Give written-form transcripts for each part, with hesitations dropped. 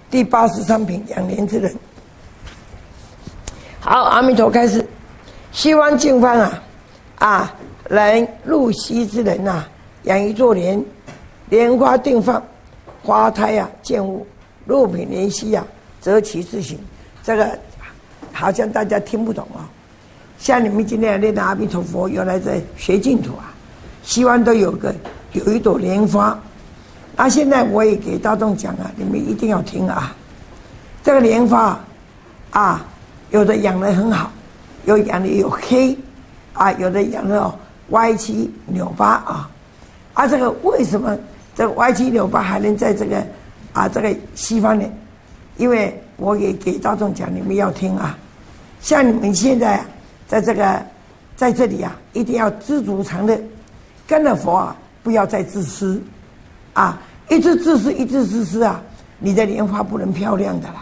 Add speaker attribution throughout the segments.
Speaker 1: 第83品养廉之人。好，阿弥陀开始。西方净方能入息之人养一座莲，莲花定放，花胎见物，入品莲息择其自行。这个好像大家听不懂哦。像你们今天念的阿弥陀佛，原来在学净土西方都有一朵莲花。现在我也给大众讲你们一定要听这个莲花有的养得很好，养的有黑有的养的歪七扭八这个为什么这个歪七扭八还能在这个这个西方呢？因为我也给大众讲，你们要听像你们现在在这里一定要知足常乐，跟着佛不要再自私一直自私一直自私你的莲花不能漂亮的啦。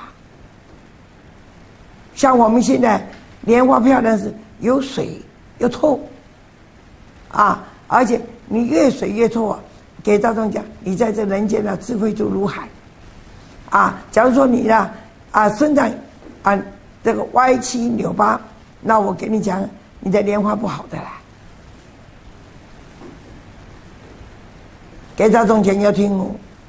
Speaker 1: 像我们现在莲花漂亮是有水又透而且你越水越透给大众讲，你在这人间智慧就如海假如说你身上这个歪七扭八，那我给你讲，你的莲花不好的啦。给大众讲要听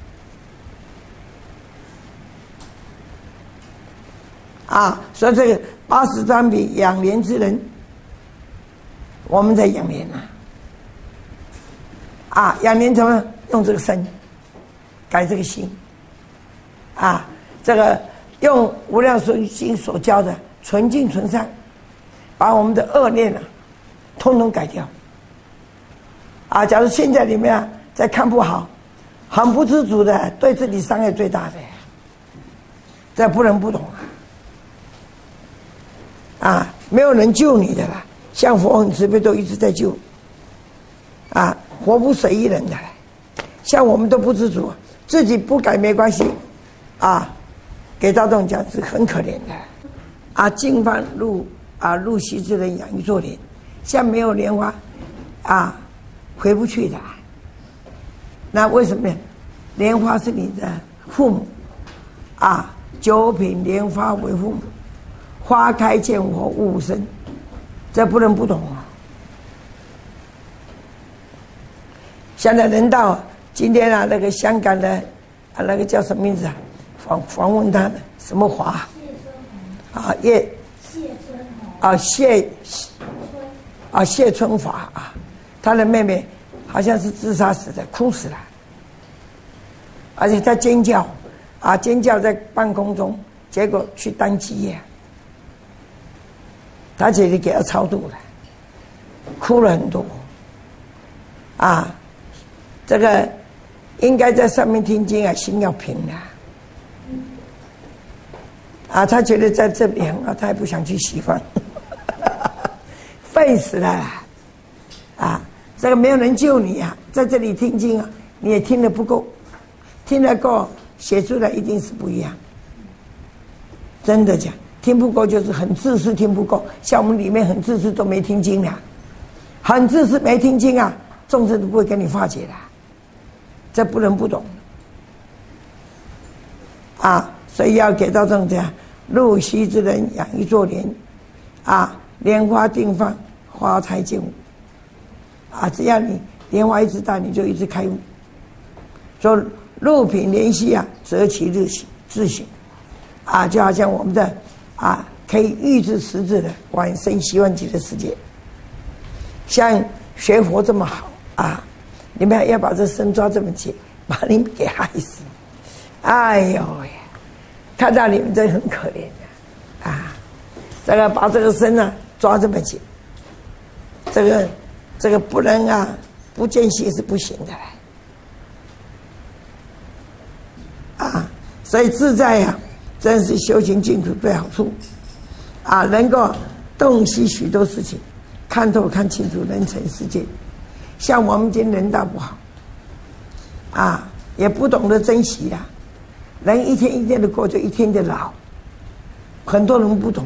Speaker 1: 所以这个83品养廉之人，我们在养廉养廉怎么用这个身改这个心这个用无量寿经所教的纯净纯善，把我们的恶念通通改掉假如现在你们再看不好，很不知足的，对自己伤害最大的，这不能不懂没有人救你的啦。像佛很慈悲，都一直在救活不随一人的。像我们都不知足，自己不改没关系给大众讲是很可怜的净方入息之人养一座莲，像没有莲花回不去的。那为什么呢？莲花是你的父母9品莲花为父母，花开见佛悟生，这不能不懂现在人到今天那个香港的那个叫什么名字访问他的什么华谢春华他的妹妹好像是自杀死的，哭死了，而且他尖叫尖叫在半空中，结果去当机他姐姐给他超度了，哭了很多这个应该在上面听经心要平他觉得在这边他也不想去西方废死了这个没有人救你在这里听经你也听得不够，听得够写出来一定是不一样。真的讲，听不够就是很自私，听不够。像我们里面很自私都没听经很自私没听经众生都不会跟你化解的，这不能不懂所以要给到这种入息之人养一座莲莲花定放，花胎见物只要你莲花一直大，你就一直开悟。说入品莲息择其自行就好像我们的可以预知时至的往生希望极乐世界。像学佛这么好你们要把这身抓这么紧，把你们给害死。哎呦呀，看到你们这很可怜的这个把这个身抓这么紧，这个不能不见习是不行的所以自在真是修行净土最好处能够洞悉许多事情，看透看清楚人尘世界。像我们今天人道不好也不懂得珍惜人一天一天的过，就一天的老。很多人不懂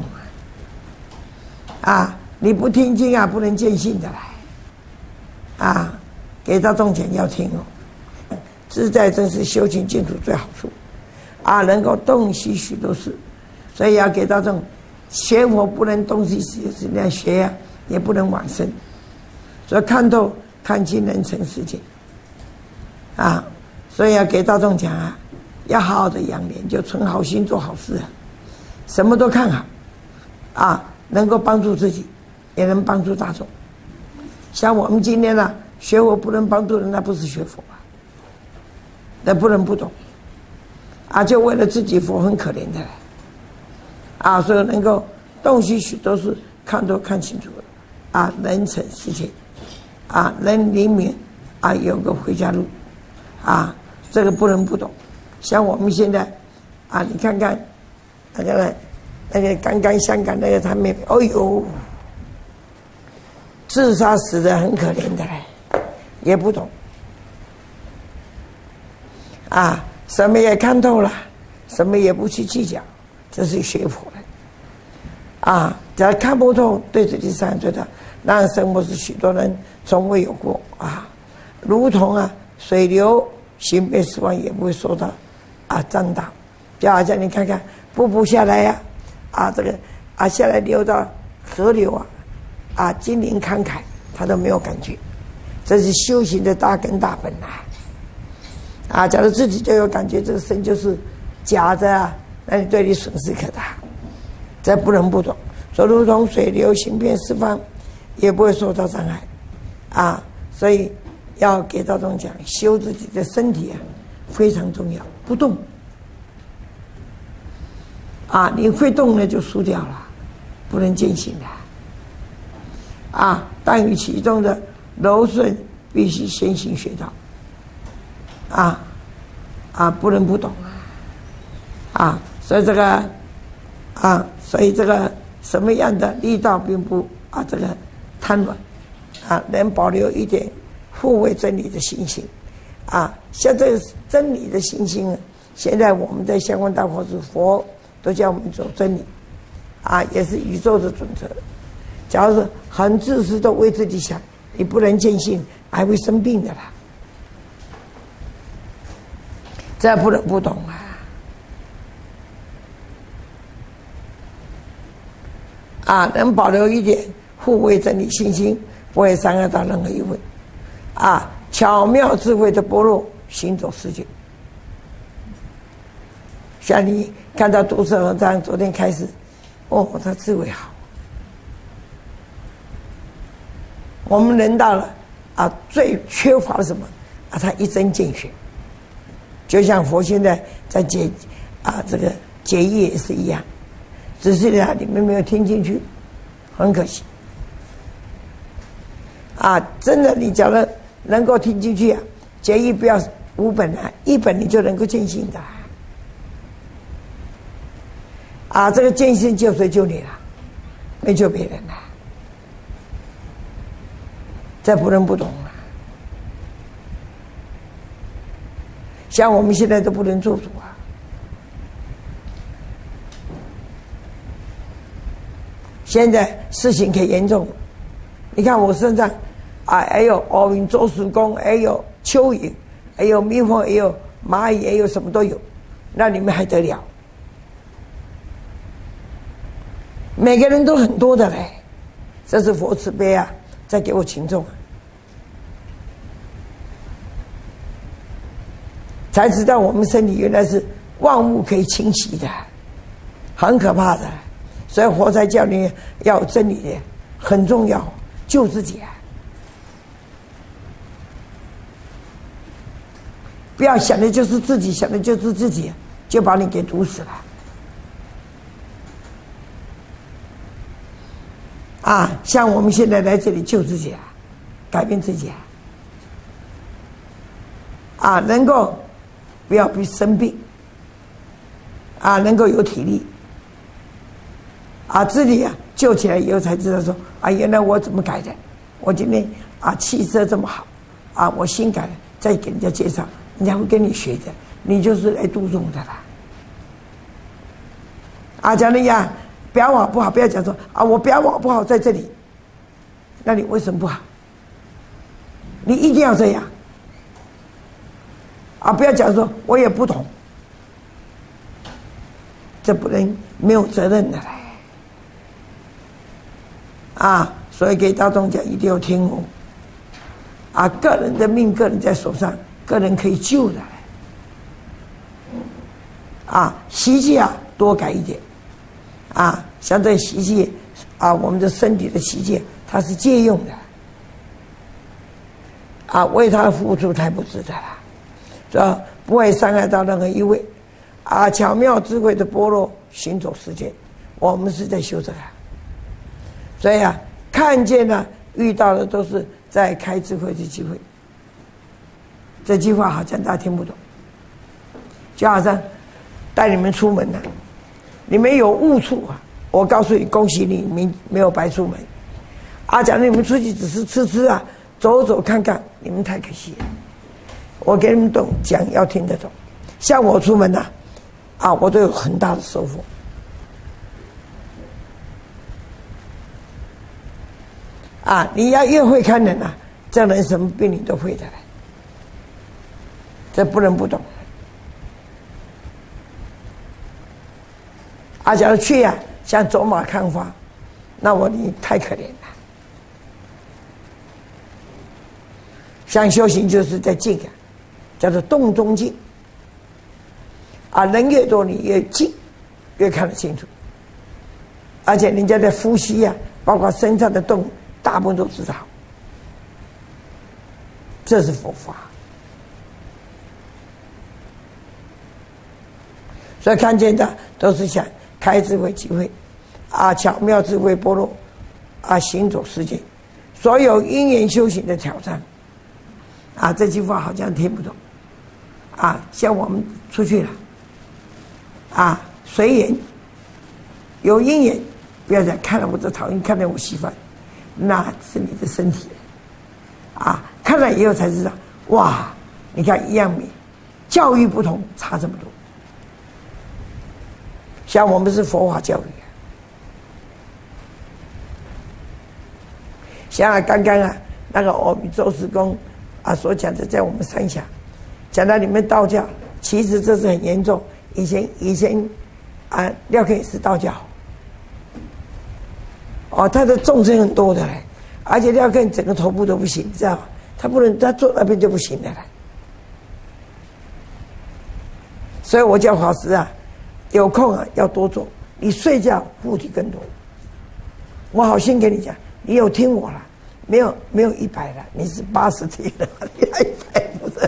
Speaker 1: 你不听经不能见性的来给大众讲要听自在真是修行净土最好处。 能够洞悉许多事，所以要给大众学佛不能洞悉许多事，那学呀也不能往生，所以看透看清人成世界所以要给大众讲要好好的养廉，就存好心做好事什么都看好能够帮助自己，也能帮助大众。像我们今天学佛不能帮助人，那不是学佛那不能不懂就为了自己佛很可怜的所以能够洞悉许多事，看都看清楚了人成世界能灵敏有个回家路这个不能不懂。像我们现在你看看那个刚刚香港那个他妹妹，自杀死的很可怜的也不懂什么也看透了，什么也不去计较，这是学佛人只要看不透，对自己伤害最大。那生活是许多人从未有过如同水流行遍四方，也不会受到沾到。就好像你看看瀑布下来这个下来流到河流金陵慷慨，他都没有感觉。这是修行的大根大本假如自己就有感觉，这个身就是假的那你对你损失可大。这不能不懂。说如同水流行遍四方，也不会受到障碍所以要给大众讲，修自己的身体非常重要，不动你会动呢就输掉了，不能践行的但于其中的柔顺，必须先行学道不能不懂所以这个什么样的力道并不这个贪婪能保留一点护卫真理的信心像这个真理的信心现在我们在相关大佛寺佛都叫我们走真理也是宇宙的准则。假如是很自私的为自己想，你不能见性，还会生病的啦。这不能不懂能保留一点护卫真理信心，不会伤害到任何一位巧妙智慧的般若行走世界。像你看到独舍和尚昨天开始他智慧好。我们人到了最缺乏的什么他一针见血。就像佛现在在这个解义也是一样，只是你们没有听进去，很可惜真的你假如能够听进去解义不要5本1本你就能够见性的这个见性救谁救你了，没救别人了。这不能不懂像我们现在都不能做主现在事情可严重了。你看我身上还有奥运周叔公，还有蚯蚓，还有蜜蜂，还有蚂蚁，还有什么都有，那你们还得了？每个人都很多的嘞，这是佛慈悲在给我群众才知道我们身体原来是万物可以侵袭的，很可怕的。所以佛才叫你要有真理的，很重要，救自己不要想的就是自己，想的就是自己，就把你给毒死了像我们现在来这里救自己改变自己能够不要生病能够有体力自己救起来以后才知道说原来我怎么改的，我今天气色这么好我心改了，再给人家介绍，人家会跟你学的，你就是来度众的啦讲人家表法不好，不要讲说我表法不好在这里，那你为什么不好？你一定要这样不要讲说我也不懂这不能没有责任的所以给大众讲一定要听个人的命个人在手上，个人可以救的习气多改一点像这习气我们的身体的习气它是借用的为他付出太不值得了，是吧？不会伤害到任何一位巧妙智慧的般若行走世界，我们是在修这个，所以看见了遇到的都是在开智慧的机会。这句话好像大家听不懂，就好像带你们出门了，你们有误处我告诉你，恭喜你，你没有白出门假如你们出去只是吃走走看看，你们太可惜了。我给你们讲要听得懂，像我出门我都有很大的收获你要越会看人这人什么病你都会的这不能不懂假如去像走马看花，那你太可怜了。像修行就是在静叫做动中静人越多你越静，越看得清楚。而且人家的呼吸包括身上的动，大部分都知道。这是佛法。所以看见的都是想开智慧机会巧妙智慧般若行走世界，所有因缘修行的挑战这句话好像听不懂像我们出去了随缘有因缘，不要讲看了我就讨厌，看了我喜欢，那是你的身体看了以后才知道，哇，你看一样美，教育不同差这么多。像我们是佛法教育像刚刚那个阿弥周师公所讲的，在我们三峡讲到你们道教，其实这是很严重。以前廖克也是道教他的众生很多的而且廖克整个头部都不行，知道吗？他不能，他坐那边就不行了所以我叫法师有空要多做，你睡觉护体更多。我好心跟你讲，你有听我了，没有100了，你是80听了，你还100不得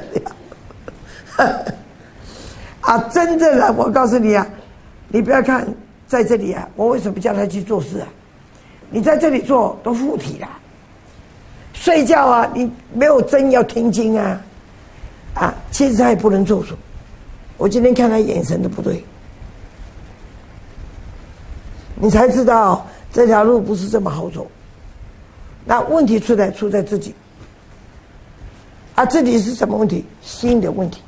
Speaker 1: 了真正的我告诉你你不要看在这里我为什么叫他去做事你在这里做都护体了，睡觉你没有真要听经其实他也不能做主。我今天看他眼神都不对，你才知道这条路不是这么好走。那问题出在自己自己是什么问题？心的问题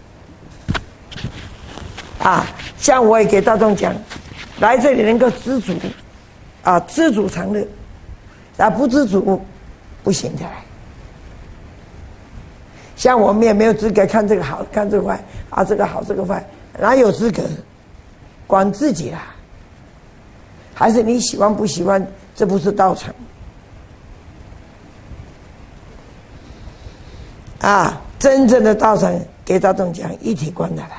Speaker 1: 像我也给大众讲，来这里能够知足知足常乐不知足不行的像我们也没有资格看这个好看这个坏这个好这个坏，哪有资格？管自己啦，还是你喜欢不喜欢？这不是道场真正的道场给大众讲一体观的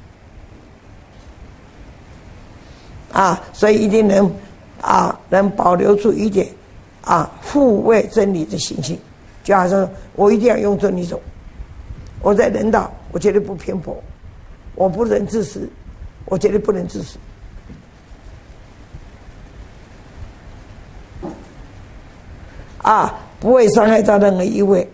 Speaker 1: 所以一定能保留住一点护卫真理的心性。就好像我一定要用真理走，我在人道我绝对不偏颇，我不能自私，我绝对不能自私不会伤害到任何一位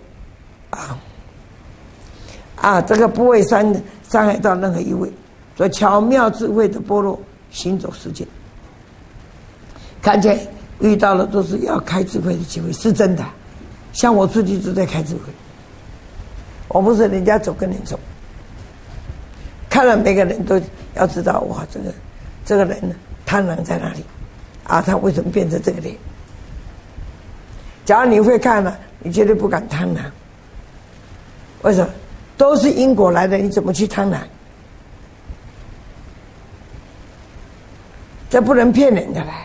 Speaker 1: 这个不会伤害到任何一位，所以巧妙智慧的般若行走世界，看见遇到的都是要开智慧的机会，是真的。像我自己都在开智慧，我不是人家走跟人走，看了每个人都要知道，哇，这个人贪婪在哪里他为什么变成这个脸？假如你会看了，你绝对不敢贪婪。为什么？都是因果来的，你怎么去贪婪？ 这不能骗人的嘞。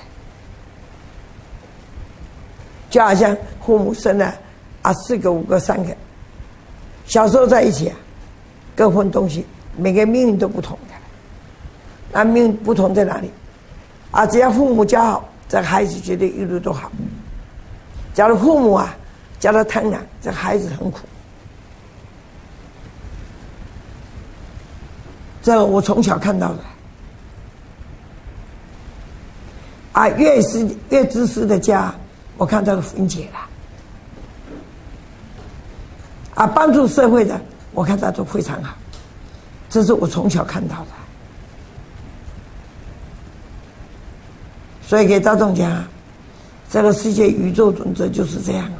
Speaker 1: 就好像父母生了4个、5个、3个，小时候在一起各分东西，每个命运都不同的。那命运不同在哪里？只要父母教好，这个孩子绝对一路都好。假如父母教他贪婪，这个孩子很苦。这个我从小看到的。越自私的家，我看到都分解了。帮助社会的，我看他都非常好。这是我从小看到的。所以给大众讲这个世界宇宙准则就是这样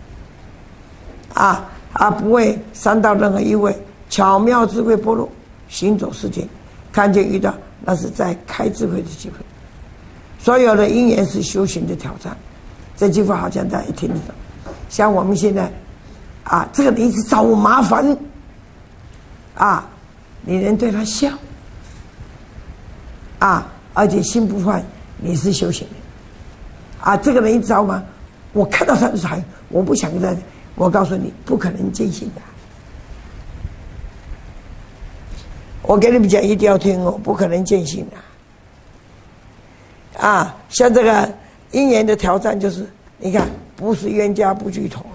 Speaker 1: 不会伤到任何一位，巧妙智慧般若，行走世间，看见遇到，那是在开智慧的机会。所有的因缘是修行的挑战，这句话好像大家也听得懂。像我们现在这个人一直找我麻烦你能对他笑而且心不坏，你是修行的这个人一直找我，我看到他的财，我不想跟他，我告诉你不可能见性的。我给你们讲一定要听不可能见性的。像这个因缘的挑战就是，你看不是冤家不聚头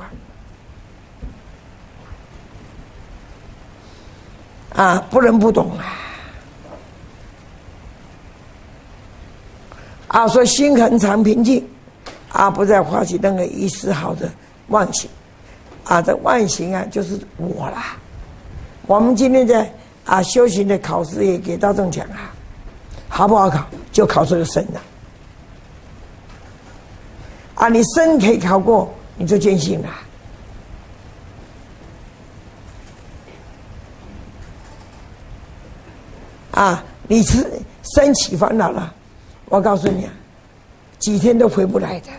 Speaker 1: 不能不懂所以心恒常平静不再发起任何一丝毫的妄行这妄行就是我啦。我们今天在修行的考试也给大众讲好不好考？就考这个身你身可以考过，你就见性了你是身起烦恼了，我告诉你几天都回不来的。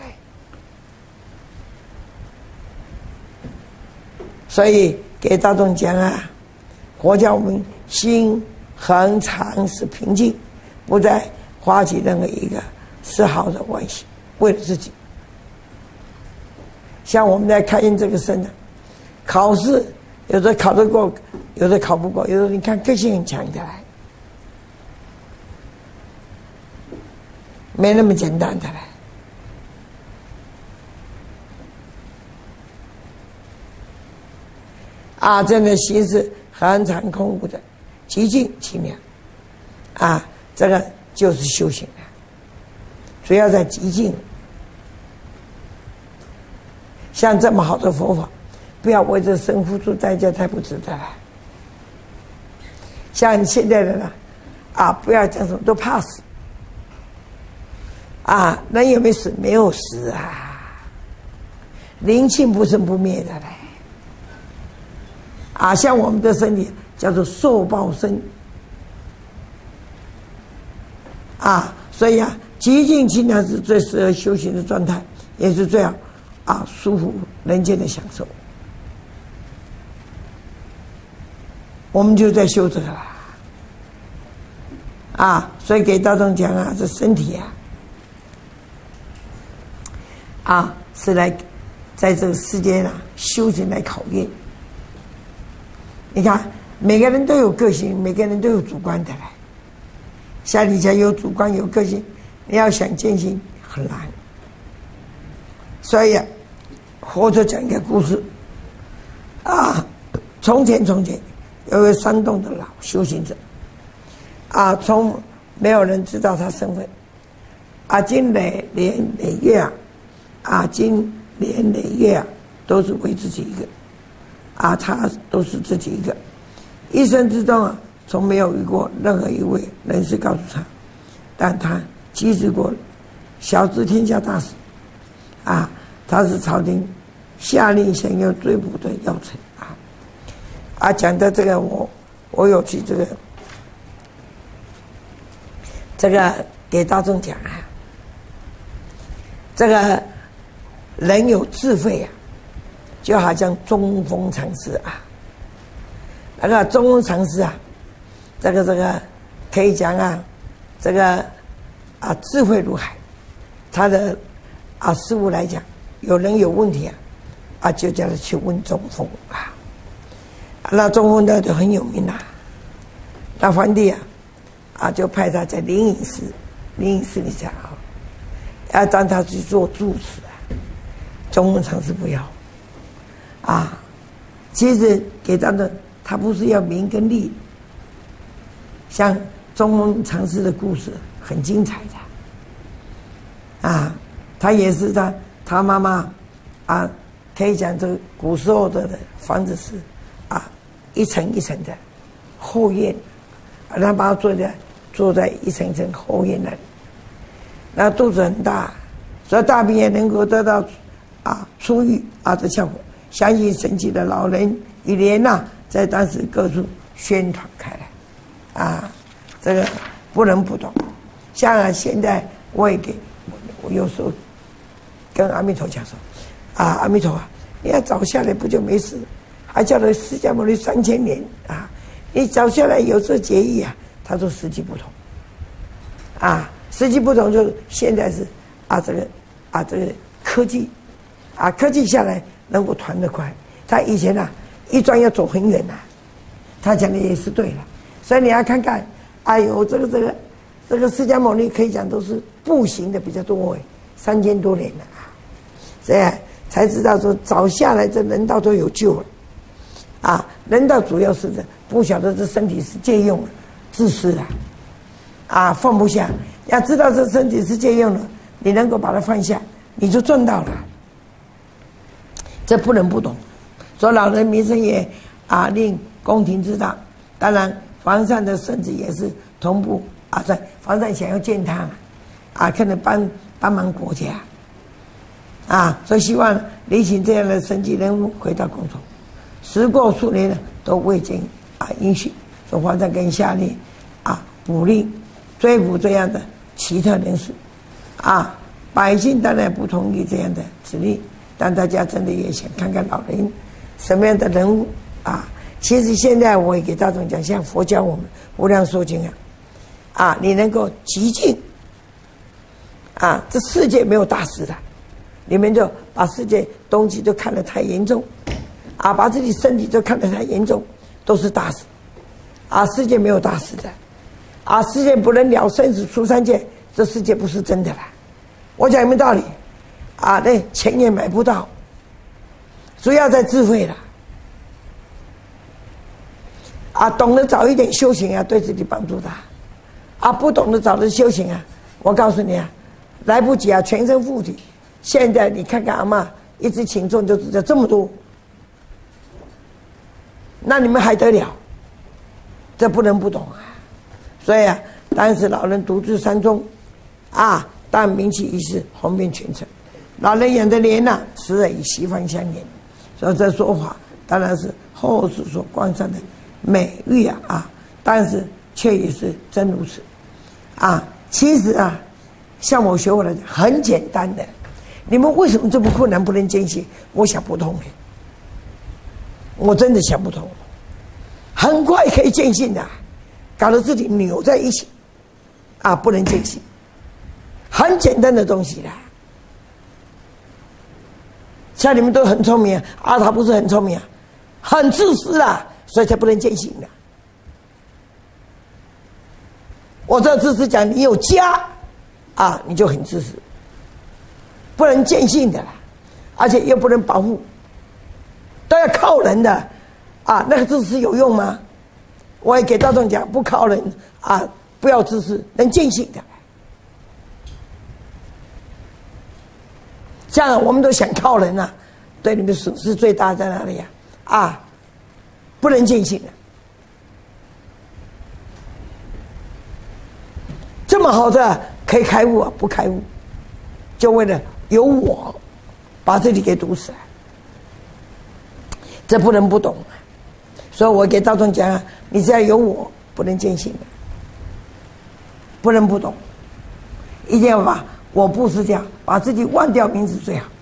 Speaker 1: 所以给大众讲佛教我们心恒常是平静，不再发起任何一个丝毫的妄想，为了自己。像我们在开印这个身考试有的考得过，有的考不过，有的你看个性很强的没那么简单的真的心是恒常空无的，极静奇妙这个就是修行主要在极静。像这么好的佛法，不要为这生付出代价，太不值得了。像你现在的人不要讲什么都怕死人有没有死？没有死灵性不生不灭的嘞像我们的身体叫做受报身所以极静清凉是最适合修行的状态，也是最好舒服人间的享受。我们就在修这个所以给大众讲这身体是来在这个世间修行来考验。你看每个人都有个性，每个人都有主观的像你家有主观有个性，你要想见性很难。所以或者讲一个故事从前有个山洞的老修行者从没有人知道他身份经年累月经年累月都是为自己一个他都是自己一个，一生之中从没有遇过任何一位人士告诉他，但他机智过小知天下大事他是朝廷下令想要追捕的要臣讲的这个我有去这个给大众讲这个人有智慧就好像中风禅师那个中风禅师这个可以讲这个智慧如海，他的师傅来讲，有人有问题就叫他去问中峰那中峰呢就很有名那皇帝就派他在灵隐寺里讲要让他去做住持中峰禅师不要其实给他的他不是要名跟利，像中峰禅师的故事很精彩的他也是他妈妈可以讲这个古时候的房子是一层一层的后院，他把他坐在一层一层后院那里，那肚子很大，所以大便也能够得到出狱的效果。相信神奇的老人与莲在当时各处宣传开来这个不能不懂。像现在我有时候跟阿弥陀讲说阿弥陀你要早下来不就没事，还叫了释迦牟尼3000年你早下来有这结义他说时机不同时机不同，就是现在是这个科技科技下来能够传得快，他以前一转要走很远他讲的也是对的。所以你要看看有这个释迦牟尼可以讲都是步行的比较多3000多年了所以才知道说早下来这人道都有救了人道主要是不晓得这身体是借用的，自私的放不下。要知道这身体是借用的，你能够把它放下，你就赚到了。这不能不懂。所以老人民生也令宫廷知道。当然皇上的圣旨也是同步在皇上想要见他可能帮忙国家所以希望李请这样的神级人物回到宫中。时过数年了都未见允许，所以皇上更下令捕令追捕这样的奇特人士百姓当然不同意这样的指令，但大家真的也想看看老人什么样的人物其实现在我也给大众讲，像佛教我们无量寿经你能够极尽这世界没有大事的，你们就把世界东西都看得太严重把自己身体都看得太严重，都是大事世界没有大事的世界不能了生死出三界，这世界不是真的了。我讲有没有道理那钱也买不到，主要在智慧了懂得早一点修行对自己帮助大不懂得早的修行我告诉你来不及全身附体。现在你看看阿嬷一直请众就只有这么多，那你们还得了？这不能不懂所以当时老人独居山中但名气一世，红遍全城。老人演的莲时而与西方相连，所以这说法当然是后世所冠上的美誉但是却也是真如此其实像我学我来讲很简单的，你们为什么这么困难不能坚信？我想不通我真的想不通，很快可以坚信的搞得自己扭在一起不能坚信，很简单的东西啦。像你们都很聪明他不是很聪明很自私所以才不能坚信的。我这自私讲，你有家你就很自私，不能坚信的而且又不能保护，都要靠人的那个自私有用吗？我也给大众讲，不靠人不要自私，能坚信的。这样我们都想靠人对你们损失最大在哪里不能坚信的。这么好的可以开悟不开悟，就为了有我把自己给堵死这不能不懂所以我给大众讲你只要有我不能坚信的，不能不懂，一定要把我不是这样，把自己忘掉名字最好。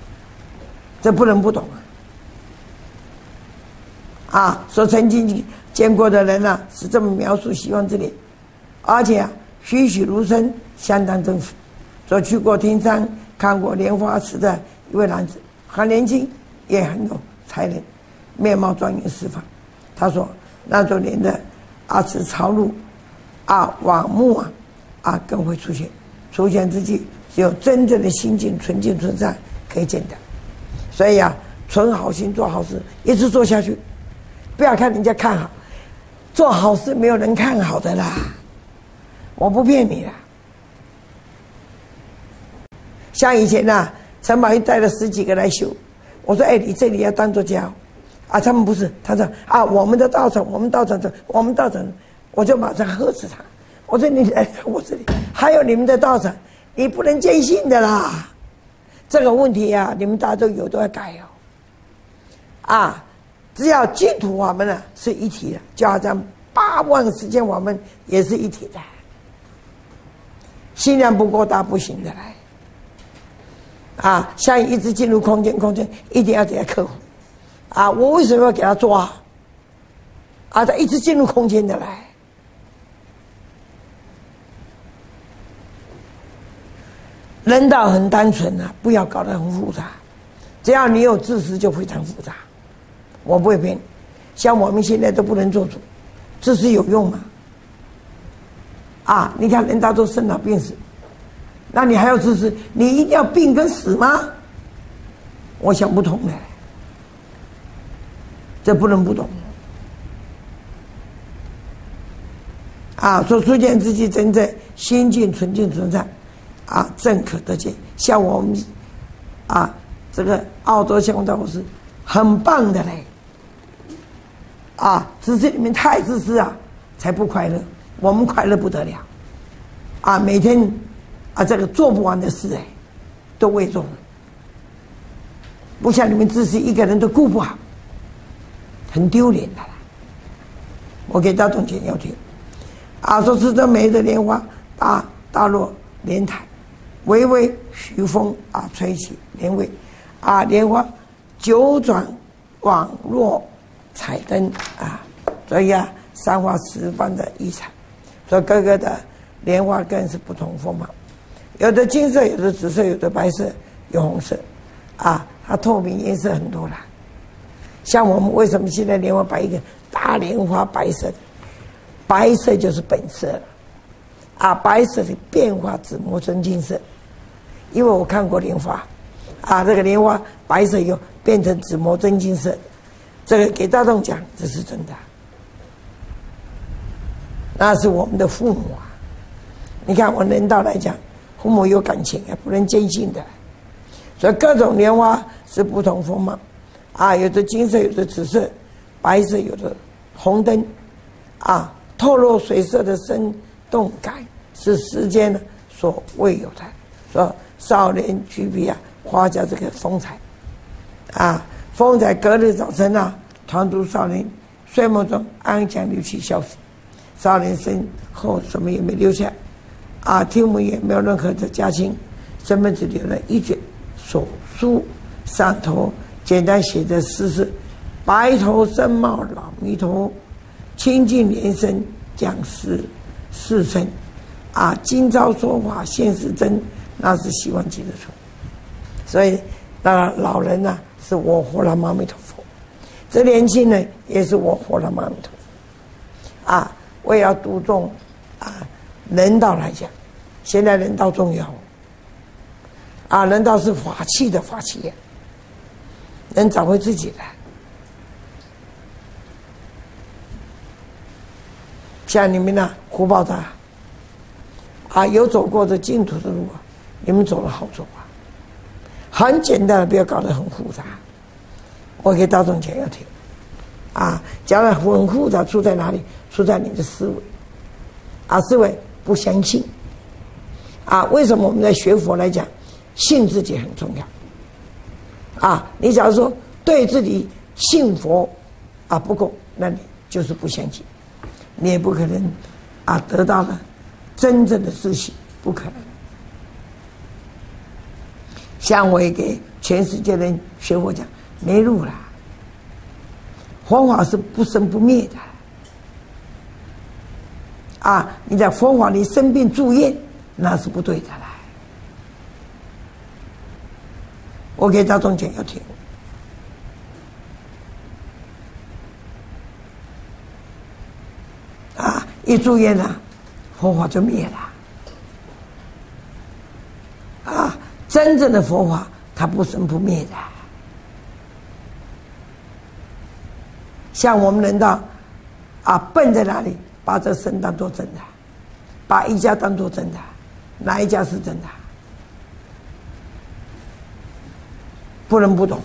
Speaker 1: 这不能不懂所以曾经见过的人呐、是这么描述希望之年，而且栩栩如生，相当真实。说去过天山看过莲花池的一位男子，很年轻，也很有才能，面貌庄严释放。他说那座莲的池朝露往暮更会出现，出现之际只有真正的心境纯净纯善可以见到。所以存好心做好事，一直做下去，不要看人家看好，做好事没有人看好的啦，我不骗你啦。像以前陈宝玉带了10几个来修，我说你这里要当作家他们不是，他说我们的道场，我们道场，我就马上呵斥他，我说你来我这里还有你们的道场，你不能坚信的啦，这个问题你们大家都有都要改只要净土法门是一体的，就好像8万世间法门也是一体的，心量不够大不行的来像一直进入空间一定要给他克服我为什么要给他做他一直进入空间的来，人道很单纯不要搞得很复杂，只要你有知识就非常复杂。我不会骗你，像我们现在都不能做主，知识有用吗？你看人大都生老病死，那你还要知识？你一定要病跟死吗？我想不通这不能不懂说出现自己真正心境纯净纯善正可得见。像我们这个澳洲相关大法师很棒的嘞知识里面太自私才不快乐，我们快乐不得了每天这个做不完的事都为众，不像你们自私一个人都顾不好，很丢脸的。我给大众简要听说持着美的莲花大落莲台，微微徐风吹起莲味莲花九转网络彩灯所以散发十方的异彩。所以各个的莲花更是不同风貌，有的金色，有的紫色，有的白色，有红色它透明颜色很多啦。像我们为什么现在莲花摆一个大莲花白色的，白色就是本色了白色的变化紫磨成金色，因为我看过莲花这个莲花白色以后变成紫磨真金色，这个给大众讲这是真的，那是我们的父母你看我人道来讲，父母有感情不能坚信的，所以各种莲花是不同风貌有的金色，有的紫色，白色，有的红灯透露水色的生动感是世间所未有的。说少年举笔画下这个风采风采隔日早晨团读少年睡梦中安详流起消息，少年身后什么也没留下题目也没有任何的加清，身份只留了一卷手书，上头简单写的诗是：白头深帽老弥陀，清净莲生讲世称今朝说法现实真，那是希望记得出。所以当然老人是我活了阿弥陀佛，这年轻人也是我活了阿弥陀佛我也要注重人道来讲，现在人道重要人道是法器的法器能找回自己来。像你们胡报大有走过的净土的路你们走了好走很简单的，不要搞得很复杂。我给大众讲要听讲得很复杂，出在哪里？出在你的思维思维不相信为什么我们在学佛来讲，信自己很重要你假如说对自己信佛不够，那你就是不相信，你也不可能得到了真正的自信，不可能。像我也给全世界人学佛讲，没路了，佛法是不生不灭的啊，你在佛法里生病住院，那是不对的啦。我给大众讲要听。啊，一住院了，佛法就灭了。啊，真正的佛法它不生不灭的。像我们人道啊，笨在哪里？把这身当作真的，把一家当作真的，哪一家是真的？不能不懂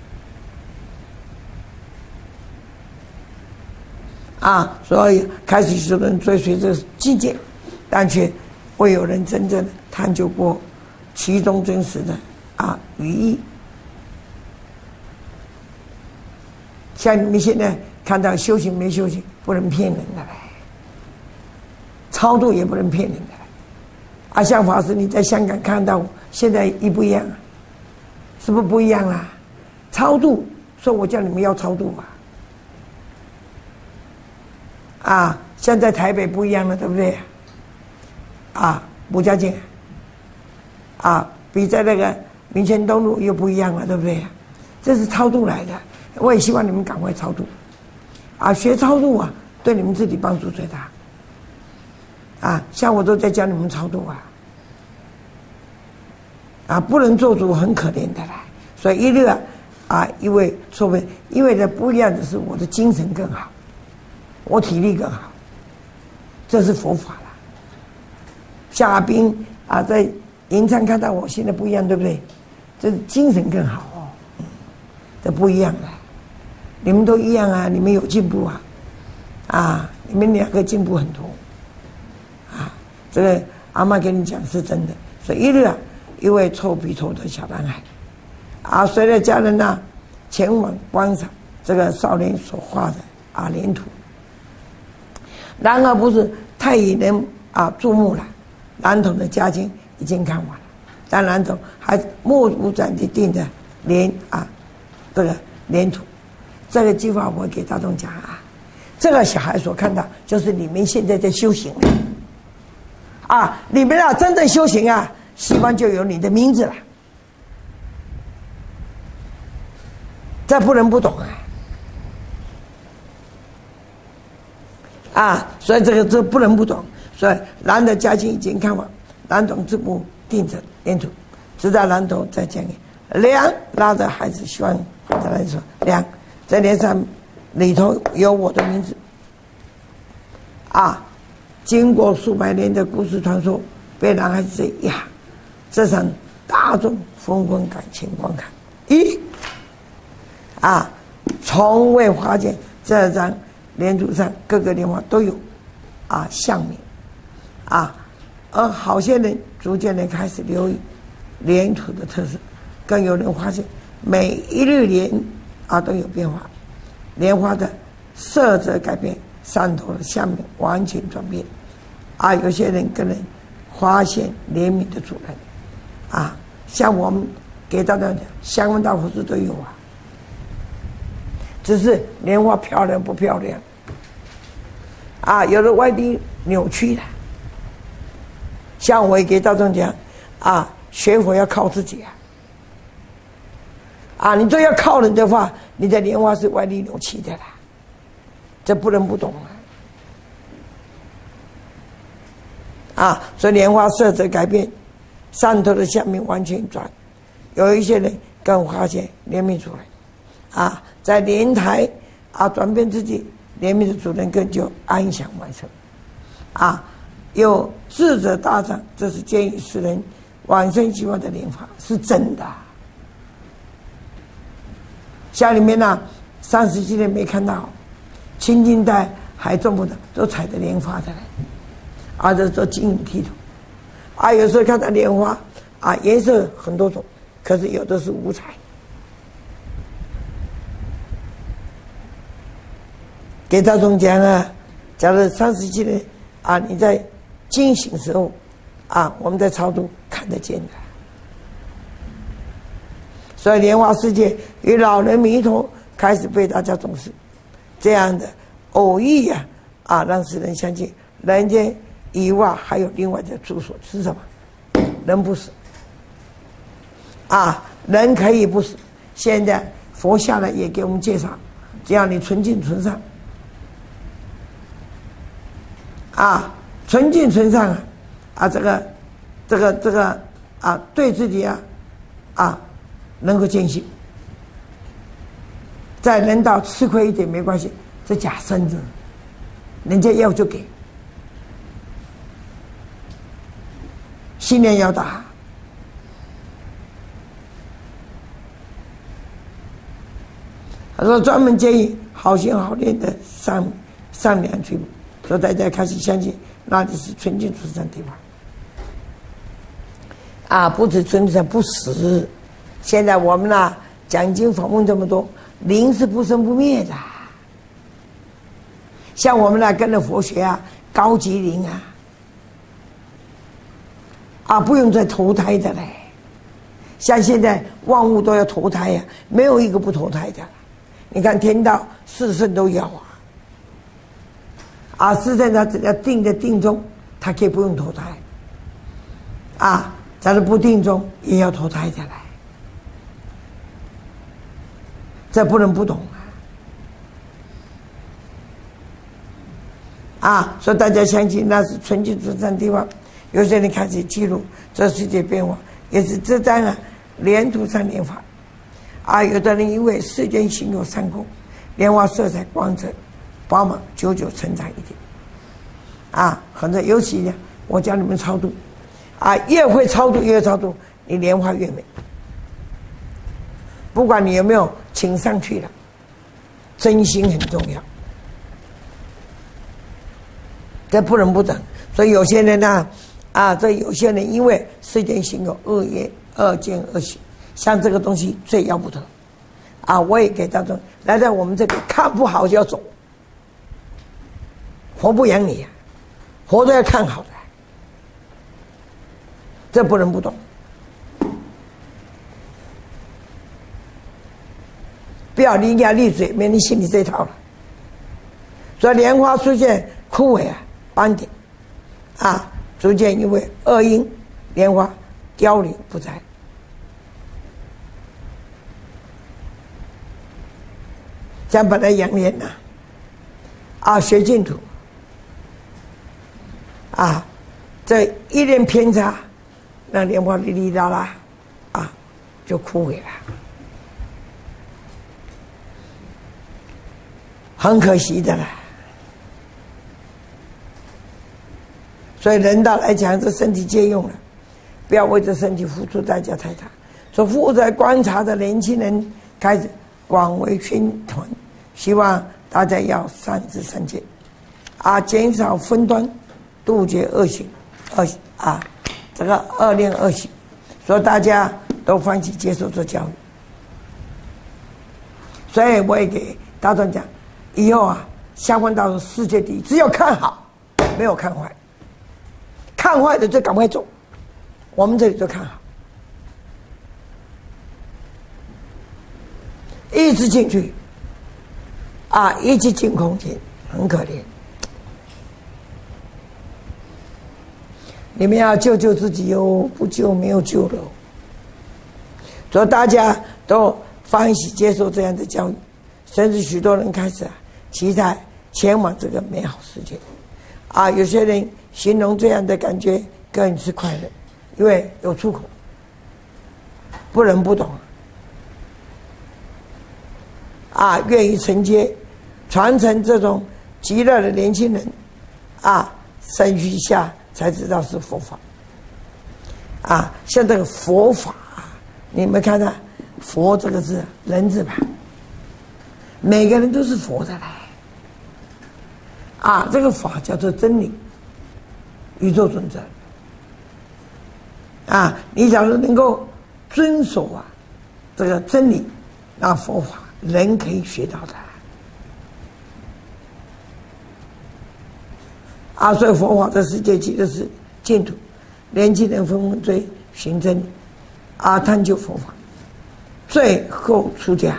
Speaker 1: 啊！所以开始许多人追随这境界，但却未有人真正的探究过其中真实的语义。像你们现在看到修行没修行，不能骗人的嘞，超度也不能骗人的。像法师你在香港看到我，现在一不一样啊？是不是不一样啦？超度，说我叫你们要超度现在台北不一样了，对不对？母家境比在那个民权东路又不一样了，对不对？这是超度来的，我也希望你们赶快超度学超度对你们自己帮助最大像我都在教你们超度不能做主很可怜的啦。所以一律因为错别，因为不一样的是我的精神更好，我体力更好，这是佛法了。像阿兵在银川看到我现在不一样，对不对？这是精神更好这不一样的。你们都一样你们有进步你们两个进步很多这个阿嬷跟你讲是真的。所以一律一位臭皮头的小男孩随着家人前往观赏这个少年所画的脸图。然而不是太引人注目了。南统的家境已经看完了，但南统还目不转地盯着这个脸图。这个计划我给大众讲这个小孩所看到就是你们现在在修行你们真正修行西方就有你的名字了。这不能不懂所以这不能不懂。所以南的家境已经看完，南统字幕定着脸图，直到南统再讲梁拉着孩子希望再来说梁，这脸上里头有我的名字经过数百年的故事传说，被男孩子这场大众纷纷感情观看。从未发现这张脸图上各个莲花都有相名而好些人逐渐的开始留意脸图的特色，更有人发现每一日莲都有变化，莲花的色泽改变，上头的下面完全转变有些人更能发现怜悯的主人像我们给大家讲香温大佛寺都有只是莲花漂亮不漂亮有的外地扭曲了。像我也给大众讲学佛要靠自己你都要靠人的话，你的莲花是外力扭曲的啦，这不能不懂所以莲花色泽改变，上头的下面完全转，有一些人更发现怜悯主人在莲台转变自己，怜悯的主人更就安详完成有智者大长，这是建议世人往生希望的莲花是真的。像里面30几年没看到，清近代还种不得，都采的莲花的这做晶莹剔透有时候看到莲花颜色很多种，可是有的是五彩。给大众讲假如37年你在惊醒时候我们在超度看得见的。所以莲花世界与老人弥陀开始被大家重视，这样的偶遇让世人相信人间以外还有另外的住所是什么？人不死啊，人可以不死。现在佛下来也给我们介绍，只要你纯净纯善啊，纯净纯善啊，这个啊，对自己能够坚信，在人道吃亏一点没关系，这假身子，人家要就给，信念要大。他说专门建议好心好念的善良去，所以大家开始相信那里是纯净纯善的地方啊，不止纯净不死。现在我们呢讲经访问这么多，灵是不生不灭的。像我们呢跟着佛学啊，高级灵不用再投胎的嘞。像现在万物都要投胎呀，没有一个不投胎的。你看天道四圣都要四圣他只要定在定中，他可以不用投胎假如不定中也要投胎下来，这不能不懂所以大家相信那是纯净纯善的地方。有些人开始记录这世界变化，也是这张莲图上莲花有的人因为世间行有三功，莲花色彩光泽饱满，久久成长一点很多尤其我教你们超度越会超度越超度，你莲花越美。不管你有没有请上去了，真心很重要，这不能不等。所以有些人这有些人因为世间行有恶业、恶见、恶行，像这个东西最要不得我也给大众来在我们这里看不好就要走，活不养你活都要看好的，这不能不懂。不要伶牙俐嘴，没你心里这套了。所以莲花出现枯萎斑点逐渐因为恶因，莲花凋零不在。咱本来养莲学净土这一点偏差，那莲花哩哩啦啦就枯萎了，很可惜的了。所以人道来讲，这身体借用了，不要为这身体付出代价太大。所以负责观察的年轻人开始广为宣传，希望大家要善知善戒减少分端，杜绝恶行这个恶念恶行，所以大家都欢喜接受这教育。所以我也给大众讲，以后下官道是世界第一，只有看好，没有看坏。看坏的就赶快走，我们这里就看好，一直进去一直进空间，很可怜。你们要救救自己哟，不救没有救了。所以大家都欢喜接受这样的教育，甚至许多人开始期待前往这个美好世界有些人形容这样的感觉更是快乐，因为有出口，不能不懂愿意承接传承这种极乐的年轻人深须下才知道是佛法像这个佛法你们看到佛这个字人字旁，每个人都是佛的这个法叫做真理，宇宙存在你假如能够遵守这个真理，那佛法人可以学到的所以佛法的世界极乐是净土，年轻人纷纷追寻真理探究佛法，最后出家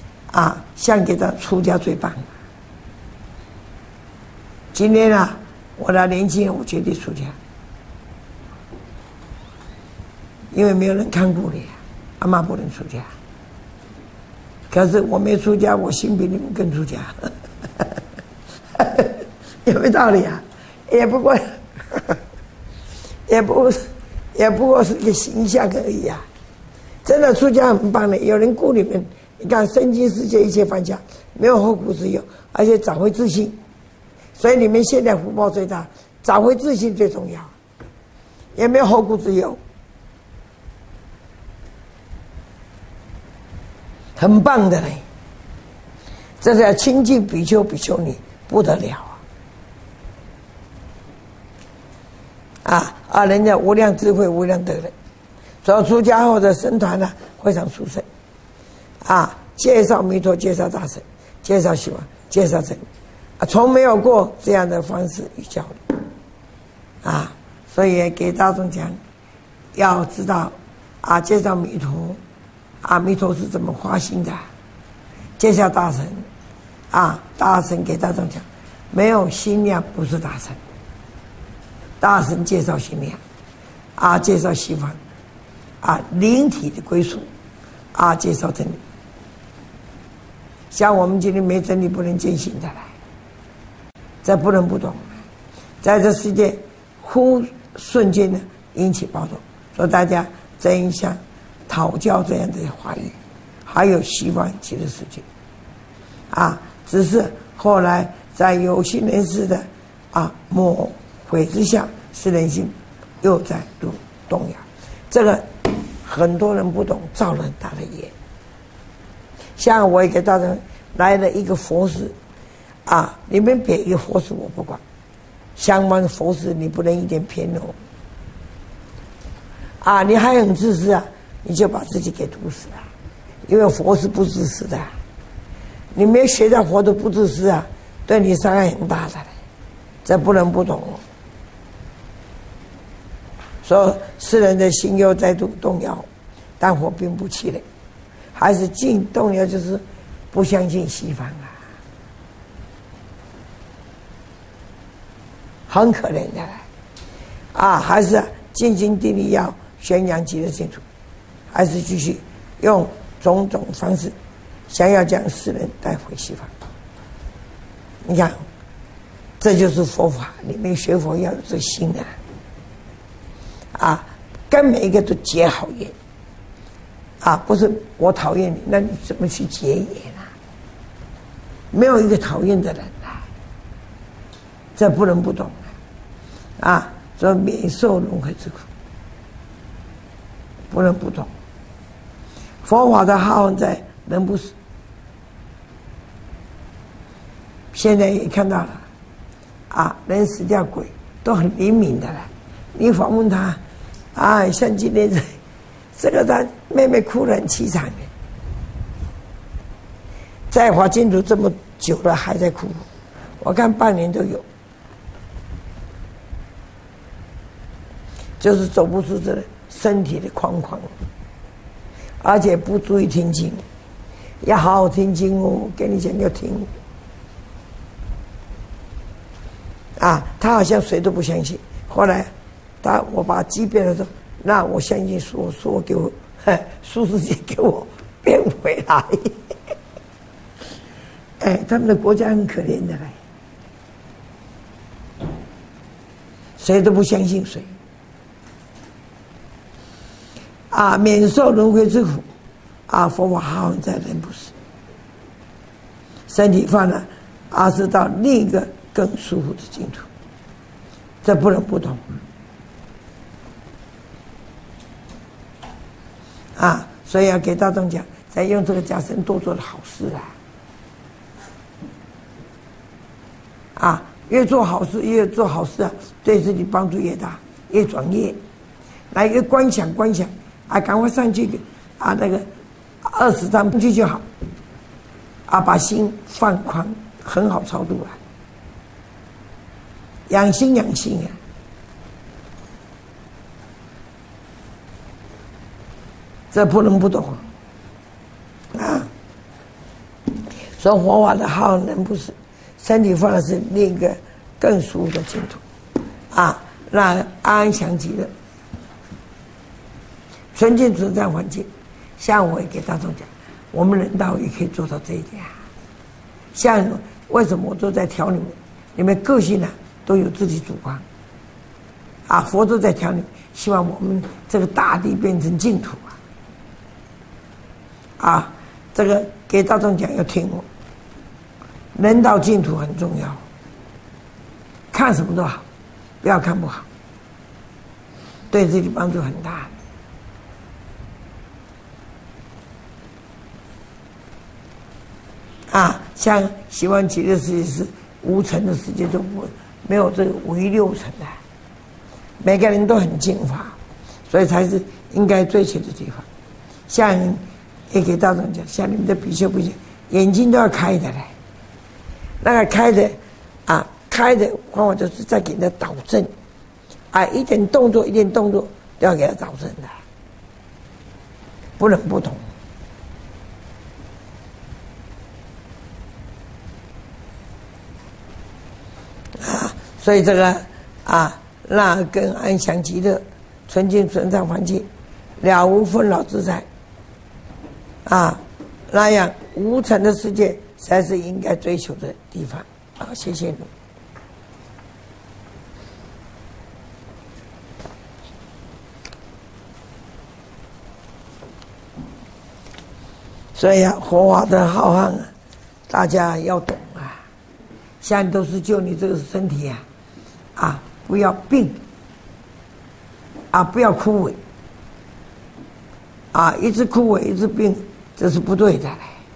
Speaker 1: 像给他出家最棒。今天我的年轻人，我绝对出家，因为没有人看顾你，阿嬷不能出家。可是我没出家，我心比你们更出家，有没有道理啊？也不过，也不过是个形象而已啊！真的出家很棒的，有人顾你们。你看，身经世界，一切放下，没有后顾之忧，而且找回自信。所以你们现在福报最大，找回自信最重要，也没有后顾之忧，很棒的嘞。这是要亲近比丘比丘尼，不得了啊！人家无量智慧无量德人，所以出家后的僧团呢，非常殊胜介绍弥陀，介绍大乘，介绍希望，介绍真理从没有过这样的方式与教育所以也给大众讲，要知道介绍弥陀弥陀是怎么发心的，介绍大乘大乘给大众讲，没有心量不是大乘，大乘介绍心量介绍西方灵体的归属介绍真理。像我们今天没真理不能见性的来，这不能不懂，在这世界忽瞬间的引起暴动，所以大家争相讨教这样的华语，还有西方极乐世界只是后来在有心人士的抹毁之下，使人心又在动摇。这个很多人不懂，造了很大的业。像我也给大家来了一个佛事你们别一个佛事我不管，相关的佛事你不能一点偏你还很自私你就把自己给毒死了，因为佛是不自私的你没学到佛的不自私对你伤害很大的这不能不懂所以世人的心又再度动摇，但佛并不气馁，还是尽动摇，就是不相信西方很可怜的还是尽心尽力要宣扬极乐净土，还是继续用种种方式想要将世人带回西方。你看，这就是佛法，你们学佛要有这心跟每一个都结好缘不是我讨厌你，那你怎么去结缘没有一个讨厌的人这不能不懂所以免受轮回之苦，不能不懂。佛法的好恨在人不死，现在也看到了人死掉，鬼都很灵敏的了。你访问他像今天这个他妹妹哭得很凄惨在华净土这么久了还在哭，我看半年都有，就是走不出这个身体的框框，而且不注意听经，要好好听经跟你讲要听他好像谁都不相信。后来我把机变的时候，那我相信说给我苏世界给我变回来他们的国家很可怜的谁都不相信谁免受轮回之苦佛法好恨在人不死，身体放了是到另一个更舒服的净土，这不能不懂所以要给大众讲，再用这个加深多做的好事越做好事对自己帮助越大，越转业，来一个观想赶快上去那个20张不去就好把心放宽，很好超度养心这不能不懂所以佛法的好人不死，身体放的是另一个更舒服的净土。 让安安详极乐，纯净存在环境。像我也给大众讲，我们人道也可以做到这一点。像为什么我都在调你们个性都有自己主观。佛都在调你，希望我们这个大地变成净土这个给大众讲要听我，人道净土很重要，看什么都好，不要看不好，对自己帮助很大。像希望极乐世界是无尘的世界，中没有这个五欲六尘的，每个人都很净化，所以才是应该追求的地方。像也给大众讲，像你们的比丘不行，眼睛都要开的嘞，那个开的开的方法就是在给他导正一点动作都要给他导正的，不能不同。所以这个那更安详极乐，纯净存在环境，了无纷扰自在那样无尘的世界才是应该追求的地方。好，谢谢你。所以佛法的浩瀚大家要懂现在都是救你这个身体不要病不要枯萎一直枯萎一直病，这是不对的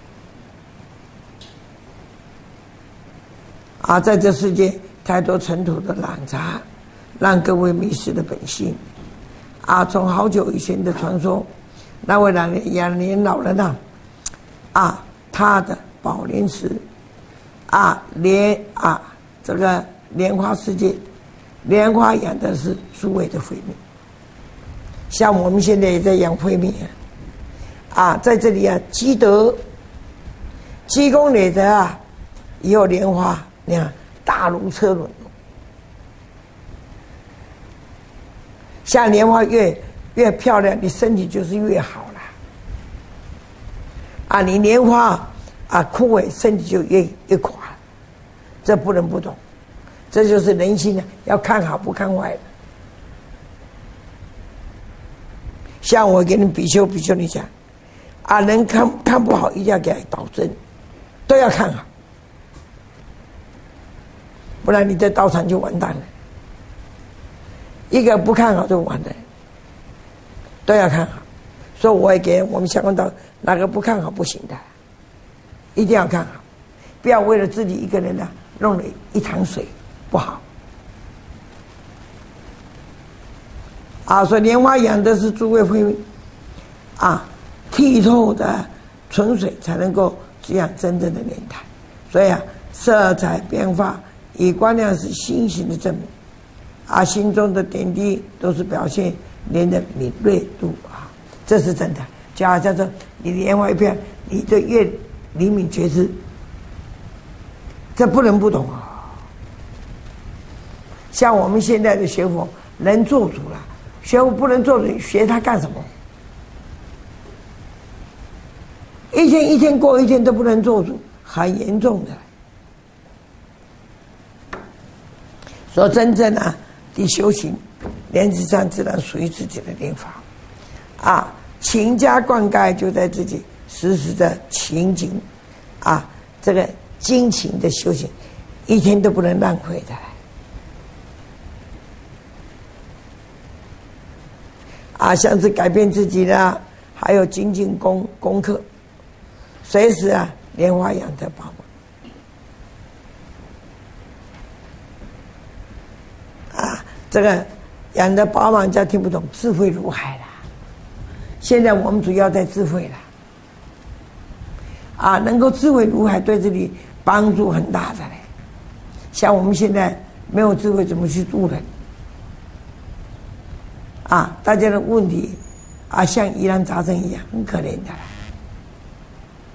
Speaker 1: 在这世界太多尘土的染杂，让各位迷失了本性从好久以前的传说，那位养年老人他的宝莲池这个莲花世界，莲花养的是诸位的慧命，像我们现在也在养慧命在这里积德，积功累德以后莲花你看大如车轮，像莲花越漂亮，你身体就是越好了你莲花枯萎，身体就越垮，这不能不懂，这就是人心要看好不看坏的。像我给你比丘你讲人看不好一定要给他导正，都要看好，不然你在道场就完蛋了。一个不看好就完了，都要看好。所以我也给我们相关道哪个不看好不行的，一定要看好，不要为了自己一个人弄了一潭水，不好。所以莲花养的是诸位慧命剔透的纯水，才能够滋养真正的莲台。所以色彩变化以光亮是心行的证明心中的点滴都是表现莲的敏锐度这是真的。就好像说你莲花一片，你就越灵敏觉知，这不能不懂像我们现在的学佛能做主了，学佛不能做主，学他干什么？一天一天过一天都不能做主，很严重的。所以真正的修行，莲池山自然属于自己的莲法勤加灌溉就在自己时时的情景这个精勤的修行，一天都不能浪费的像是改变自己的，还有精进功课，随时莲花养德宝马这个养德宝马家听不懂，智慧如海了。现在我们主要在智慧了能够智慧如海，对这里帮助很大的嘞。像我们现在没有智慧，怎么去助人大家的问题像疑难杂症一样，很可怜的，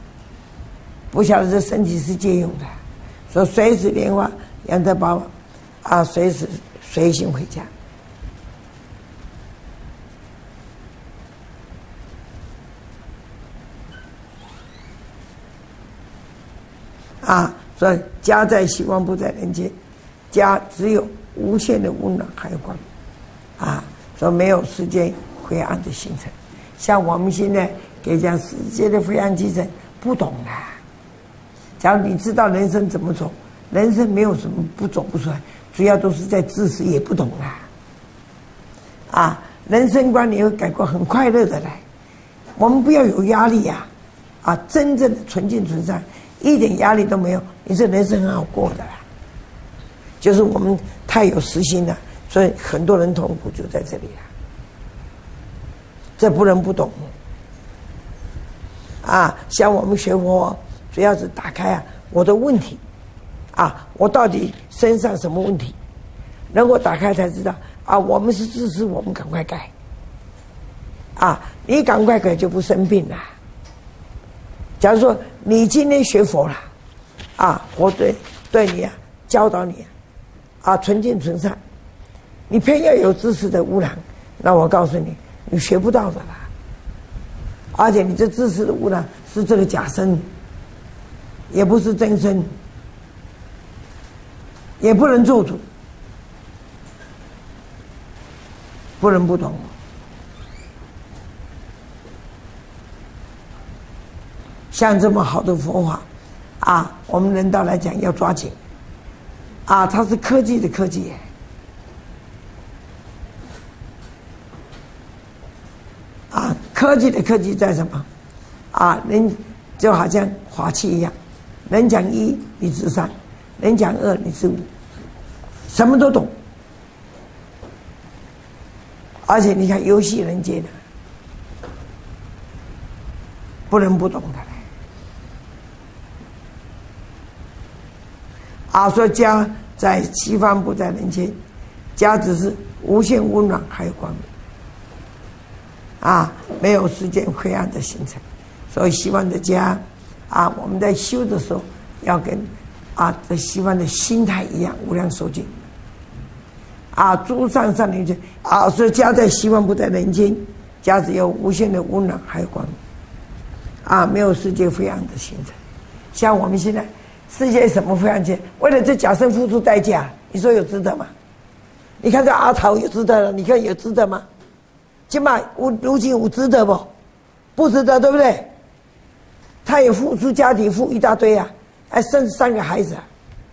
Speaker 1: 不晓得这身体是借用的，所以随时莲花养德宝啊，随时随行回家。啊，所以家在希望不在人间，家只有无限的温暖还有光明，啊，所以没有世间灰暗的形成。像我们现在给讲世界的灰暗形成，不懂啦。假如你知道人生怎么走，人生没有什么不走不出来，主要都是在知识也不懂啦。啊，人生观你会改过很快乐的来，我们不要有压力呀，啊，真正的纯净纯善。一点压力都没有，你这人生很好过的啦。就是我们太有私心了，所以很多人痛苦就在这里了。这不能不懂啊！像我们学佛，主要是打开啊我的问题啊，我到底身上什么问题，能够打开才知道啊。我们是自私，我们赶快改啊！你赶快改就不生病了。假如说你今天学佛了，啊，佛对你啊教导你啊纯净纯善，你偏要有知识的污染，那我告诉你，你学不到的啦。而且你这知识的污染是这个假身，也不是真身，也不能做主，不能不懂。像这么好的佛法，啊，我们人道来讲要抓紧，啊，它是科技的科技，啊，科技的科技在什么？啊，人就好像法器一样，人讲一你知三，人讲二你知五，什么都懂，而且你看游戏人间的，不能不懂的。啊，说家在西方不在人间，家只是无限温暖还有光明，啊，没有世间灰暗的形成。所以西方的家，啊，我们在修的时候要跟啊这西方的心态一样，无量寿经。啊，诸上善灵觉啊，所以家在西方不在人间，家只有无限的温暖还有光明，啊，没有世界灰暗的形成。像我们现在。世界什么非常钱？为了这假身付出代价，你说有值得吗？你看这阿桃有值得了，你看有值得吗？起码如今有值得不？不值得，对不对？他也付出家庭，付一大堆啊，还生3个孩子啊。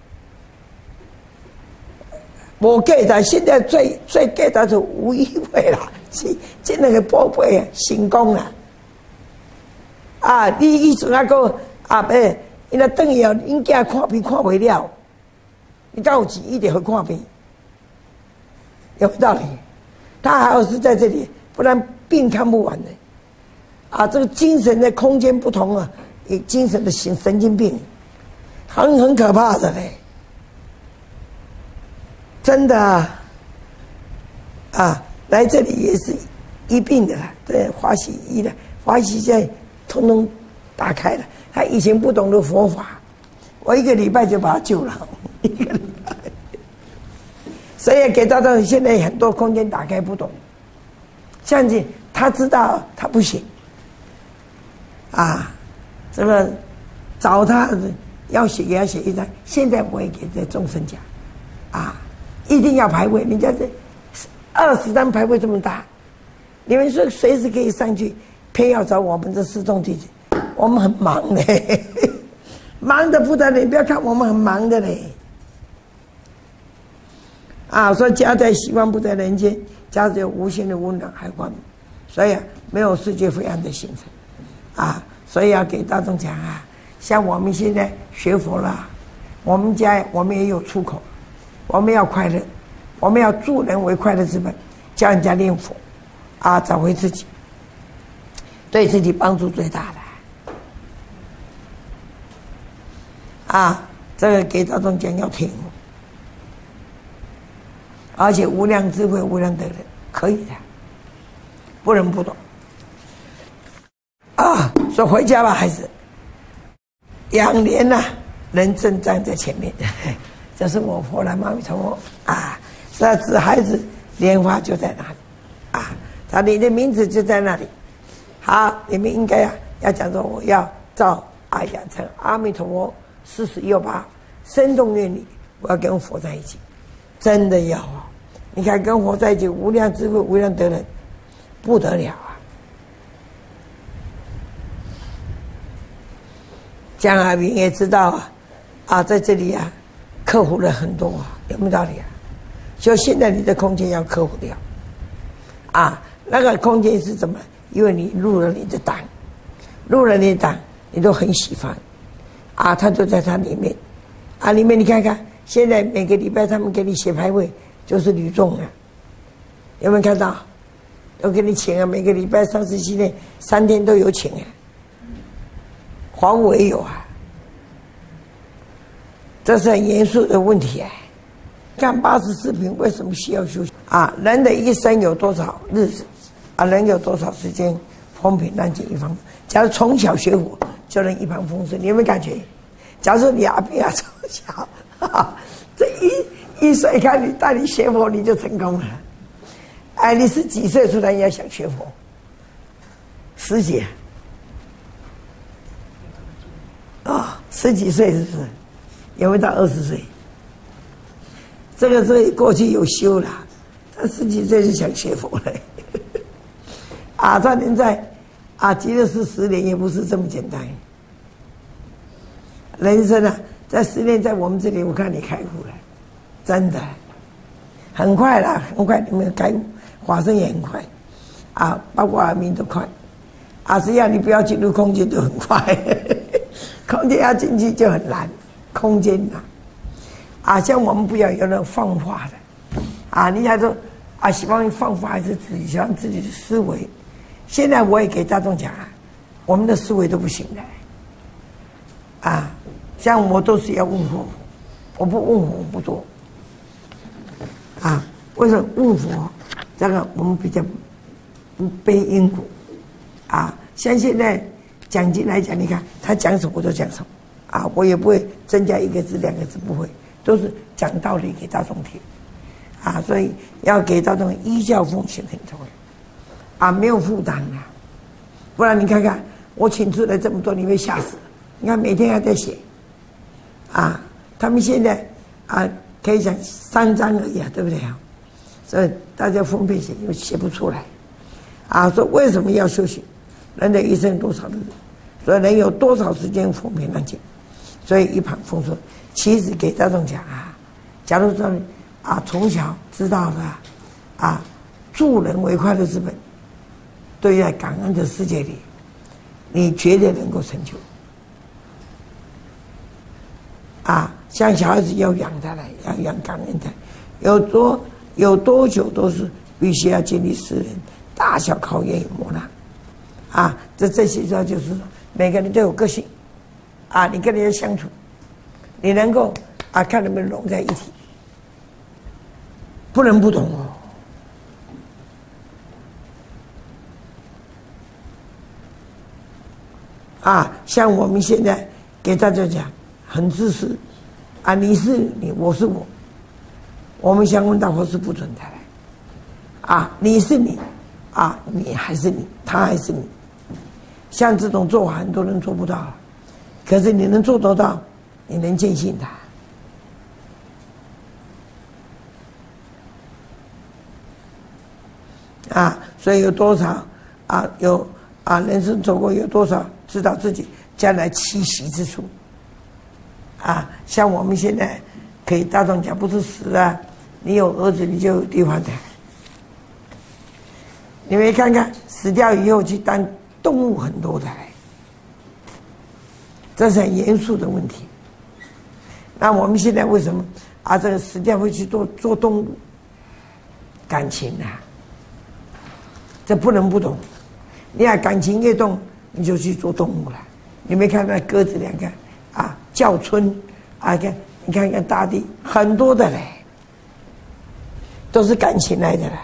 Speaker 1: 我给他现在最给他是无一位了，这那个宝贝啊，成功了。啊，你以前那个啊，因为等于哦，因囝看病看不了，你敢有钱一定会看病，有道理。他还要是在这里，不然病看不完的。啊，这个精神的空间不同啊，有精神的神经病，很可怕的嘞，真的啊，来这里也是一病的啦，对，华西医的，华西现在通通打开了。他以前不懂得佛法，我1个礼拜就把他救了，1个礼拜。所以给他的现在很多空间打开不懂，像这他知道他不行，啊，这个找他要写给他写一张，现在我也给这众生讲，啊，一定要排位，人家这20张排位这么大，你们说随时可以上去，偏要找我们这四众弟子。我们很忙嘞，忙得不得了。你不要看我们很忙的嘞，啊，说家在西方不在人间，家只有无限的温暖还有光明，所以啊，没有世界灰暗的形成，啊，所以要给大众讲啊，像我们现在学佛了，我们家我们也有出口，我们要快乐，我们要助人为快乐之本，教人家念佛，啊，找回自己，对自己帮助最大的。啊，这个给大众讲要听，而且无量智慧、无量德人可以的，不能不懂。啊，说回家吧，孩子，2年了，人正站在前面， 这是我佛南无阿弥陀佛啊！这指孩子莲花就在那里啊，他你的名字就在那里。好，你们应该要讲说，我要照养成阿弥陀佛4168生动愿力，我要跟佛在一起，真的要啊！你看跟佛在一起，无量智慧、无量德能，不得了啊！江海明也知道在这里克服了很多有没有道理啊？就现在你的空间要克服掉那个空间是怎么？因为你入了你的党，你都很喜欢他就在它里面里面你看看，现在每个礼拜他们给你写牌位，就是吕众有没有看到？都给你请每个礼拜37天3天都有请黄伟有这是很严肃的问题看84品为什么需要修行人的一生有多少日子人有多少时间风平浪静一方？假如从小学佛，就能一帆风顺，你有没有感觉？假如说你阿扁从小这一岁开始带你学佛，你就成功了。你是几岁突然要想学佛？10几10几岁是不是？有没有到20岁？这个是过去有修了，他10几岁就想学佛了。他能在极乐寺10年也不是这么简单。人生在10年在我们这里，我看你开悟了，真的很快啦，很快你们开悟，法身也很快包括阿弥都快只要你不要进入空间就很快，空间要进去就很难，空间像我们不要有那种放化的你还说希望放化还是自己喜欢自己的思维。现在我也给大众讲我们的思维都不行的像我都是要问佛，我不问佛我不做为什么问佛？这个我们比较不背因果像现在讲经来讲，你看他讲什么我都讲什么我也不会增加1个字2个字，不会，都是讲道理给大众听所以要给大众依教奉行很重要没有负担不然你看看我请出来这么多，你会吓死。你看每天还在写他们现在可以讲3章而已对不对所以大家分配写，因为写不出来说为什么要修行？人的一生多少日子，所以人有多少时间风平浪静，所以一帆风顺。其实给大众讲假如说从小知道了助人为快乐之本，对在感恩的世界里，你绝对能够成就像小孩子要养他来，要养感恩的，有多久都是必须要经历世人大小考验与磨难这些主要就是说每个人都有个性你跟人家相处，你能够看能不能融在一起，不能不懂像我们现在给大家讲很自私你是你，我是我，我们相问大佛是不存在的你是你你还是你，他还是你。像这种做法很多人做不到可是你能做得到，你能坚信他所以有多少有人生走过有多少知道自己将来栖息之处像我们现在可以大众讲，不是死你有儿子你就有地方的。你们看看死掉以后去当动物很多的这是很严肃的问题。那我们现在为什么这个死掉会去做动物？感情这不能不懂。你感情越动，你就去做动物了。你没看那鸽子2个叫春你看看大地很多的都是感情来的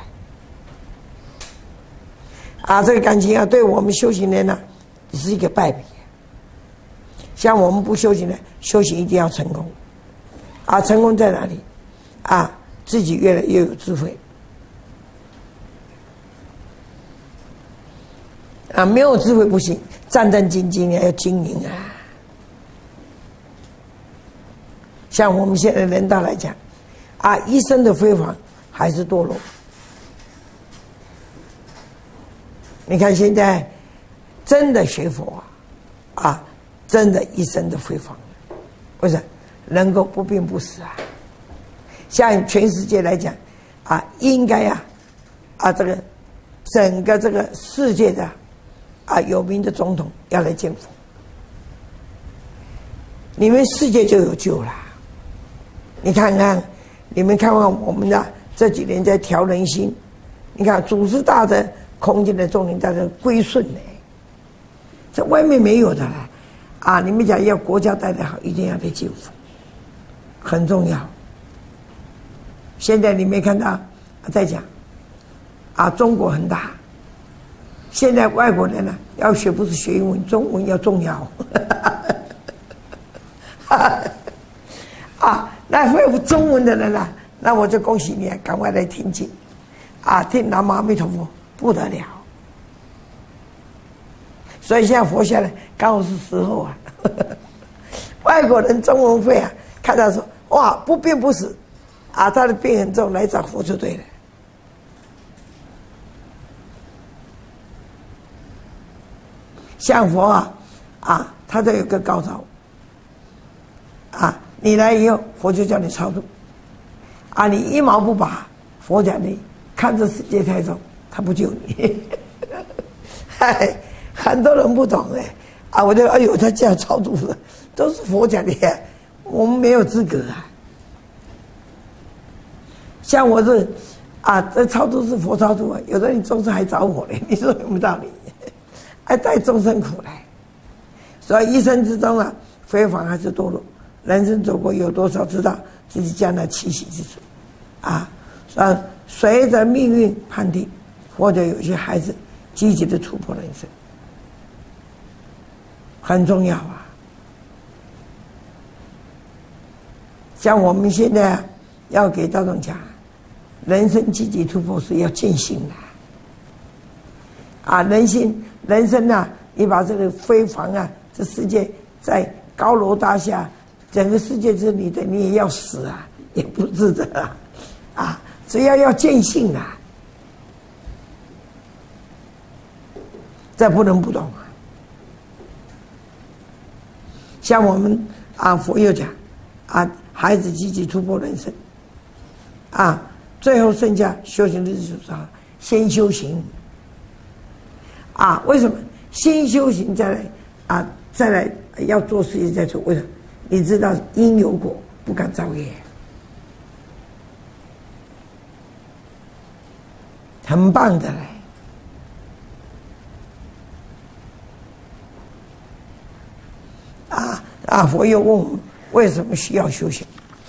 Speaker 1: 这个感情对我们修行人是一个败笔。像我们不修行的，修行一定要成功成功在哪里？自己越来越有智慧。没有智慧不行，战战兢兢要经营啊。像我们现在人大来讲，一生的辉煌还是堕落。你看现在真的学佛真的一生的辉煌，为什么能够不病不死啊？像全世界来讲应该这个整个这个世界的有名的总统要来见佛，你们世界就有救了。你看看，你们看看我们的这几年在调人心，你看祖师大德、空间的众人大德归顺呢，这外面没有的啦。你们讲要国家带得好，一定要来见佛，很重要。现在你没看到在讲中国很大，现在外国人要学不是学英文，中文要重要。那会中文的人那我就恭喜你赶快来听经听南无阿弥陀佛不得了。所以现在佛下来刚好是时候外国人中文会看到说哇不病不死他的病很重，来找佛就对了。像佛他都有个高招你来以后佛就叫你超度你一毛不拔，佛讲你看这世界太重，他不救你。很多人不懂我就哎呦他这样超度了，都是佛讲的我们没有资格像我是这超度是佛超度有的你众生还找我嘞，你说有没有道理？还带众生苦来，所以一生之中辉煌还是堕落，人生走过有多少知道自己将来栖息之处随着命运判定，或者有些孩子积极的突破人生，很重要像我们现在要给大众讲，人生积极突破是要见性人生你把这个辉煌这世界在高楼大厦，整个世界是你的，你也要死也不是的只要见性这不能不懂像我们佛又讲孩子积极突破人生最后剩下修行的就是先修行为什么先修行再来要做事情再做？为什么？你知道因有果，不敢造业，很棒的佛又问我们为什么需要修行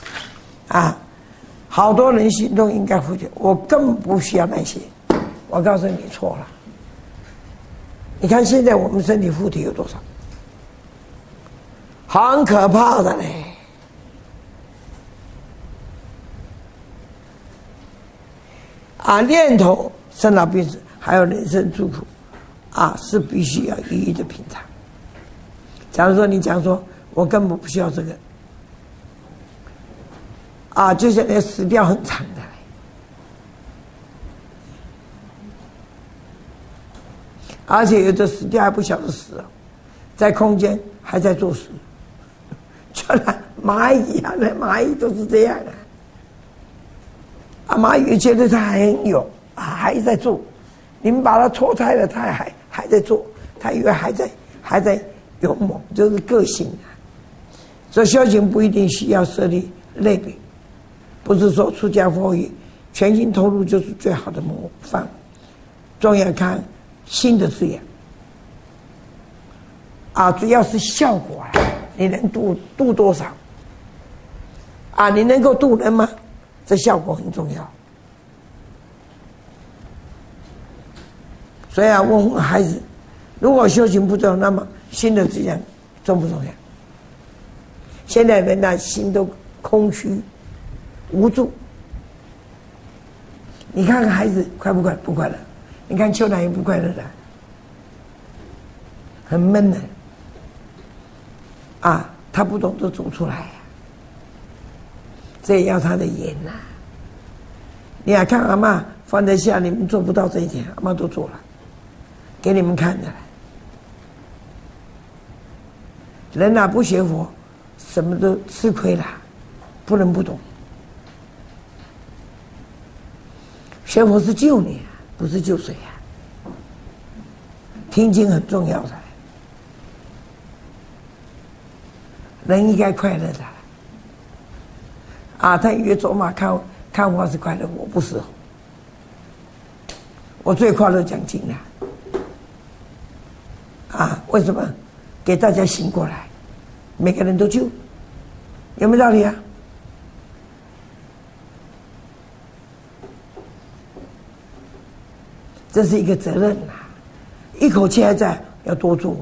Speaker 1: 好多人心中应该会觉得我根本不需要那些。我告诉你错了。你看现在我们身体附体有多少？很可怕的嘞！念头、生老病死，还有人生诸苦，是必须要一一的品尝。假如说你讲说我根本不需要这个，就像那死掉很惨的。而且有的死掉还不晓得死了，在空间还在做事，就那蚂蚁那蚂蚁都是这样蚂蚁觉得它很勇还在做，你们把它脱胎了，它还在做，它以为还在勇猛，就是个性所以修行不一定需要设立类别，不是说出家佛语全心投入就是最好的模范，重要看心的字眼主要是效果你能度多少你能够度人吗？这效果很重要。所以问孩子，如果修行不重要，那么心的字眼重不重要？现在人心都空虚、无助。你看看孩子快不快？不快乐。你看秋兰也不快乐的，很闷的。啊，他不懂都走出来，这也要他的眼呐。你要看阿嬷放在下，你们做不到这一点，阿嬷都做了，给你们看的。人啊，不学佛，什么都吃亏了，不能不懂。学佛是救你，不是救谁啊？听经很重要的，人应该快乐的。啊，他以为走马看花是快乐，我不是。我最快乐讲经了。啊，为什么？给大家醒过来，每个人都救，有没有道理啊？这是一个责任呐，一口气还在，要多做。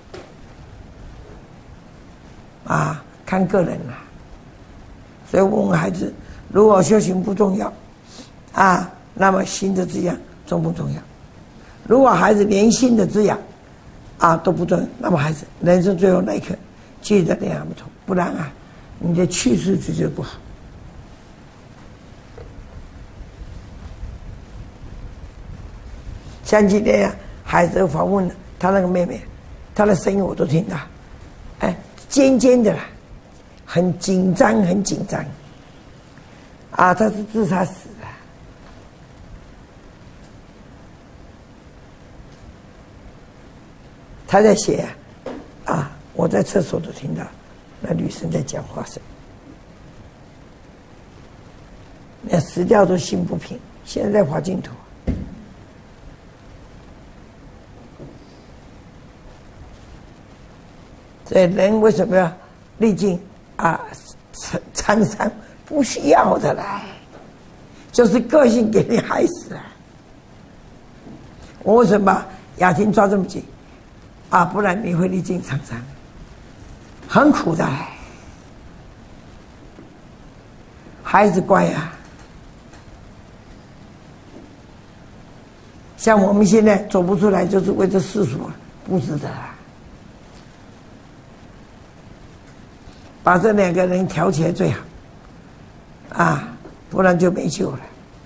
Speaker 1: 啊，看个人啦。所以我问孩子，如果修行不重要，啊，那么心的滋养重不重要？如果孩子连心的滋养，啊都不重要，那么孩子人生最后那一刻记得念阿弥陀，不然啊，你的去世直接不好。像今天呀，孩子访问了他那个妹妹，他的声音我都听到，哎，尖尖的啦，很紧张，很紧张。啊，他是自杀死的。他在写啊，我在厕所都听到那女生在讲话声。那死掉都心不平，现在在画净土。所以人为什么要历尽啊沧桑？不需要的啦，就是个性给你害死了。我为什么把雅婷抓这么紧？啊，不然你会历尽沧桑，很苦的。孩子乖啊，像我们现在走不出来，就是为这世俗不值得啊。把这两个人调起来最好，啊，不然就没救了。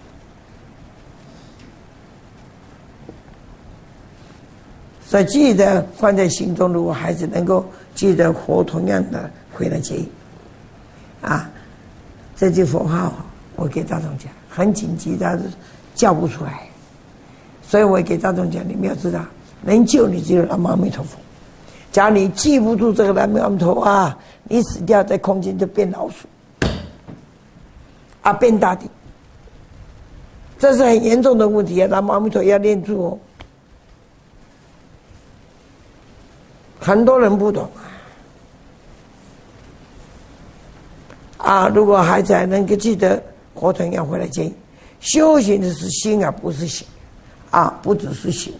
Speaker 1: 所以记得放在心中，如果孩子能够记得佛同样的回来接应，啊，这句佛号我给大众讲，很紧急，但是叫不出来，所以我给大众讲，你们要知道，能救你只有南无阿弥陀佛。假如你记不住这个南无阿弥陀佛啊，你死掉在空间就变老鼠，啊，变大地，这是很严重的问题啊！南无阿弥陀要念住哦，很多人不懂啊。如果孩子还能够记得佛陀要回来接应，修行的是心啊，不是行啊，不只是行，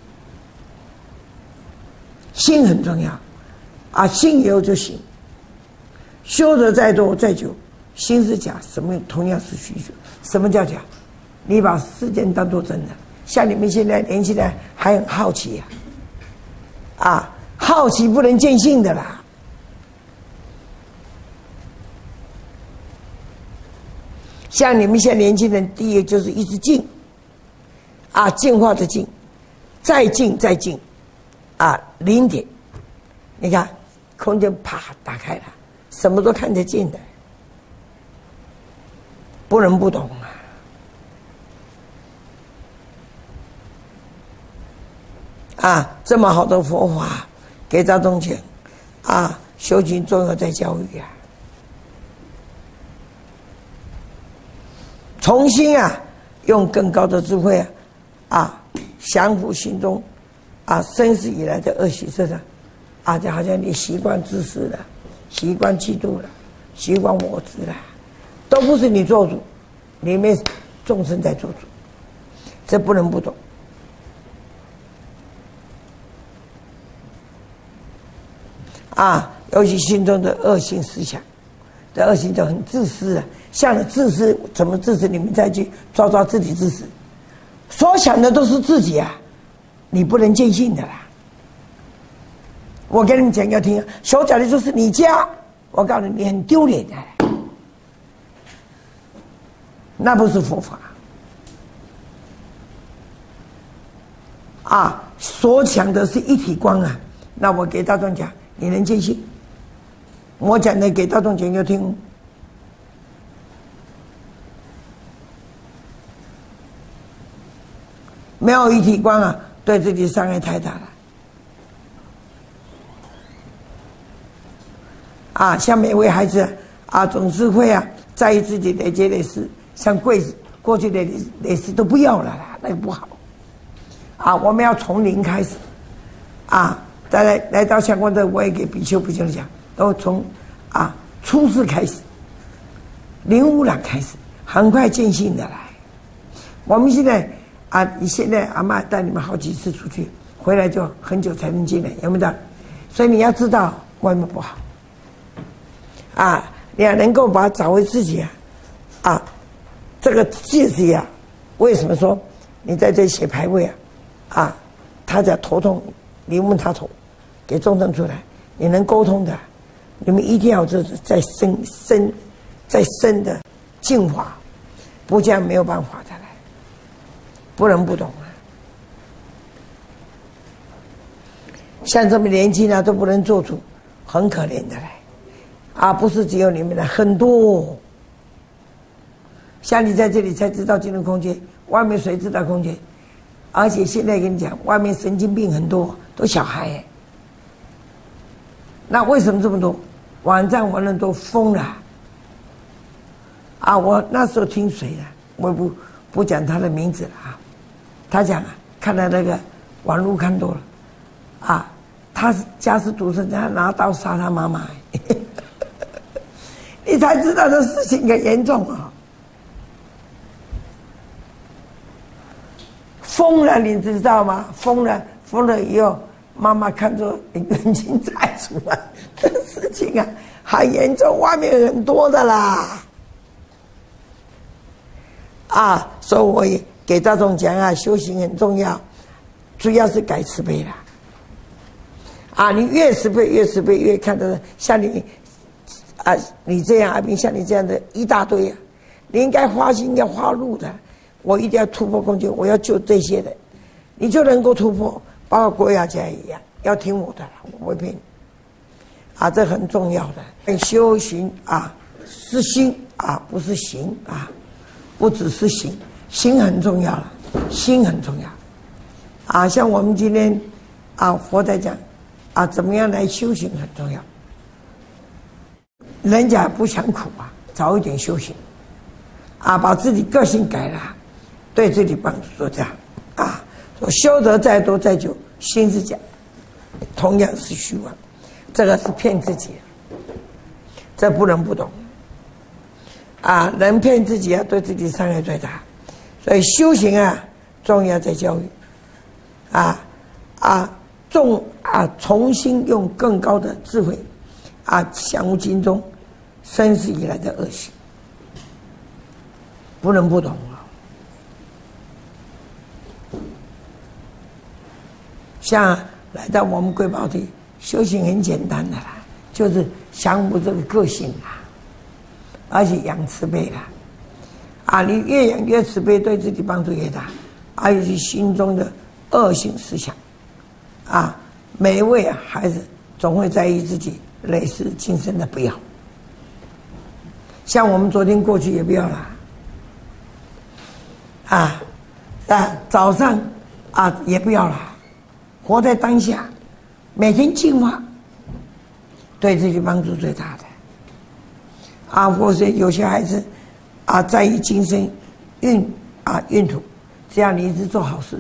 Speaker 1: 心很重要啊，心有就行。修的再多再久，心是假，什么同样是虚虚。什么叫假？你把世间当作真的。像你们现在年轻人还很好奇呀，啊，好奇不能见性的啦。像你们现在年轻人，第一个就是一直静，啊，净化的静，再静再静，啊，零点，你看空间啪打开了。什么都看得见的，不能不懂啊！啊，这么好的佛法给大众讲，啊，修行重要在教育啊，重新啊，用更高的智慧啊，降服心中啊生死以来的恶习色啊，就好像你习惯自私了。习惯嫉妒了，习惯我执了，都不是你做主，里面众生在做主，这不能不懂。啊，尤其心中的恶性思想， 这恶行就很自私啊。像了自私，怎么自私？你们再去抓自己自私，所想的都是自己啊，你不能见性的啦。我跟你们讲要听，手脚的就是你家，我告诉你，你很丢脸的，那不是佛法啊！所讲的是一体光啊。那我给大众讲，你能见性？我讲的给大众讲要听。没有一体光啊，对自己伤害太大了。啊，像每位孩子啊，总是会啊在意自己累劫累世，像柜子过去的累世都不要了啦，那个不好。啊，我们要从零开始，啊，再来到相关的，我也给比丘讲，都从啊初世开始，零污染开始，很快见性的来。我们现在啊，你现在阿嬷带你们好几次出去，回来就很久才能进来，有没有道理？所以你要知道外面不好。啊，你要能够把它找回自己啊！啊，这个戒指呀，为什么说你在这写牌位啊？啊，他在头痛，你问他头，给众生出来，你能沟通的，你们一定要就是再深的净化，不这样没有办法的来，不能不懂啊！像这么年轻啊，都不能做主，很可怜的来。啊，不是只有你们的，很多。像你在这里才知道进入空间，外面谁知道空间？而且现在跟你讲，外面神经病很多，都小孩哎。那为什么这么多？网站玩人都疯了。啊，我那时候听谁的，我不讲他的名字了啊。他讲啊，看到那个网络看多了，啊，他家是独生子，他拿刀杀他妈妈。你才知道这事情很严重啊！疯了，你知道吗？疯了以后，妈妈看着眼睛摘出来，这事情啊很严重，外面很多的啦。啊，所以我也给大众讲啊，修行很重要，主要是改慈悲啦。啊，你越慈悲，越看得像你。啊，你这样阿明像你这样的一大堆啊，你应该花心要花路的。我一定要突破空间，我要救这些人，你就能够突破。包括国雅家一样，要听我的，我不会骗你。啊，这很重要的。修行啊，是心啊，不是行啊，不只是行，心很重要了，心很重要。啊，像我们今天啊，佛在讲啊，怎么样来修行很重要。人家不想苦啊，早一点修行，啊，把自己个性改了，对自己帮助做这样，啊，说修得再多再久，心是假，同样是虚妄，这个是骗自己，这不能不懂，啊，人骗自己啊，对自己伤害最大，所以修行啊，重要在教育，重新用更高的智慧，啊，降伏经中生世以来的恶行，不能不懂啊。像来到我们贵宝地修行很简单的啦，就是降伏这个个性啦，而且养慈悲啦。啊，你越养越慈悲，对自己帮助越大，而且是心中的恶性思想，啊，每一位孩子总会在意自己累世今生的不要。像我们昨天过去也不要了，早上啊也不要了，活在当下，每天净化，对自己帮助最大的。啊，或者有些孩子啊在意今生运途，只要你一直做好事，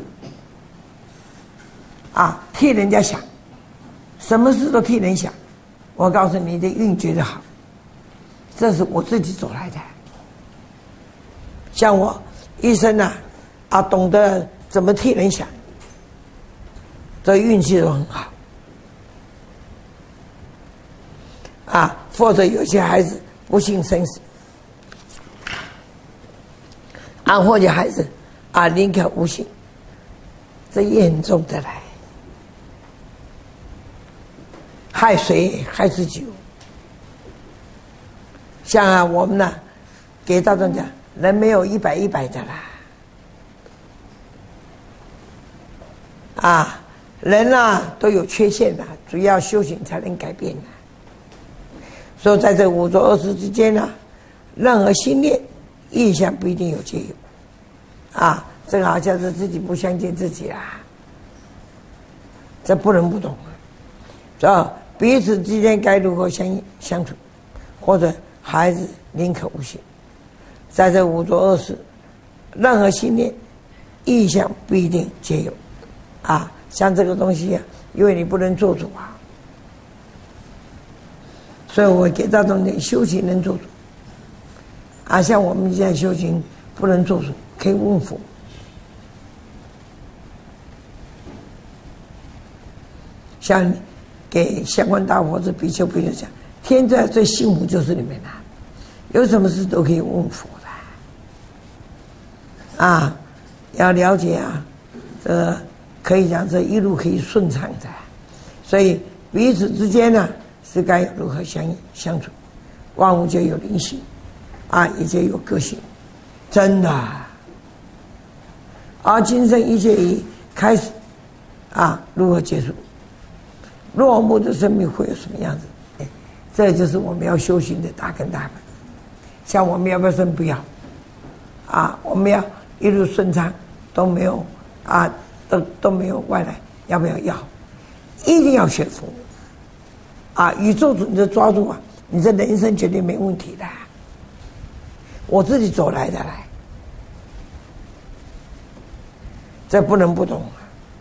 Speaker 1: 啊，替人家想，什么事都替人想，我告诉你，你的运觉得好。这是我自己走来的。像我一生懂得怎么替人想，这运气都很好。或者有些孩子不信生死，啊，或者还是啊宁可无信，这严重的来，害谁害自己。像啊我们呢，给大众讲，人没有100的啦，啊，人啊都有缺陷的，主要修行才能改变的。所以在这5浊20之间呢，任何心念意象不一定有皆有，啊，这个好像是自己不相信自己啦，这不能不懂啊。是吧？彼此之间该如何相处，或者孩子宁可无信，在这5浊20，任何心念意象不一定皆有，啊，像这个东西啊，因为你不能做主啊。所以我给大众点修行能做主，啊，像我们现在修行不能做主，可以问佛。像给相关大佛子比丘比丘讲，天在最幸福就是你们啦，有什么事都可以问佛的，啊，要了解啊，这可以讲这一路可以顺畅的，所以彼此之间呢。是该如何相处，万物皆有灵性，啊，也皆有个性，真的。而今生一切以开始，啊，如何结束？落幕的生命会有什么样子？这就是我们要修行的大根大本。像我们要不要生？不要，啊，我们要一路顺畅，都没有啊，都没有外来，要不要？要，一定要学佛。啊，宇宙主你就抓住啊，你这人生绝对没问题的。我自己走来的来，这不能不懂啊。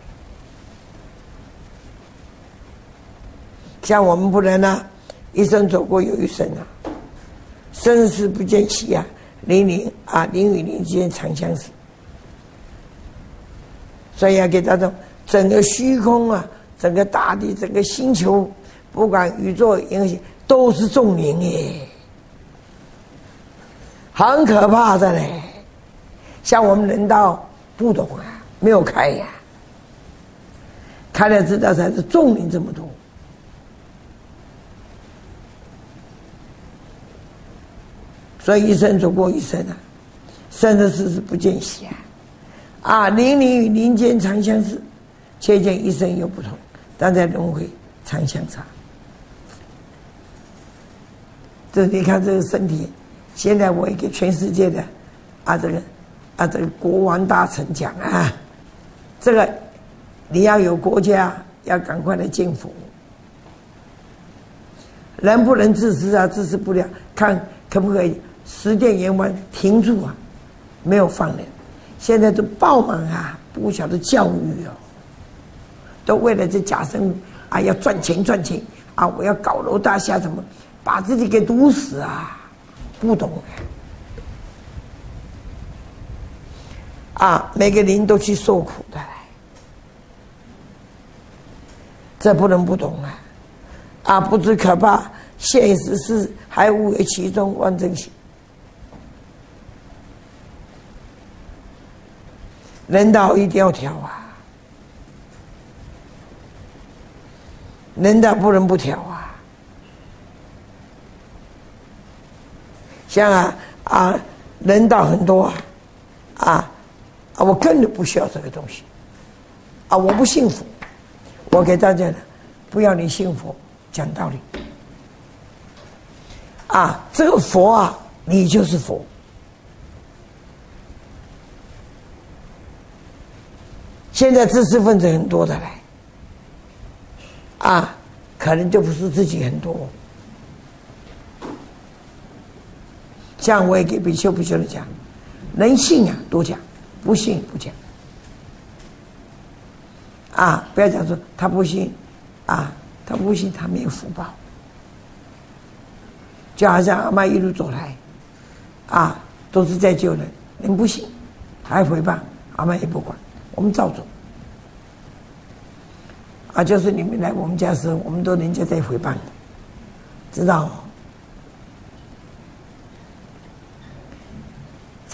Speaker 1: 像我们不能啊，一生走过又一生啊，生死不见息啊，灵与灵之间常相识。所以要给大众，整个虚空啊，整个大地，整个星球。不管宇宙银河系都是众灵耶，很可怕的嘞。像我们人道不懂啊，没有开呀，开了知道才是众灵这么多。所以一生走过一生啊，生的世事不见息啊，啊，灵与灵间常相识，切见一生又不同，但在轮回常相差。这你看这个身体，现在我也给全世界的这个国王大臣讲啊，这个你要有国家，要赶快来建佛，能不能自私啊？自私不了，看可不可以十殿阎王停住啊？没有放人，现在都爆满啊，不晓得教育哦，都为了这假生啊，要赚钱啊，我要高楼大厦怎么？把自己给毒死啊！不懂啊，每个人都去受苦的，这不能不懂啊！啊，不知可怕，现实是还误为其中万正行。人道一定要调啊，人道不能不调啊。像人道很多我根本不需要这个东西啊！我不信佛，我给大家的，不要你信佛，讲道理啊！这个佛啊，你就是佛。现在知识分子很多的来可能就不是自己很多。像我也给比丘的讲，能信多讲，不信不讲。不要讲说他不信他不信，他没有福报。就好像阿嬷一路走来都是在救人，人不信还诽谤，阿嬷也不管，我们照走。就是你们来我们家的时候，我们都人家在诽谤的，知道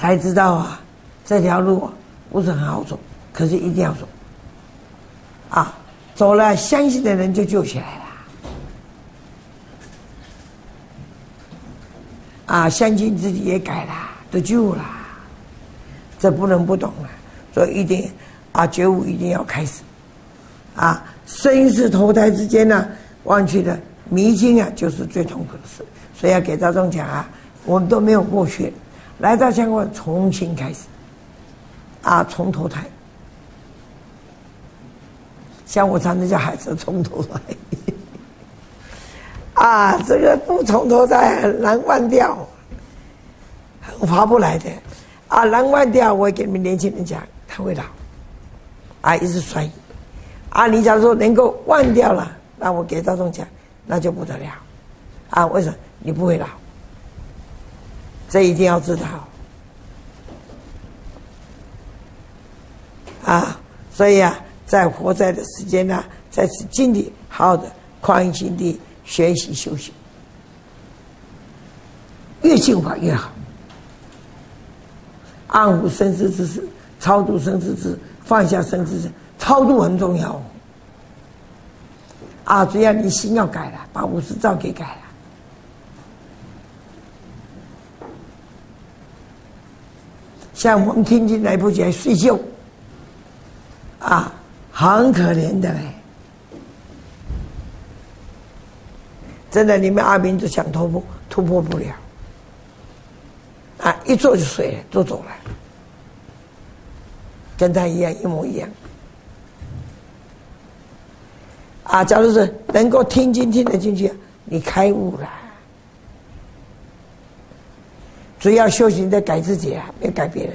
Speaker 1: 才知道啊，这条路不是很好走，可是一定要走。啊，走了，相信的人就救起来了。啊，相信自己也改了，得救了。这不能不懂了，所以一定啊，觉悟一定要开始。啊，生死投胎之间呢，忘去了迷津啊，就是最痛苦的事。所以要给大众讲啊，我们都没有过去，来到香港重新开始，啊，重投胎。像我常常叫孩子重投胎，啊，这个不重投胎很难忘掉，很划不来的。啊，难忘掉，我也给你们年轻人讲，他会老，啊，一直衰。啊，你假如说能够忘掉了，那我给大众讲，那就不得了。啊，为什么？你不会老，这一定要知道。啊，所以啊，在活在的时间呢，在此尽力好好的宽心地学习修行，越进化越好。安抚生死之事，超度生死之，放下生死之，超度很重要。啊，只要你心要改了，把50兆给改了。像我们听经来不及还睡觉，啊，很可怜的嘞。真的，你们阿明就想突破不了。啊，一坐就睡了，就走了，跟他一样，一模一样。啊，假如是能够听经听得进去，你开悟了。只要修行在改自己啊，没改别人。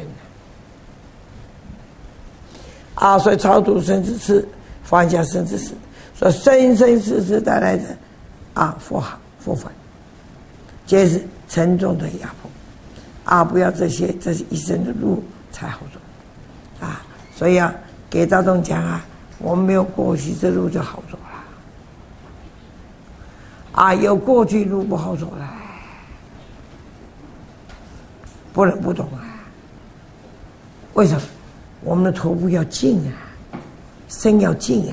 Speaker 1: 啊，所以超度生死事，放下生死事，所以生生世世带来的啊佛法，皆是沉重的压迫。啊，不要这些，这是一生的路才好走。啊，所以啊，给大众讲啊，我们没有过去，这路就好走了。啊，有过去路不好走了，不能不懂啊。为什么？我们的头部要静啊，身要静啊。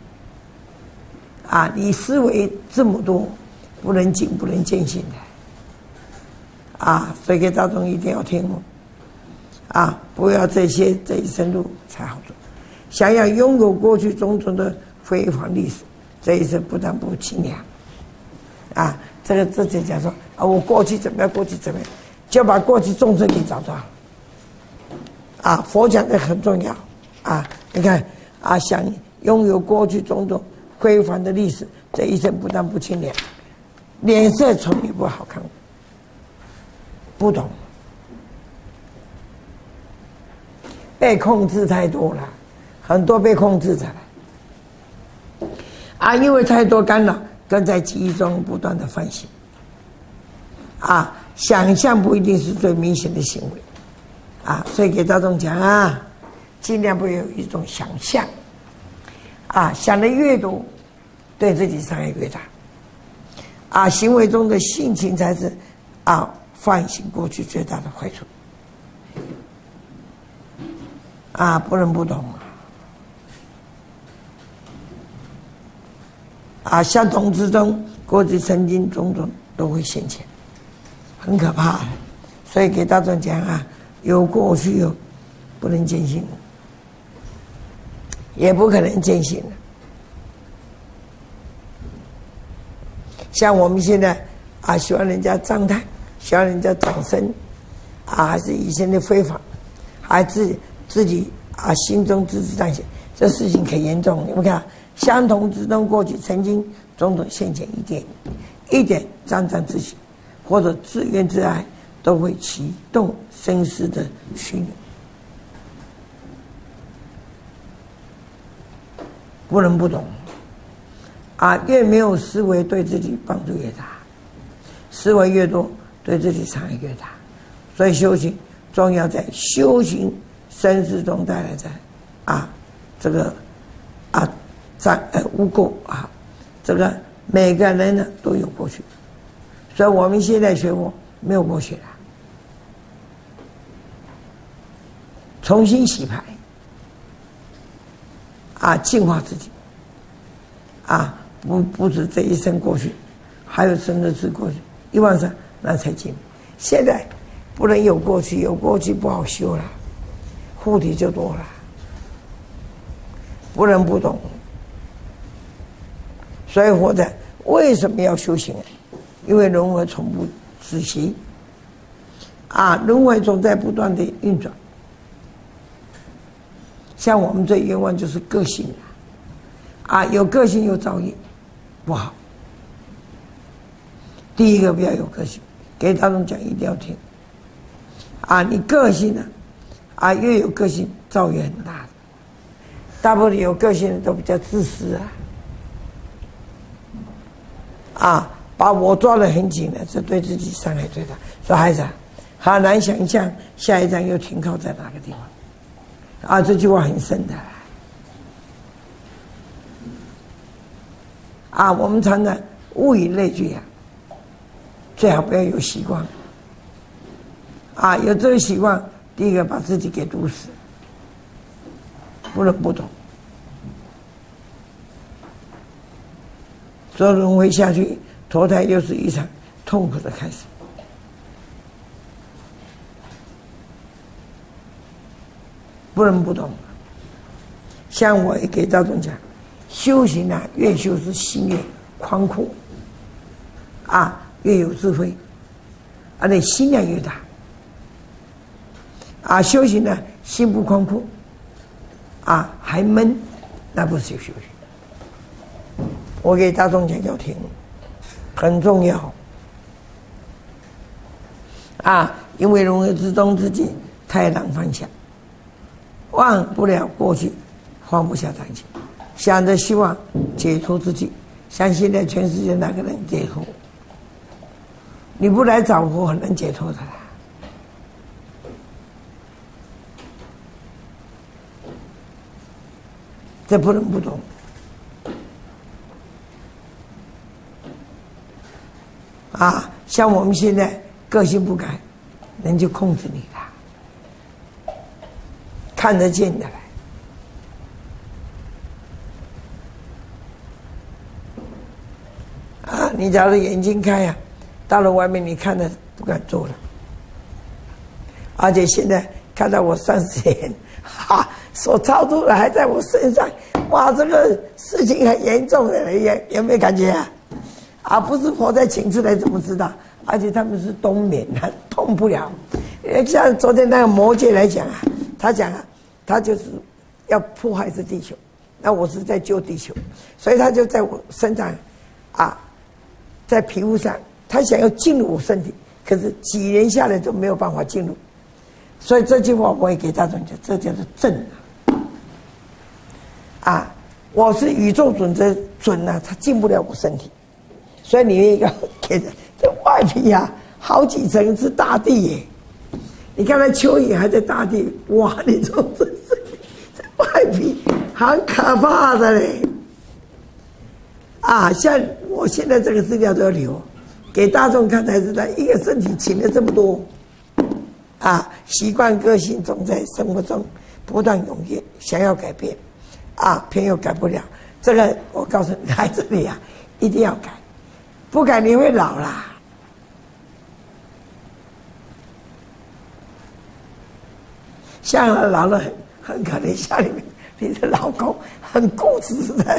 Speaker 1: 啊，你思维这么多，不能静，不能见性的。啊，所以给大众一定要听哦。啊，不要这些，这一生路才好走。想要拥有过去种种的辉煌历史，这一生不但不清凉。啊，这就讲说啊，我过去怎么样，过去怎么样，就把过去众生给找到。啊，佛讲的很重要。啊，你看啊，想拥有过去种种辉煌的历史，这一生不但不清凉，脸色从也不好看。不懂，被控制太多了，很多被控制着了。啊，因为太多干扰，跟在记忆中不断的反省。啊，想象不一定是最明显的行为。啊，所以给大众讲啊，尽量不要有一种想象。啊，想的越多，对自己伤害越大。啊，行为中的性情才是啊。反省过去最大的坏处。啊，不能不懂啊！相同之中，过去曾经种种都会现前，很可怕。所以给大众讲啊，有过去有，不能见性，也不可能见性了。像我们现在啊，喜欢人家赞叹。希望人家掌声，啊，还是以前的非法，还自己啊心中自自赞许，这事情可严重。你们看，相同之中过去曾经种种现前一点沾沾自喜，或者自怨自艾，都会启动生死的驱力。不能不懂，啊，越没有思维，对自己帮助越大，思维越多。对自己伤害越大，所以修行重要在修行生死中带来的啊，这个啊无垢啊，这个每个人呢都有过去，所以我们现在学佛没有过去了， 重新洗牌，净化自己，不止这一生过去，还有生日子过去，1万3那才进。现在不能有过去，有过去不好修了，护体就多了，不能不懂。所以活着为什么要修行？因为轮回从不止息，轮回总在不断的运转。像我们这愿望就是个性有个性有造业，不好。第一个不要有个性，给大众讲一定要听。你个性呢，越有个性，造业很大的。大部分有个性的都比较自私把我抓得很紧了，这对自己伤害最大。说孩子很难想象下一站又停靠在哪个地方这句话很深的我们常常物以类聚最好不要有习惯有这个习惯，第一个把自己给毒死，不能不懂。所以轮回下去，投胎又是一场痛苦的开始。不能不懂。像我也给大众讲，修行越修是心越宽阔，越有智慧，而且心量越大。修行心不宽阔，还闷，那不是修行。我给大众讲要听，很重要。因为轮回之中自己太难放下，忘不了过去，放不下当前，想着希望解脱自己。像现在全世界哪个人解脱？你不来找我，很难解脱的啦。这不能不懂。像我们现在个性不改，人就控制你了，看得见的来。你假如眼睛开到了外面你看了不敢做了。而且现在看到我30年，所操作的还在我身上，哇，这个事情很严重的，有没有感觉不是活在请出来怎么知道？而且他们是冬眠动不了。像昨天那个魔界来讲他讲他就是要迫害这地球，那我是在救地球，所以他就在我身上在皮肤上，他想要进入我身体，可是几年下来都没有办法进入。所以这句话我也给大众讲，这叫做正我是宇宙准则准他进不了我身体。所以你一个给的这外皮好几层是大地耶，你看那蚯蚓还在大地，哇，你说这外皮很可怕的嘞。像我现在这个资料都要留给大众看才知道，一个身体请了这么多习惯个性总在生活中不断涌现，想要改变偏又改不了。这个我告诉你，来这里一定要改，不改你会老啦。像老了很可怜，像你的老公很固执的，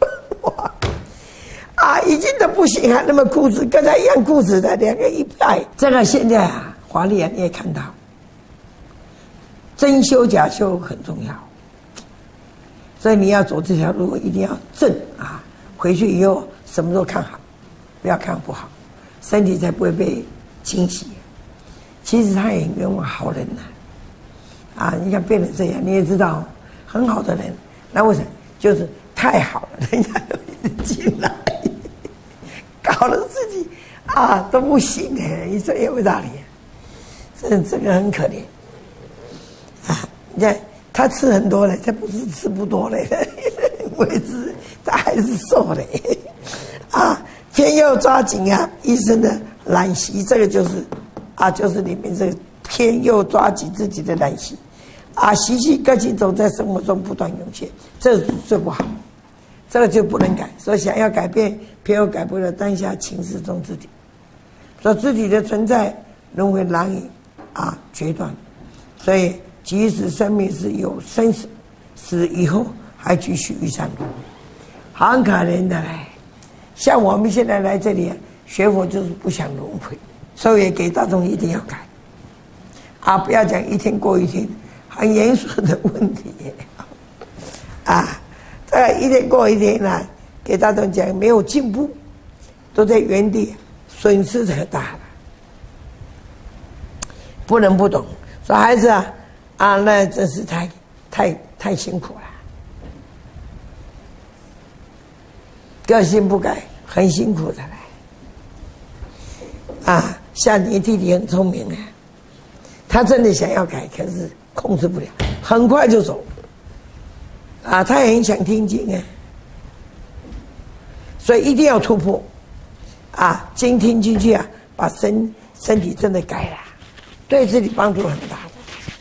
Speaker 1: 已经都不行，还那么固执，跟他一样固执的，两个一派。这个现在华丽你也看到，真修假修很重要，所以你要走这条路一定要正回去以后什么都看好，不要看不好，身体才不会被侵袭。其实他也很冤枉好人你看变成这样，你也知道很好的人，那为什么就是太好了，人家都进来，搞得自己都不行你说有没有道理？这个很可怜你看他吃很多了，他不是吃不多了，为之他还是瘦了偏要抓紧医生的懒习，这个就是就是里面这个偏又抓紧自己的懒习习气个性总在生活中不断涌现，这是最不好，这个就不能改。所以想要改变，偏又改不了当下情势中自己，所以自己的存在仍会难以决断。所以即使生命是有生死，死以后还继续一场轮回，很可怜的嘞。像我们现在来这里学佛，就是不想轮回，所以也给大众一定要改不要讲一天过一天，很严肃的问题这个一天过一天给大众讲没有进步，都在原地，损失可大了。不能不懂，说孩子那真是太辛苦了，个性不改，很辛苦的嘞。像你弟弟很聪明他真的想要改，可是控制不了，很快就走。他也很想听经所以一定要突破经听进去把身体真的改了，对自己帮助很大的。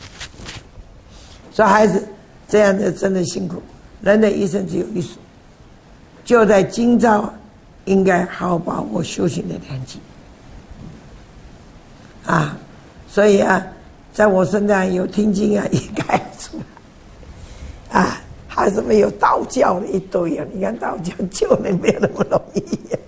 Speaker 1: 所以孩子这样的真的辛苦，人的一生只有一世，就在今朝应该好好把握修行的良机所以在我身上有听经也改出来还什么有道教的一堆你看道教救人没有那么容易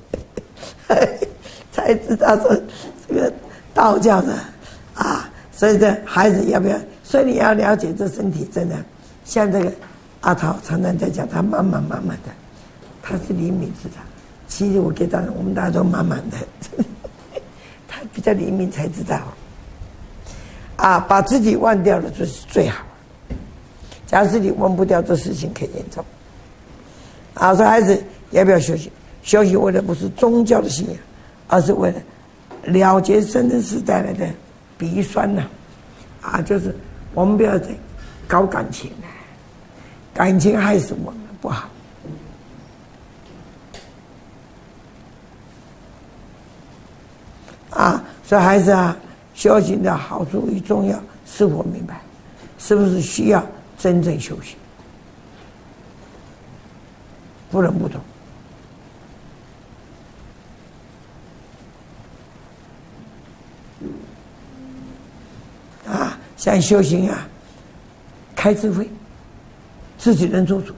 Speaker 1: 才知道说这个道教的所以这孩子要不要？所以你要了解这身体真的像这个阿桃常常在讲，他慢慢的，他是灵敏知道。其实我给大家，我们大家都慢慢的，他比较灵敏才知道把自己忘掉了就是最好。假如自己忘不掉，这事情可以严重所以孩子要不要修行？修行为的不是宗教的信仰，而是为了了结生生世带来的鼻酸就是我们不要再搞感情感情害死我们不好所以孩子修行的好处与重要是否明白？是不是需要真正修行？不能不懂像修行开智慧，自己能做主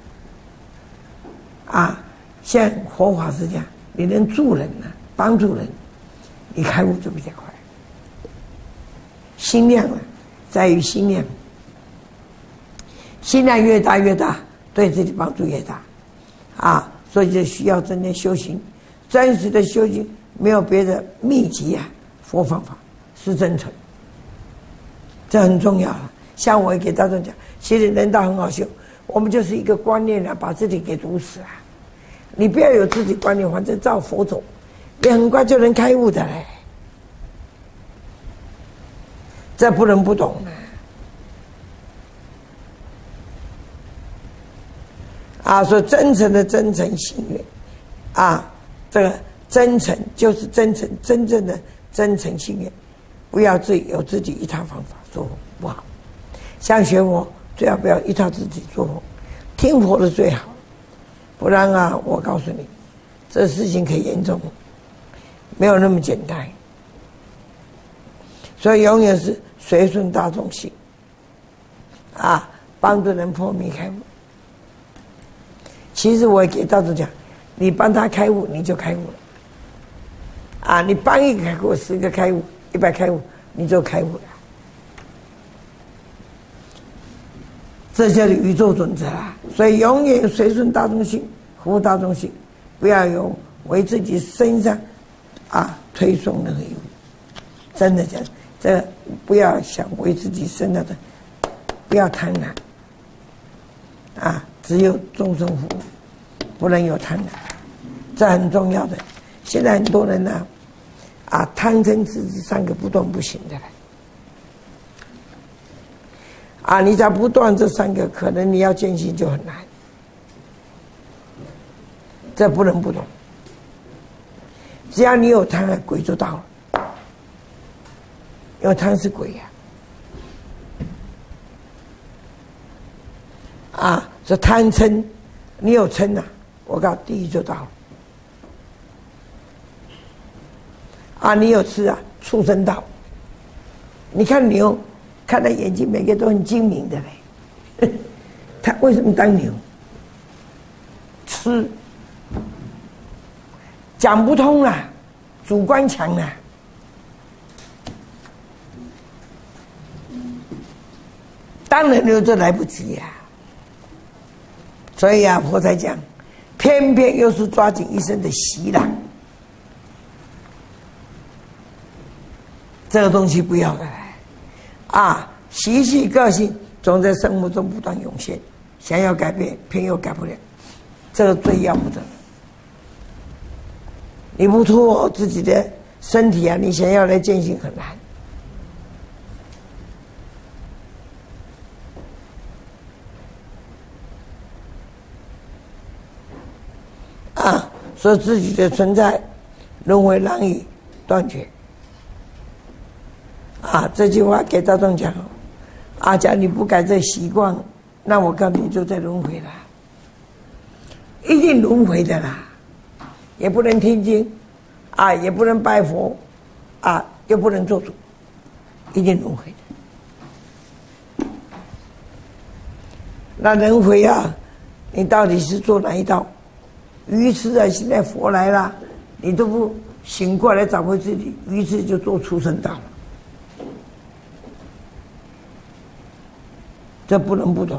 Speaker 1: 像活法是这样，你能助人帮助人，你开悟就比较快。心量在于心量，心量越大，对自己帮助越大所以就需要真正修行。真实的修行没有别的秘籍佛方法，是真诚，这很重要像我也给大众讲，其实人道很好修，我们就是一个观念把自己给毒死你不要有自己观念，反正照佛走，你很快就能开悟的嘞。这不能不懂说真诚的真诚心愿这个真诚就是真诚，真正的真诚心愿，不要有自己一套方法做佛不好。像学佛最好不要一套自己做佛，听佛的最好，不然我告诉你，这事情可以严重，没有那么简单。所以永远是随顺大众心帮助人破迷开悟。其实我也给大众讲，你帮他开悟，你就开悟了你帮一个开悟，10个开悟，100开悟，你就开悟了。这叫宇宙准则所以永远随顺大众心，服务大众心，不要有为自己身上推送任何义务。真的讲，这不要想为自己身上的，不要贪婪只有众生服务，不能有贪婪，这很重要的。现在很多人贪嗔痴这3个不断不行的你只要不断这3个，可能你要坚信就很难。这不能不懂。只要你有贪鬼就到了，因为贪是鬼这贪嗔，你有嗔我告诉地狱就到了。你有吃畜生道。你看牛，看他眼睛每个都很精明的嘞，他为什么当牛？吃，讲不通啦，主观强啦。当然牛就来不及所以佛才讲，偏偏又是抓紧一生的习啦。这个东西不要的习气个性总在生活中不断涌现，想要改变偏又改不了，这个最要不得。你不托自己的身体你想要来践行很难。所以自己的存在沦为难以断绝。这句话给大众讲假如你不改这习惯，那我告诉你就在轮回了，一定轮回的啦。也不能听经也不能拜佛又不能做主，一定轮回的。那轮回你到底是做哪一道？愚痴现在佛来了，你都不醒过来找回自己，愚痴就做畜生道了。这不能不懂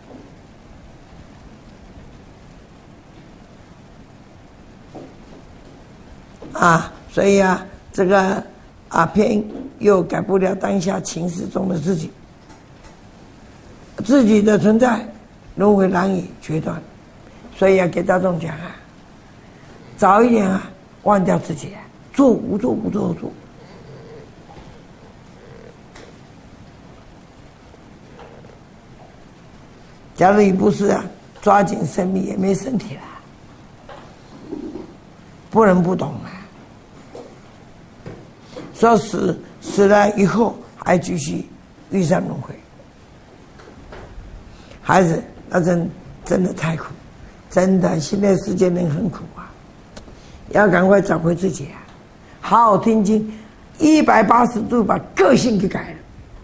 Speaker 1: 所以这个偏又改不了当下情势中的自己，自己的存在轮回难以决断，所以要给大众讲早一点忘掉自己做无做不做做。假如你不是抓紧生命，也没身体了，不能不懂说死了以后还继续遇上轮回，孩子那真的太苦，真的现在世界人很苦要赶快找回自己好好听经，180度把个性给改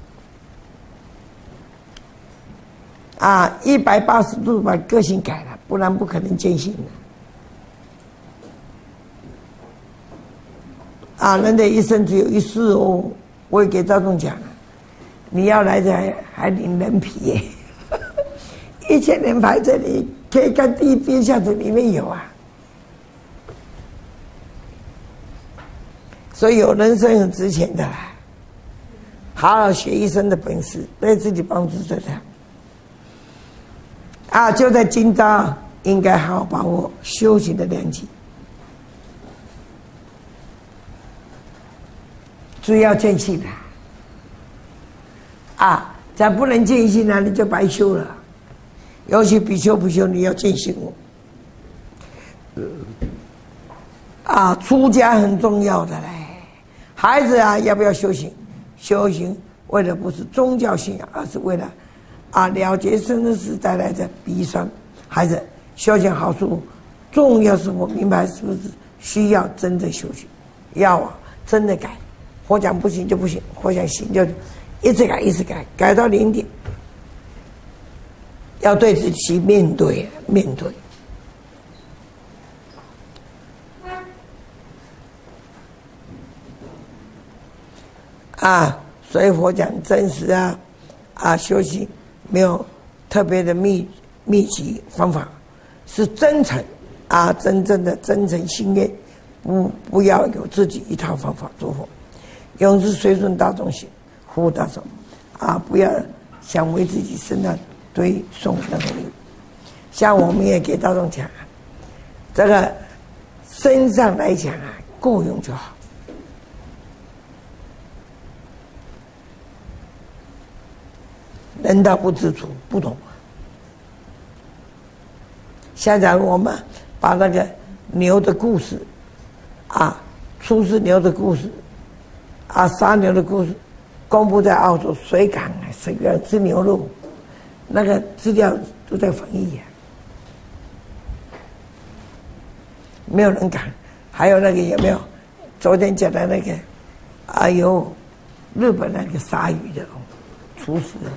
Speaker 1: 了180度把个性改了，不然不可能坚信人的一生只有一世我也给大众讲你要来的还领人皮1000人排这里，可以看第一篇下子里面有所以有人生很值钱的好好学一生的本事，对自己帮助最大就在今朝应该好好把握修行的良机。注意要见性再不能见性你就白修了。尤其比丘不修，你要见性出家很重要的嘞。孩子要不要修行？修行为的不是宗教信仰，而是为了了结生生世带来的鼻酸。孩子修行好处，重要是我明白是不是需要真正修行，要真的改。佛讲不行就不行，佛讲行就一直改，一直改，改到零点。要对自己面对。所以佛讲真实修行没有特别的秘籍方法，是真诚真正的真诚心愿，不要有自己一套方法做佛，永是随顺大众行，服务大众不要想为自己身上堆送任何礼物。像我们也给大众讲这个身上来讲够用就好。人道不知足，不懂现在我们把那个牛的故事出世牛的故事杀牛的故事公布在澳洲，谁敢吃牛肉？ 那个资料都在翻译啊，没有人敢。还有那个有没有？昨天讲的那个，哎呦，日本那个鲨鱼的处死了。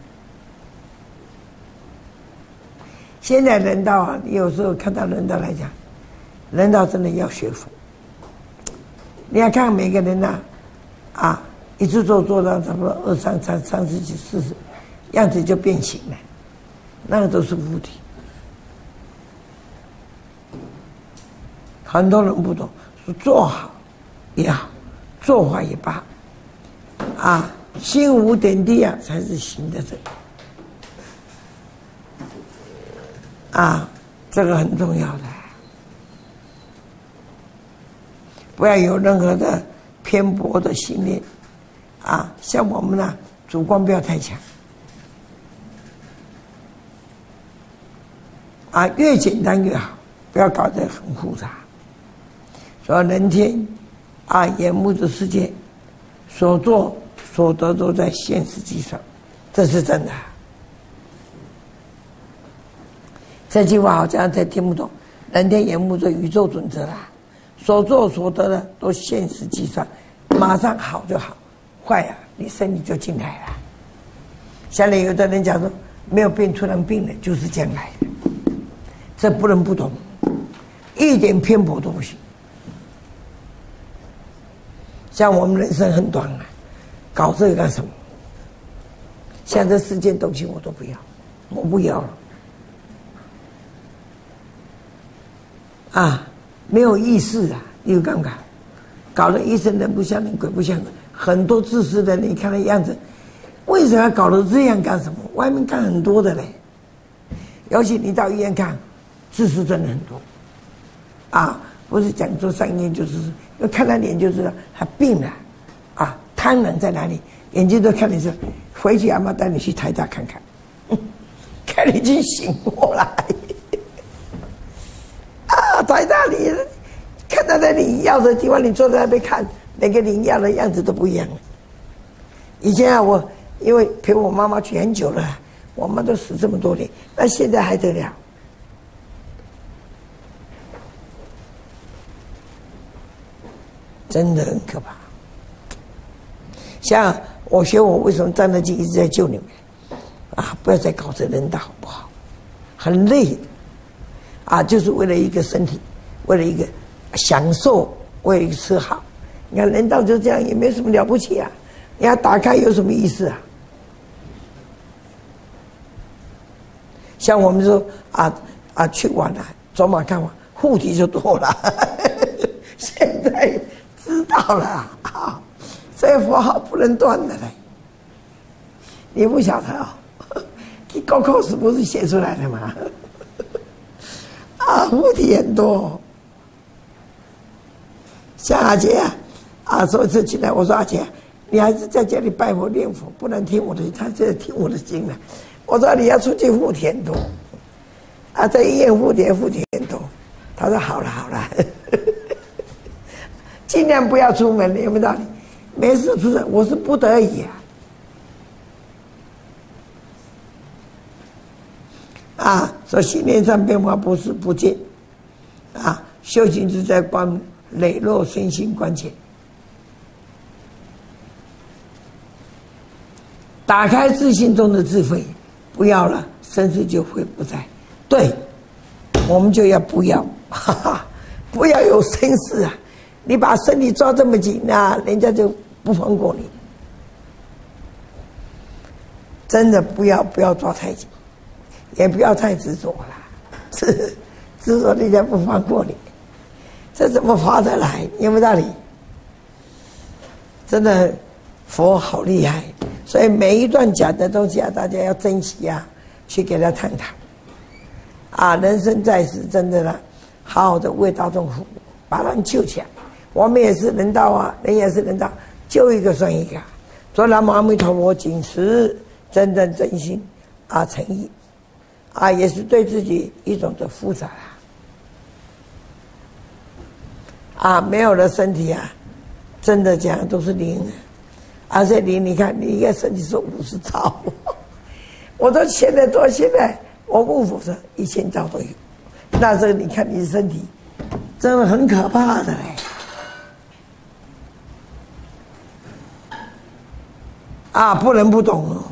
Speaker 1: 现在人道啊，你有时候看到人道来讲，人道真的要学佛。你要看每个人呐、一直做到差不多30几40，样子就变形了，那个都是物体。很多人不懂，说做好也好，做法也罢，心无点滴啊，才是行的这个。这个很重要的，不要有任何的偏颇的信念。像我们呢，主观不要太强。越简单越好，不要搞得很复杂。所以人天眼目的世界，所做所得都在现实际上，这是真的。这句话好像才听不懂，人天眼目的宇宙准则啦，所做所得的都现实计算，马上好就好，坏啊，你身体就进来了。像有的人讲说没有病突然病了，就是这样来的，这不能不懂，一点偏颇都不行。像我们人生很短啊，搞这个干什么？像这4件东西我都不要，我不要了。没有意识啊，你有感觉？搞得一生人不像人，鬼不像鬼。很多自私的人，你看那样子，为什么要搞得这样干什么？外面看很多的嘞，尤其你到医院看，自私真的很多。不是讲说上医就是，要看他脸就知道他病了。贪婪在哪里？眼睛都看你说，回去阿妈带你去台大看看，看你去醒过来。台大里看到那领药的地方，你坐在那边看，每个领药的样子都不一样。以前我因为陪我妈妈去很久了，我妈都死这么多年，那现在还得了？真的很可怕。像我学我为什么战斗机一直在救你们不要再搞这人道好不好？很累就是为了一个身体，为了一个享受，为了一个吃好。你看人道就这样，也没什么了不起啊。你要打开有什么意思啊？像我们说去玩了，走马看花，护体就多了。现在知道了这佛号不能断的嘞。你不晓得你高考时不是写出来的吗？护体很多。像阿姐说一次进来，我说阿姐，你还是在家里拜佛念佛，不能听我的，他现在听我的经了。我说你要出去护体很多，在医院护体很多。他说好了，尽量不要出门，有没有道理？没事出门，我是不得已所以心念上变化不是不见修行是在磊落身心关键，打开自信中的智慧，不要了，生死就会不在。对，我们就要不要，不要有生死你把身体抓这么紧人家就不放过你。真的不要抓太紧，也不要太执着了，执着人家不放过你，这怎么划得来？有没有道理？真的，佛好厉害，所以每一段讲的东西大家要珍惜去给他探讨人生在世，真的好好的为大众服务，把人救起来。我们也是人道人也是人道，救一个算一个。说南无阿弥陀佛，谨持真正真心诚意也是对自己一种的负责没有了身体真的讲都是零这零你看你一个身体是50兆我说现在做现在，我问佛说1000兆都有。那时候你看你的身体，真的很可怕的嘞。啊，不能不懂哦。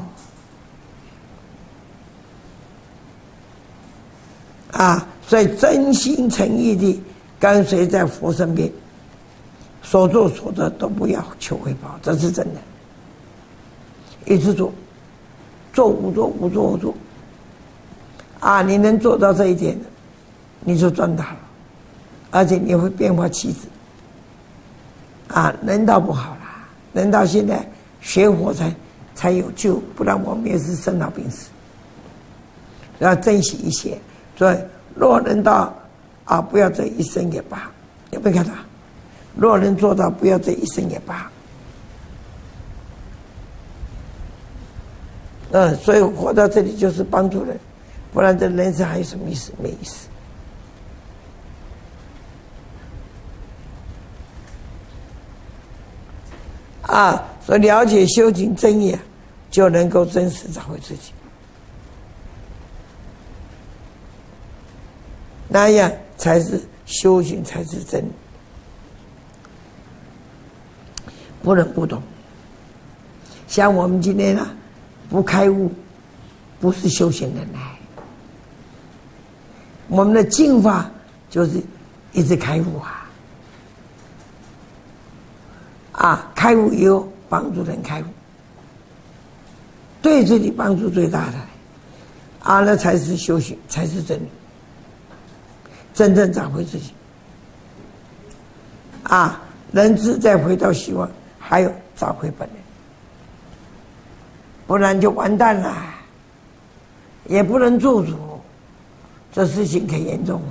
Speaker 1: 啊，所以真心诚意地跟随在佛身边，所做所得都不要求回报，这是真的。一直做，做无做，无做无做。啊，你能做到这一点，你就赚大了，而且你会变化气质。啊，人道不好啦，人道现在学佛才有救，不然我们也是生老病死。要珍惜一些，所以若能到啊，不要这一生也罢。有没有看到？若能做到，不要这一生也罢。所以活到这里就是帮助人，不然这人生还有什么意思？没意思。啊，所以了解修行真义，就能够真实找回自己。那样才是修行，才是真。不能不懂。像我们今天啊，不开悟，不是修行人来。我们的进法就是一直开悟啊。啊，开悟以后帮助人开悟，对自己帮助最大的。啊，那才是修行，才是真理。真正找回自己。啊，人知再回到希望，还有找回本人，不然就完蛋了，也不能做主，这事情可严重。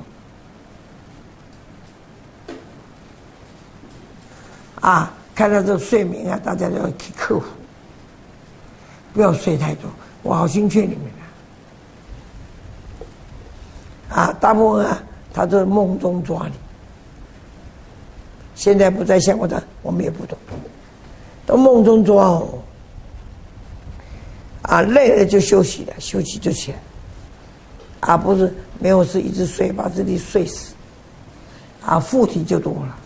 Speaker 1: 啊，看到这个睡眠啊，大家都要去克服，不要睡太多。我好心劝你们啊，大部分啊，他都是梦中抓你。现在不再像我们也不懂，都梦中抓哦。啊，累了就休息了，休息就起来，啊，不是没有事一直睡，把自己睡死，啊，附体就多了，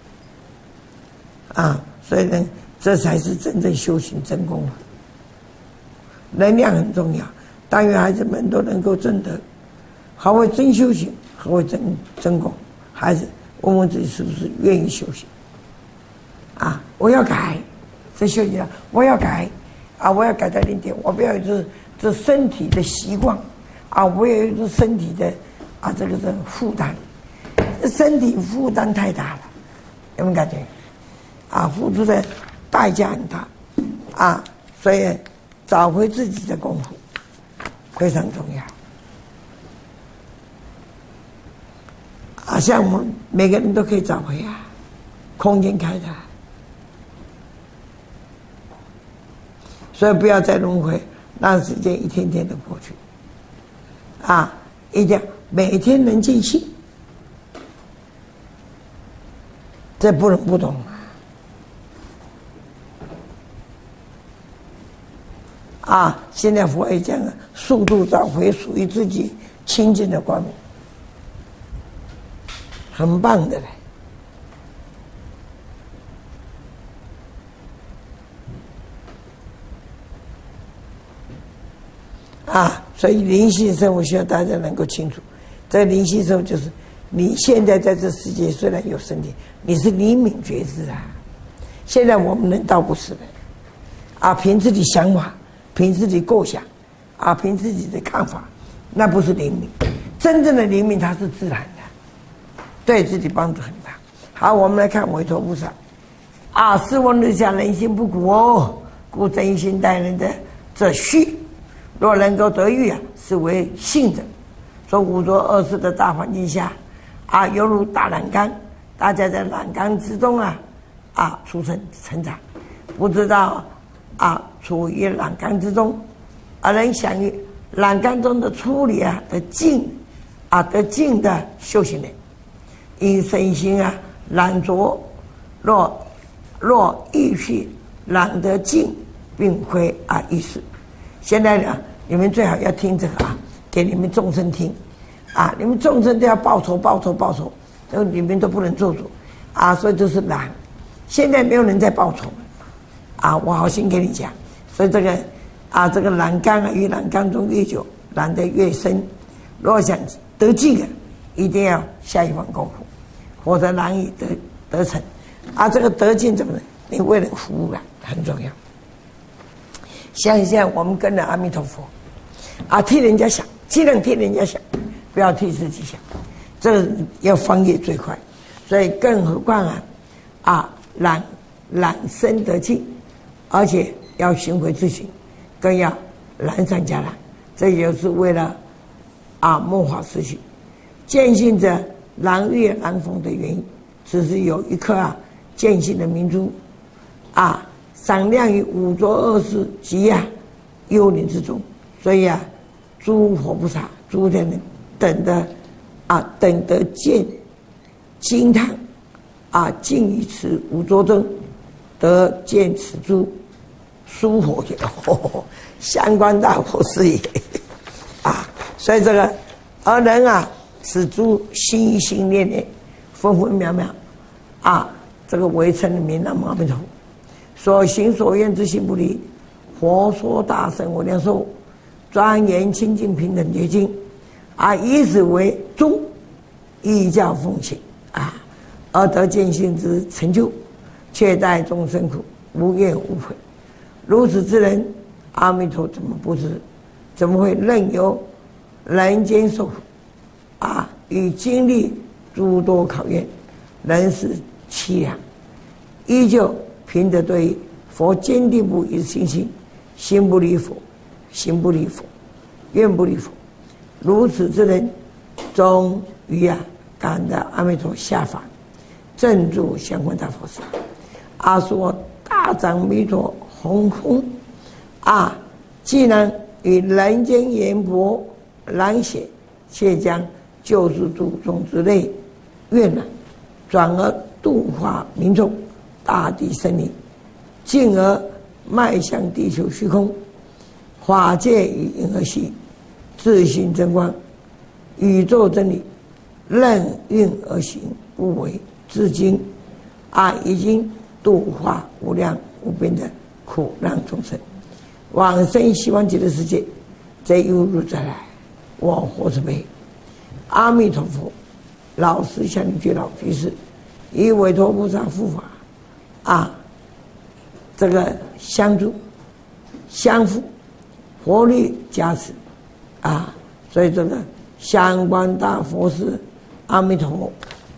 Speaker 1: 啊，所以呢，这才是真正修行真功夫。能量很重要，但愿孩子们都能够证得，何谓真修行，何谓真功？孩子问问自己是不是愿意修行？啊，我要改，这修行我要改。啊，我要改到0点，我不要有这身体的习惯，啊，我也有这身体的啊这个负担，身体负担太大了，有没有感觉？啊，付出的代价很大，啊，所以找回自己的功夫非常重要。啊，像我们每个人都可以找回啊，空间开的。所以不要再轮回，让时间一天天的过去。啊，一定要每天能尽兴，这不能不懂啊！现在佛也讲了，速度找回属于自己清净的光明，很棒的嘞。啊，所以灵性生活需要大家能够清楚，这灵性生活就是你现在在这世界虽然有身体，你是灵敏觉知啊。现在我们人倒不是的，啊，凭自己想法，凭自己构想，啊，凭自己的看法，那不是灵敏。真正的灵敏它是自然的，对自己帮助很大。好，我们来看韦陀菩萨，啊，试问日下人心不古哦，故真心待人的这虚。若能够得遇啊，是为信者。说五浊恶世的大环境下，啊，犹如大染缸，大家在染缸之中啊，啊，成长，不知道啊，处于染缸之中，而能享于染缸中的出离啊的净，啊得净的修行人，因身心啊染浊，若欲去染得净，并非啊意识。现在呢， 你们最好要听这个啊，给你们众生听啊，你们众生都要报仇，你们都不能做主啊，所以就是懒。现在没有人在报仇啊，我好心跟你讲，所以这个啊，这个懒干啊，与懒干中越久，懒得越深。如果想得进啊，一定要下一番功夫，否则难以得成。啊，这个得进怎么呢？你为人服务啊，很重要。想一想，我们跟着阿弥陀佛啊，替人家想，尽量替人家想，不要替自己想，这要方业最快。所以更何况懒生得进，而且要寻回自省，更要懒上加懒。这就是为了末法时期见性者难遇难逢的原因。只是有一颗见性的明珠闪亮于五浊恶世及幽灵之中，所以诸佛菩萨、诸天人等得见惊叹尽于此五浊中，得见此珠殊佛也，相关大佛是也所以这个而人此珠心心念念，分分秒秒这个为称的名南无阿弥陀佛，所行所愿之心不离。佛说大乘无量寿，庄严清净平等觉经以此为宗，依教奉行而得见性之成就，却待众生苦，无怨无悔。如此之人，阿弥陀怎么不知？怎么会任由人间受苦与经历诸多考验，人世凄凉，依旧凭着对佛坚定不移的信心，心不离佛，行不离佛，愿不离佛。如此之人，终于感得阿弥陀下凡，正住相关大佛寺。说大长弥陀宏宏既然与人间言薄难显，却将救世诸众之类愿转而度化民众，大地生灵，进而迈向地球虚空，法界与银河系，自性真光，宇宙真理，任运而行，不为。至今已经度化无量无边的苦难众生，往生西方极乐世界，再犹如再来，我活着没？阿弥陀佛，老师向你觉老居士，以委托菩萨护法这个相助相扶，佛力加持所以这个相关大佛寺阿弥陀佛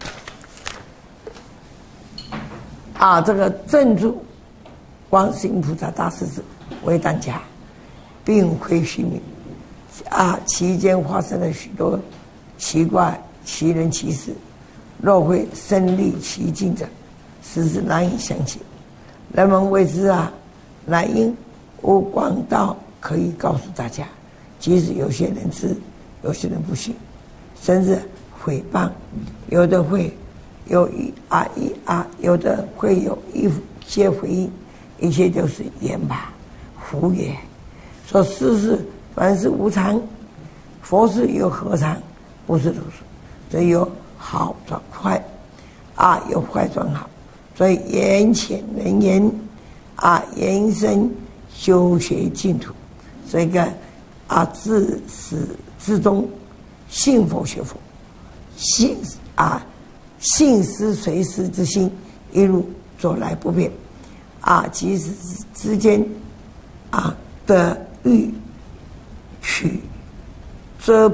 Speaker 1: 这个镇住观世音菩萨大势至为当家，并非虚名期间发生了许多奇怪奇人奇事，若会身历其境者，实是难以相信。人们为之乃因无广道可以告诉大家，即使有些人知，有些人不信，甚至诽谤，有的会有有的会有一些回应，一切都是言吧，胡言。说世事凡是无常，佛事又何尝不是如此？所以有好转坏有坏转好。所以言浅人言言深修学净土。所以自始至终信佛学佛，信思随师之心，一路走来不变即使之间得欲取遮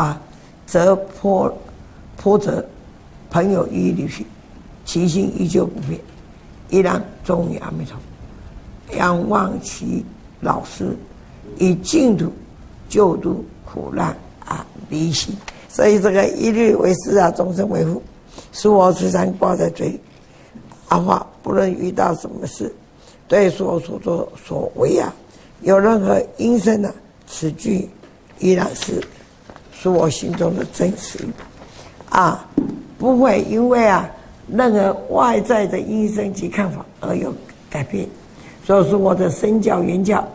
Speaker 1: 波折，朋友一一离去，其心依旧不变，依然忠于阿弥陀佛，仰望其老师，以净土救度苦难离心。所以这个一律为师终身为父，恕我时常挂在嘴里话不论遇到什么事，对所作所为有任何因生此句依然是属我心中的真实不会因为任何外在的因生及看法而有改变。所以说我的身教言教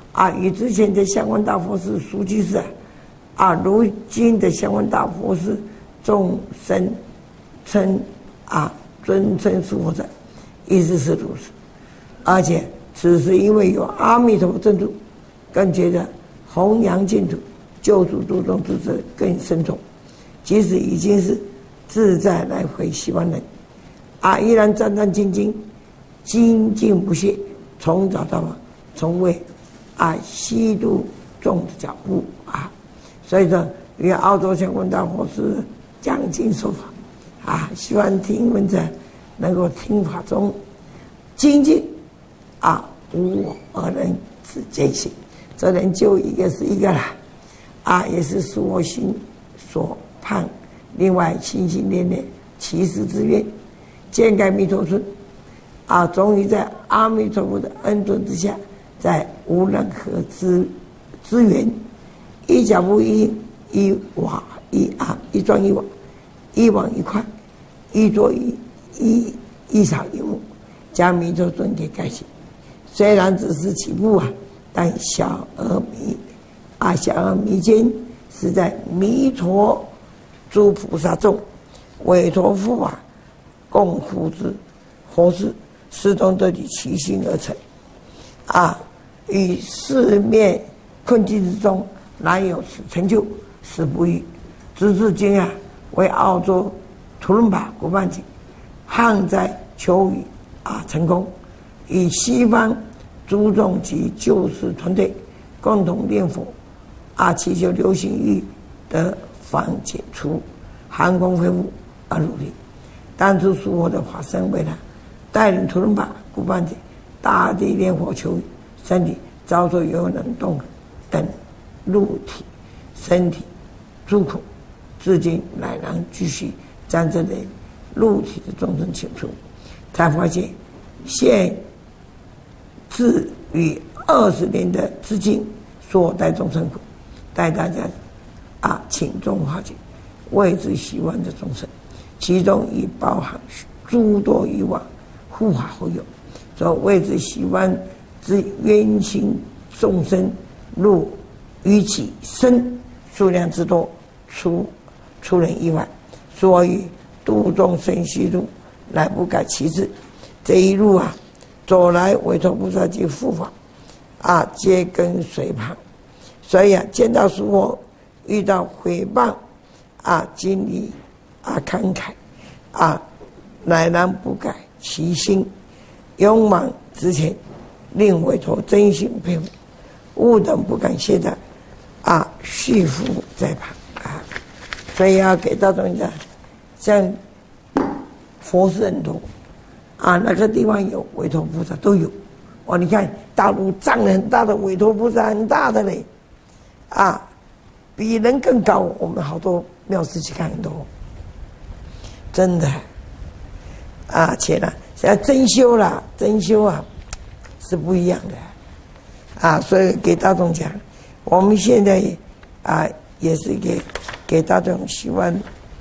Speaker 1: 与之前的相关大佛是俗居士如今的相关大佛是众生称尊称诸佛者，意思是如此。而且此时因为有阿弥陀佛镇住，更觉得弘扬净土、救助度众之责更深重。即使已经是自在来回西方人，依然战战兢兢、精进不懈，从早到晚，从未西渡众的脚步所以说，与澳洲相关大佛是讲经说法希望听闻者能够听法中精进无我而能自见性，这人就一个是一个啦也是属我心所盼。另外心心念念其实之愿，见盖弥陀尊终于在阿弥陀佛的恩准之下，在无任何资源，一脚步一瓦一砖一瓦，一网一块，一桌一草一木，将弥陀尊给盖起。虽然只是起步但小而弥坚，是在弥陀诸菩萨众委托付共护之，或是始终得以其心而成于四面困境之中，难有此成就，实不易。直至今为澳洲图伦巴国办级旱灾求雨成功，与西方诸众及救世团队共同念佛祈求流行疫得防解除，航空恢复努力。当初属我的法身为了带领图伦巴国办级大地念佛求雨，身体遭受有冷冻等肉体身体诸苦，至今乃能继续将这类肉体的众生请出，才发现现自于20年的资金所带众生苦，带大家请众化解，为之希望的众生，其中已包含诸多以往护法后有，所谓之希望之冤亲众生，若于其身数量之多，出人意外，所以度众生西路，乃不改其志。这一路走来，委托菩萨及护法皆跟随旁，所以见到诸佛，遇到诽谤经历慷慨乃然不改其心，勇往直前，令委托真心佩服，吾等不敢懈怠续服在旁所以要给大众讲，像佛是很多那个地方有委托菩萨都有你看大陆藏很大的委托菩萨，很大的嘞比人更高。我们好多庙寺去看很多，真的且呢现在真修啦，真修是不一样的所以给大众讲，我们现在也是给大众希望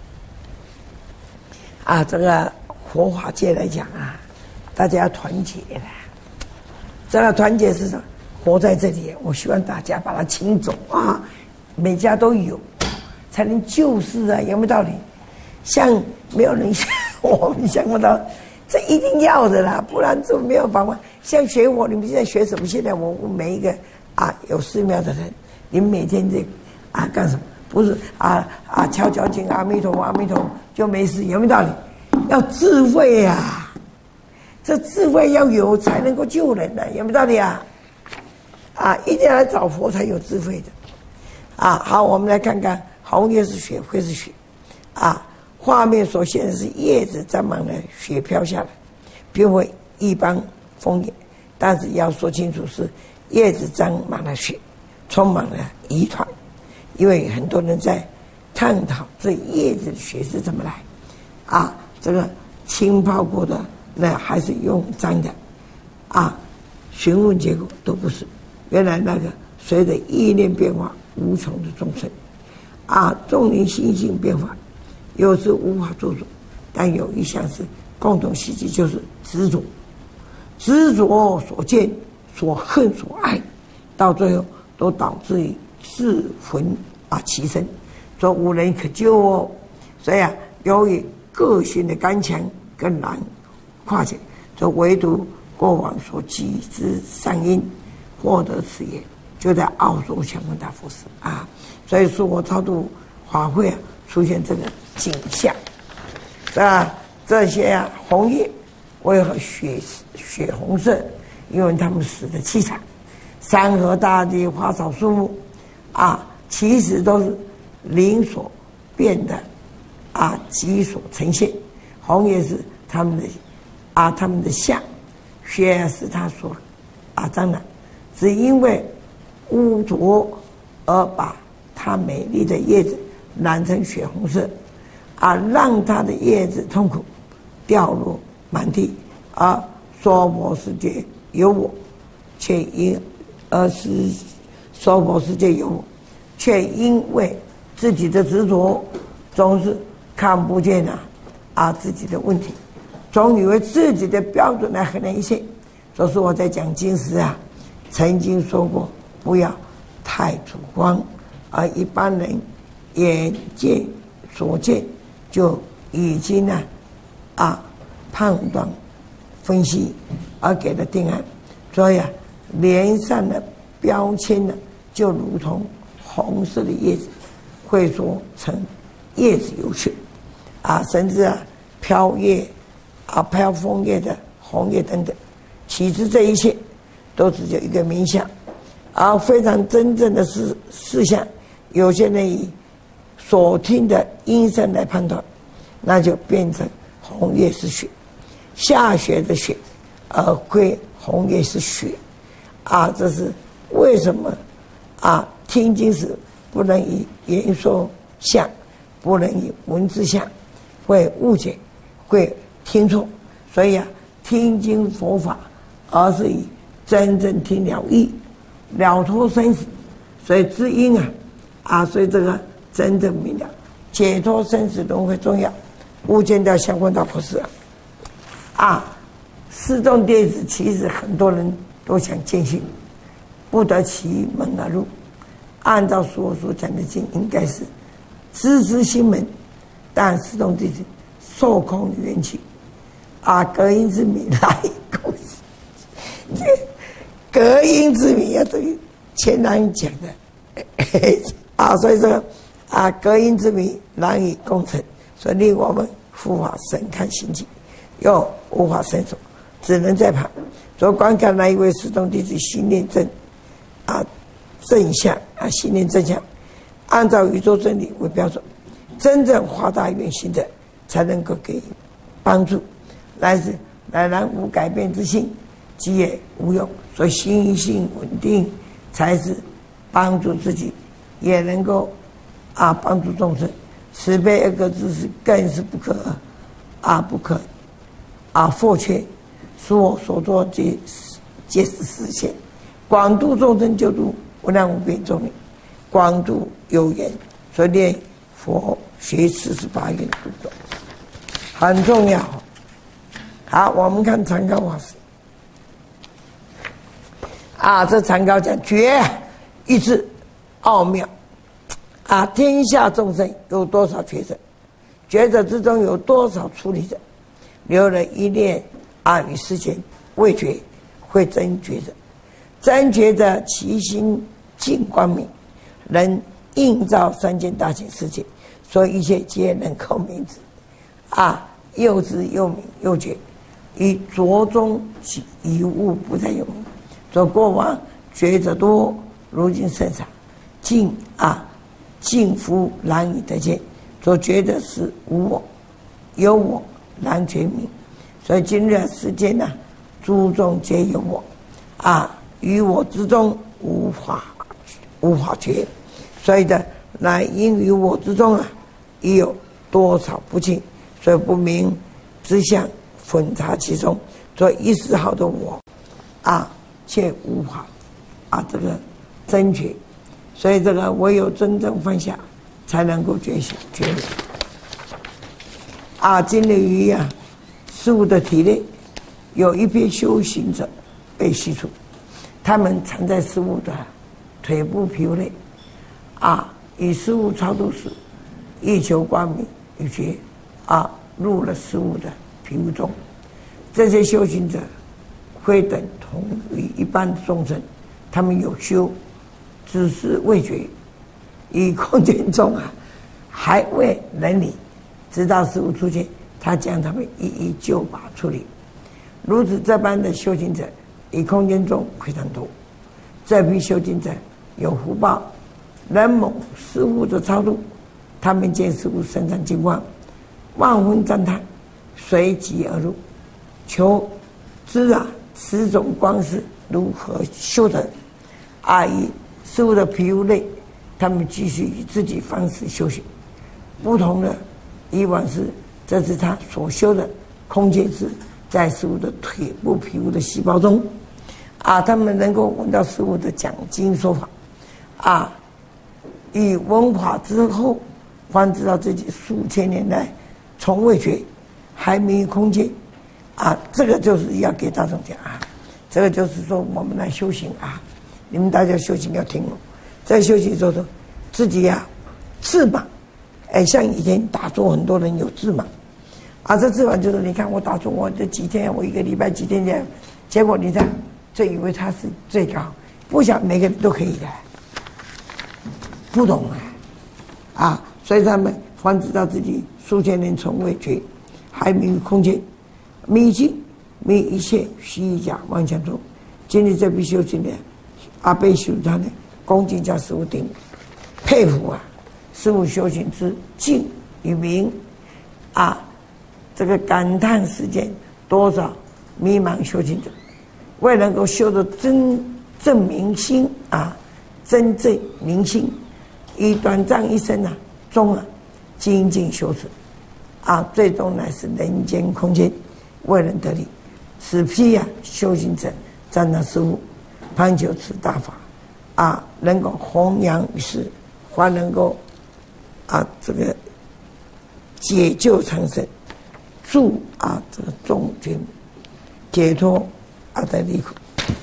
Speaker 1: 这个佛法界来讲大家要团结的。这个团结是什么？活在这里，我希望大家把它请走每家都有，才能救世有没有道理？像没有人像我们想不到，这一定要的啦，不然就没有办法。像学我，你们现在学什么？现在我每一个有寺庙的人，你们每天这干什么？不是敲敲经阿弥陀佛阿弥陀佛就没事，有没有道理？要智慧这智慧要有才能够救人有没有道理一定要来找佛才有智慧的好，我们来看看红叶是雪，灰是雪画面所现的是叶子沾满了雪飘下来，并非一般风也，但是要说清楚是叶子沾满了雪，充满了疑团。因为很多人在探讨这叶子的雪是怎么来这个浸泡过的那还是用沾的询问结果都不是，原来那个随着意念变化无穷的众生众人心性变化，有时无法做主，但有一项是共同袭击，就是执着所见所恨所爱， 到最后都导致于自焚其身，说无人可救哦。所以由于个性的刚强更难化解，就唯独过往所积之善因，获得此业，就在澳洲香光大佛寺所以说我超度法会出现这个景象，这些红叶为何血红色？因为他们死的气场。山河大地、花草树木其实都是灵所变的己所呈现。红叶是他们的相，血是他所沾染，只因为污浊而把它美丽的叶子染成血红色，让它的叶子痛苦掉落满地。而娑婆世界有我，却因娑婆世界有我，却因为自己的执着，总是看不见自己的问题，总以为自己的标准来衡量一切。这是我在讲经时曾经说过，不要太主观，而一般人眼见所见就已经判断分析而给了定案。所以脸上的标签就如同红色的叶子，会说成叶子有血甚至飘叶飘枫叶的红叶等等。其实这一切都只有一个名相，而非常真正的事项。有些人以所听的音声来判断，那就变成红叶是血，下雪的雪，而非红叶是血这是为什么听经时不能以言说相，不能以文字相，会误解，会听错。所以听经佛法，而是以真正听了义，了脱生死。所以知因所以这个真正明了，解脱生死轮回重要。无间道相关大佛寺四众弟子其实很多人都想见性，不得其门而入。按照所讲的经，应该是知心门，但四众弟子受空缘起隔音之谜来共这隔音之谜等于前人讲的所以说隔音之谜难以共成，所以令我们无法审看行迹，又无法伸手，只能在旁所观看那一位四众弟子心念正向心念正向，按照宇宙真理为标准，真正发大愿行者才能够给予帮助。乃然无改变之心，即也无用。所以心性稳定才是帮助自己，也能够帮助众生。慈悲二个字是更是不可或缺，使我所做皆是实现。广度众生救度无量无边众生，广度有缘，所以念佛学48愿度众很重要。好，我们看禅高法师这禅高讲觉一字奥妙天下众生有多少觉者？觉者之中有多少出离者？留了一念于世间未觉，会真觉者。真觉者其心净光明，能映照三界大千世界，所以一切皆能够明之又知又明又觉，以着中以物不再有名。所过往觉者多，如今甚少，尽夫难以得见。所觉的是无我，有我难觉明。所以今日世间诸众皆有我于我之中无法觉。所以乃因于我之中已有多少不净，所以不明之相混杂其中，所以一丝毫的我却无法这个真觉。所以这个唯有真正放下，才能够觉醒觉悟经历于事物的体内，有一批修行者被吸出， 他们藏在师父的腿部皮肤内，以师父超度时，欲求光明与觉，入了师父的皮肤中。这些修行者非等同于一般众生，他们有修，只是未觉，于空间中还未能理，直到师父出现，他将他们一一就把处理。如此这般的修行者，于空间中非常多。这批修行者有福报，能蒙师父的超度，他们见师父身上金光，万分赞叹，随即而入，求知此种光是如何修得。以师父的皮肤内，他们继续以自己方式修行。不同的以往是，这是他所修的空间是在师父的腿部皮肤的细胞中，他们能够闻到师父的讲经说法，以闻法之后，方知道自己数千年来从未觉，还迷于空间，这个就是要给大众讲这个就是说我们来修行你们大家修行要听在修行时候自己自满，像以前打坐很多人有自满，这自满就是你看我打坐我这几天，我一个礼拜几天这样，结果你看就以为他是最高，不想每个人都可以的，不懂所以他们方知道自己数千年从未觉，还迷于空间，迷境迷一切虚假妄想中。今日这批修行人被师父他呢恭敬叫师父顶佩服师父修行之静与明这个感叹世间多少迷茫修行者，为能够修得真正明心真正明心，以短暂一生中精进修持最终乃是人间空间，为人得利。此批修行者赞叹师父，攀求此大法能够弘扬于世，还能够这个解救长生，助这个众军解脱的离苦。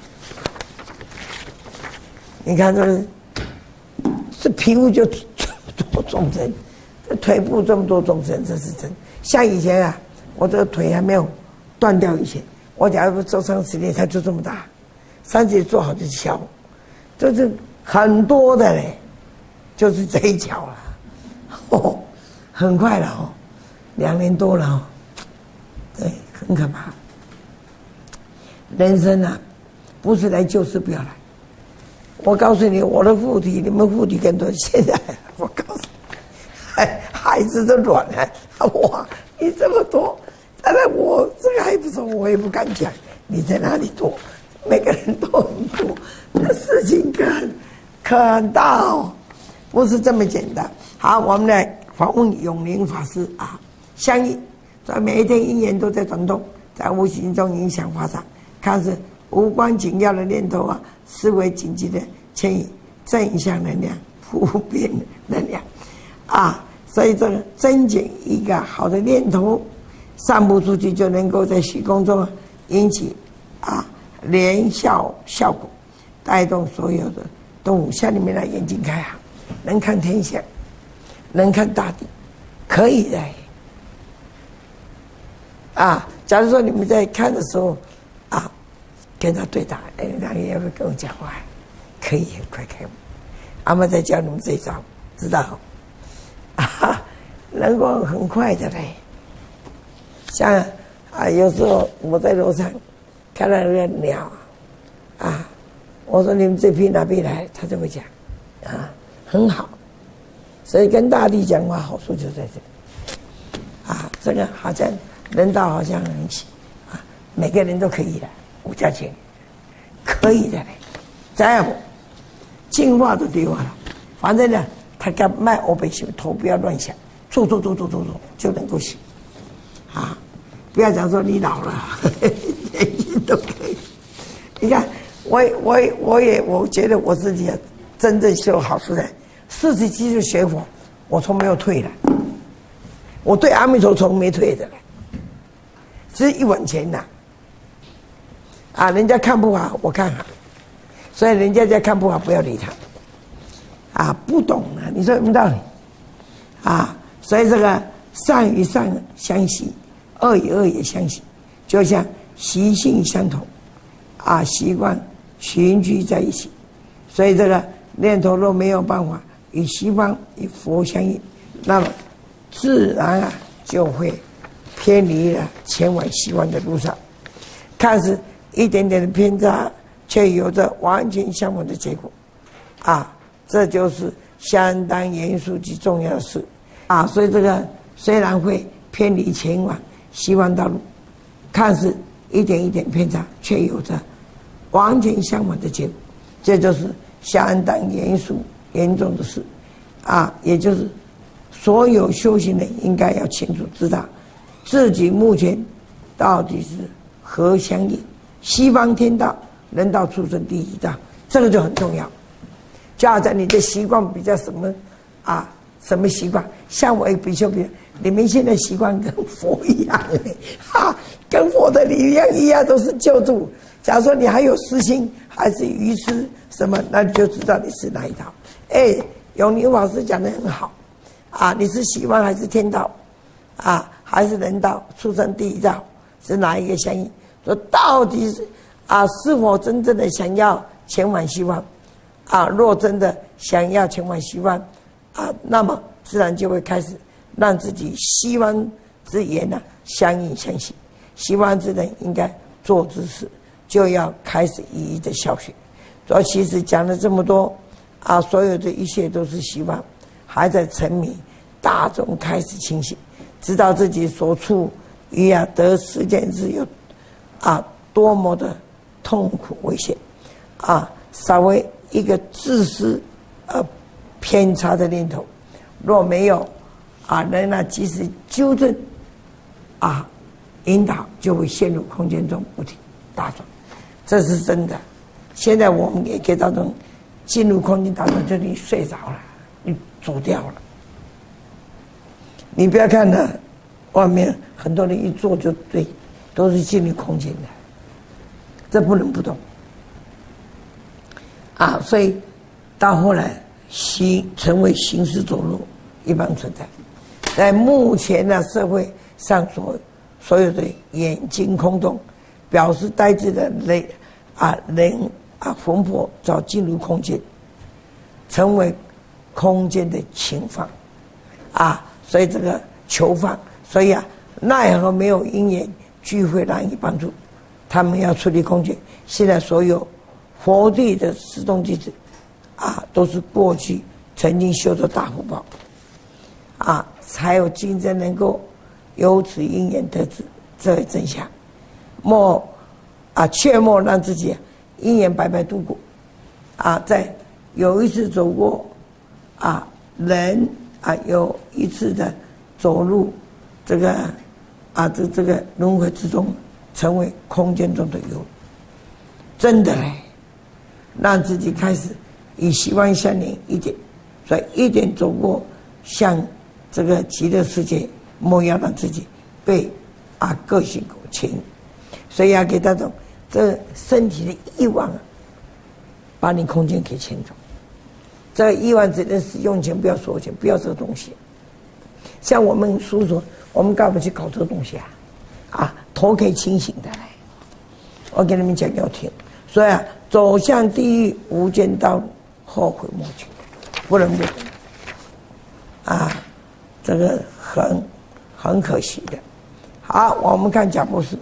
Speaker 1: 你看这皮肤就这么多众生，这腿部这么多众生，这是真。像以前我这个腿还没有断掉以前，我假如做30年，它就这么大，30年做好就小，就是很多的嘞，就是这一脚了，很快了2年多了对，很可怕。人生不是来救世不要来。我告诉你，我的附体，你们附体更多。现在我告诉你，孩子都软了，哇，你这么多，当然我这个还不错，我也不敢讲你在哪里多，每个人都很多，这事情很大不是这么简单。好，我们来访问永宁法师相应，在每一天因缘都在转动，在无形中影响发展，看似无关紧要的念头思维紧急的牵引正向能量、普遍能量所以这个增减一个好的念头散布出去，就能够在虚空中引起连效效果，带动所有的动物。像你们的眼睛开能看天象，能看大地，可以的假如说你们在看的时候跟他对打，那你要不要跟我讲话？可以，很快开。阿妈在教你们这一招，知道能够很快的嘞。像有时候我在楼上看到那个鸟我说你们这批哪边来？他就会讲很好。所以跟大地讲话好处就在这里这个好像人道好像很喜每个人都可以的。5价钱可以的嘞，再不进化都对化了，反正他敢卖欧北修，头不要乱想，做就能够行不要讲说你老了，年轻都可以。你看我觉得我自己真正修好出来，40几岁学佛，我从没有退的，我对阿弥陀从没退的，只是1文钱人家看不好，我看好， 所以人家在看不好，不要理他。啊，不懂啊，你说有没有道理？啊，所以这个善与善相袭，恶与恶也相袭，就像习性相同，啊，习惯群居在一起，所以这个念头若没有办法与西方与佛相应，那么自然啊就会偏离了前往西方的路上，看似一点点的偏差，却有着完全相反的结果，啊，这就是相当严肃及重要的事，啊，所以这个虽然会偏离前往西方道路，看似一点一点偏差，却有着完全相反的结果，这就是相当严肃严重的事，啊，也就是所有修行人应该要清楚知道自己目前到底是何相应，西方天道、人道、畜生第一道，这个就很重要。就好像你的习惯比较什么啊？什么习惯？像我比丘，你们现在习惯跟佛一样哈，跟佛的理念一样，都是救助。假如说你还有私心，还是愚痴什么，那你就知道你是哪一套。哎，永宁法师讲得很好啊，你是西方还是天道啊？还是人道、畜生第一道，是哪一个相应？说到底是啊，是否真正的想要前往西方啊？若真的想要前往西方啊，那么自然就会开始让自己西方之言呢相应相信，西方之人应该做之事，就要开始一一的效学。所以其实讲了这么多啊，所有的一切都是希望还在沉迷，大众开始清醒，知道自己所处于得世间之有多么的痛苦危险啊！稍微一个自私偏差的念头，若没有人及时纠正引导，就会陷入空间中不停打转，这是真的。现在我们也给大众进入空间打转，就你睡着了，你走掉了。你不要看了，外面很多人一坐就对，都是进入空间的，这不能不懂啊！所以到后来成为行尸走肉一般存在，在目前的社会上所有的眼睛空洞、表示呆滞的人魂魄早进入空间，成为空间的情放所以这个囚犯，所以奈何没有因缘聚会难以帮助，他们要处理空间。现在所有佛地的始终弟子都是过去曾经修的大福报才有今生能够由此因缘得知这真相，切莫让自己因缘白白度过在有一次走过人有一次的走入这个这个轮回之中，成为空间中的有真的嘞，让自己开始与希望相连一点，所以一点走过向这个极乐世界，莫要让自己被个性所牵引，所以要给大众这身体的欲望把你空间给牵走。这个欲望只能使用钱，不要所有钱，不要这个东西。像我们叔叔，我们干嘛去搞这个东西头可以清醒的来。我给你们讲要听，所以走向地狱无间道路，后悔莫及，不能不这个很可惜的。好，我们看贾博士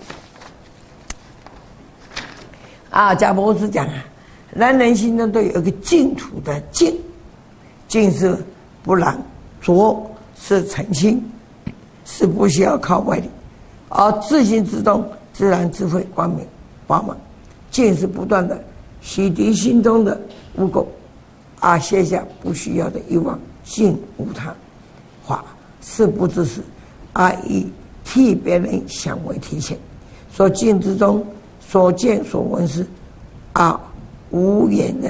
Speaker 1: 贾博士讲人人心中都有一个净土的净，净是不染浊，是澄清，是不需要靠外力，而自性之中自然智慧光明饱满。净是不断的洗涤心中的污垢卸下不需要的欲望，净无他法，是不自私以替别人想为提前。所净之中所见所闻是无言的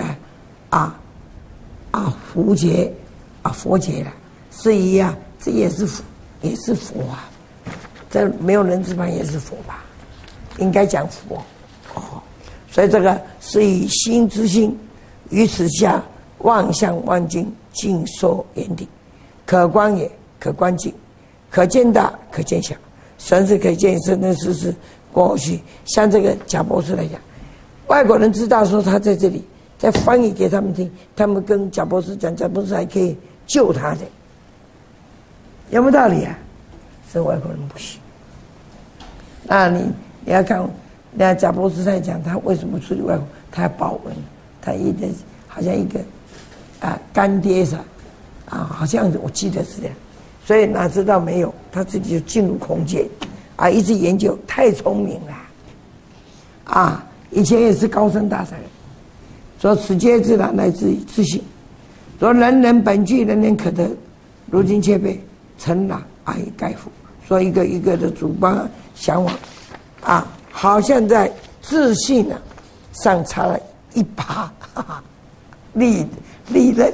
Speaker 1: 佛劫了，是一样，这也是佛这没有人之旁也是佛吧，应该讲佛所以这个是以心之心，于此下万象万境尽收眼底，可观也，可观境，可见大，可见小，神是可见真真实实过去。像这个贾博士来讲，外国人知道说他在这里，再翻译给他们听，他们跟贾博士讲，贾博士还可以救他的，有没有道理啊？是外国人不行。那你要看，人家贾博士在讲他为什么出去外国，他要保温，他一个好像一个干爹是好像我记得是这样，所以哪知道没有，他自己就进入空间一直研究，太聪明了以前也是高僧大德，说此皆自然来自于自性，说人人本具，人人可得，如今却被尘染以盖覆。说一个一个的主观向往好像在自信上插了一把利刃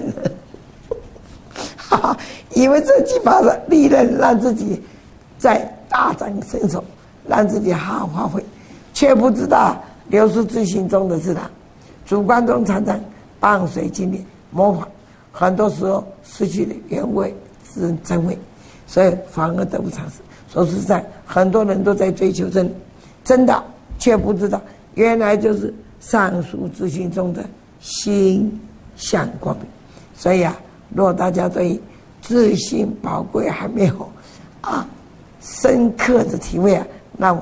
Speaker 1: 以为这几把的利刃让自己在大展身手，让自己好好发挥，却不知道流失自信中的自然，主观中常常伴随经历模仿，很多时候失去了原味真味，所以反而得不偿失。说实在，很多人都在追求真的，却不知道原来就是上述自信中的心向光明。所以如果大家对自信宝贵还没有深刻的体会那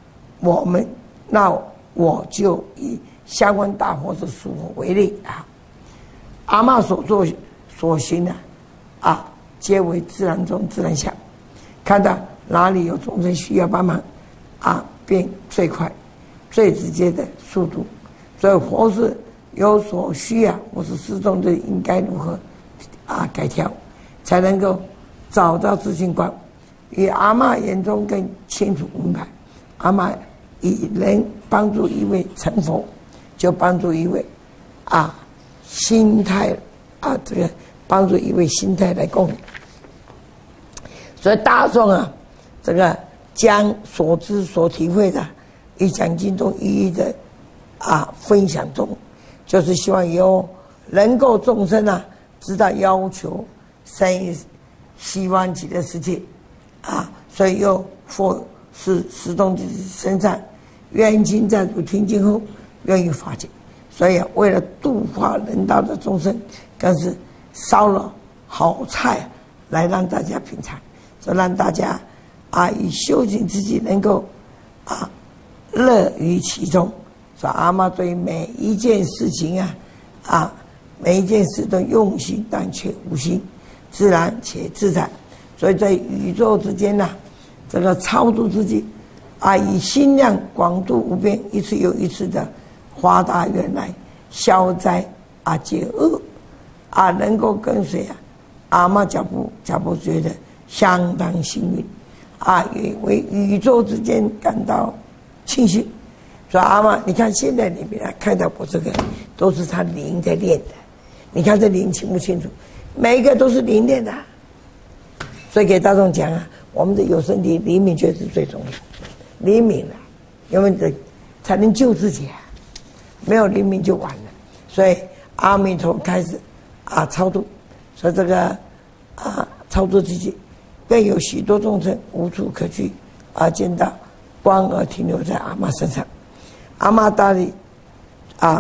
Speaker 1: 我就以相关大佛的书为例阿嬷所做所行皆为自然中自然相，看到哪里有众生需要帮忙便最快最直接的速度。所以佛是有所需我是始终的应该如何改调，才能够找到自信光。与阿嬷眼中更清楚明白，阿嬷以能帮助一位成佛，就帮助一位心态这个帮助一位心态来供养。所以大众这个将所知所体会的与讲经中一一的分享中，就是希望有能够众生知道要求生希望极乐世界所以又或是始终自己身上冤亲债主听经后愿意化解。所以为了度化人道的众生，更是烧了好菜来让大家品尝，说让大家以修行自己能够乐于其中。说阿嬷对每一件事情每一件事都用心但却无心，自然且自在。所以在宇宙之间这个超度自己以心量广度无边，一次又一次的发大愿来消灾解厄能够跟随阿嬷脚步，觉得相当幸运也为宇宙之间感到庆幸。说阿嬷，你看现在你看到我这个都是他灵在练的，你看这灵清不清楚？每一个都是灵练的。所以给大众讲我们的有生体灵敏觉是最重要，灵敏了，因为才能救自己没有灵敏就完了。所以阿弥陀开始超度，所以这个超度自己，更有许多众生无处可去见到光而停留在阿嬷身上。阿嬷大力阿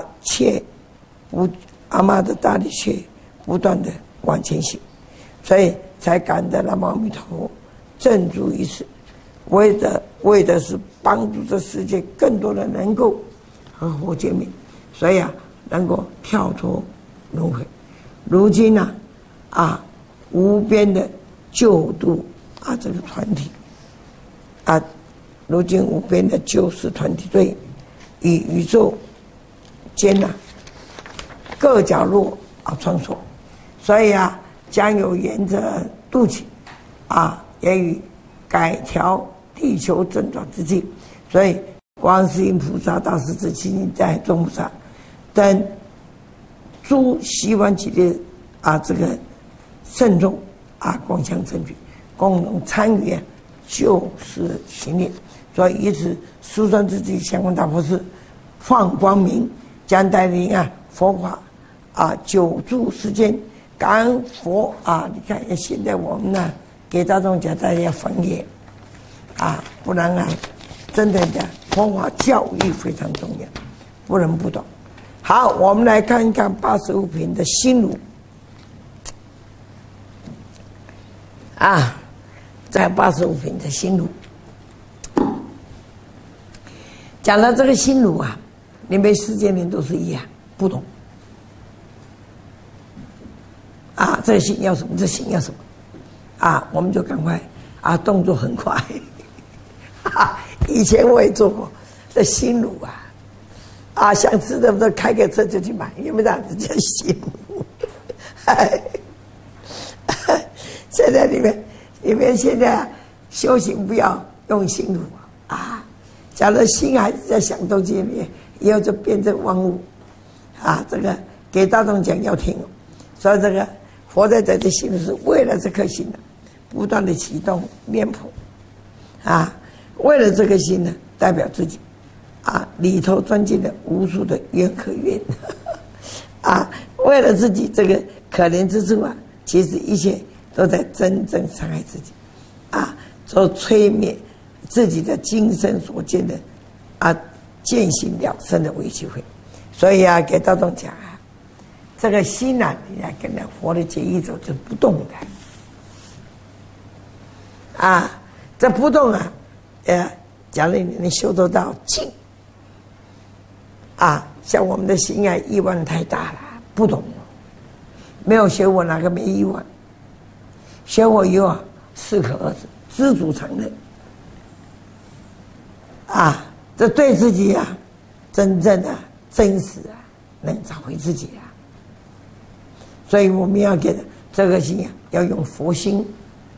Speaker 1: 嬷的大力却不断的往前行，所以才感得南无阿弥陀佛正住于此，为的是帮助这世界更多人能够和佛见面，所以能够跳脱轮回。如今无边的救度这个团体如今无边的救世团体对与宇宙间各角落穿梭，所以将有沿着渡起也与改调地球正转之际。所以观世音菩萨、大势至七星在众菩萨等诸希望极乐这个圣众共襄盛举，共同参与救世行列。所以以此疏传自己相关大佛事， 放光明，将带领佛法久住世间。感恩佛你看现在我们给大众讲，大家要分业不然真的讲佛法教育非常重要，不能不懂。好，我们来看一看85品的心如在85品的心如讲到这个心如你们世间人都是一样不懂这个心要什么，这心要什么我们就赶快动作很快以前我也做过这心如想吃的都开个车就去买，有没有这样子叫心如现在你们现在修行不要用心如假如心还是在想东西里面，以后就变成妄物这个给大众讲要听所以这个佛在这心如是为了这颗心不断的启动念佛为了这个心呢，代表自己里头钻进了无数的冤和怨为了自己这个可怜之处其实一切都在真正伤害自己做摧灭自己的今生所见的见性了生的委屈会。所以给大众讲这个心你要跟着佛的结义走，就不动的这不动假如你修得到静像我们的心欲望太大了，不懂没有学我哪个没欲望？学我以后适可而止，知足常乐这对自己真正的真实能找回自己所以我们要给这个心要用佛心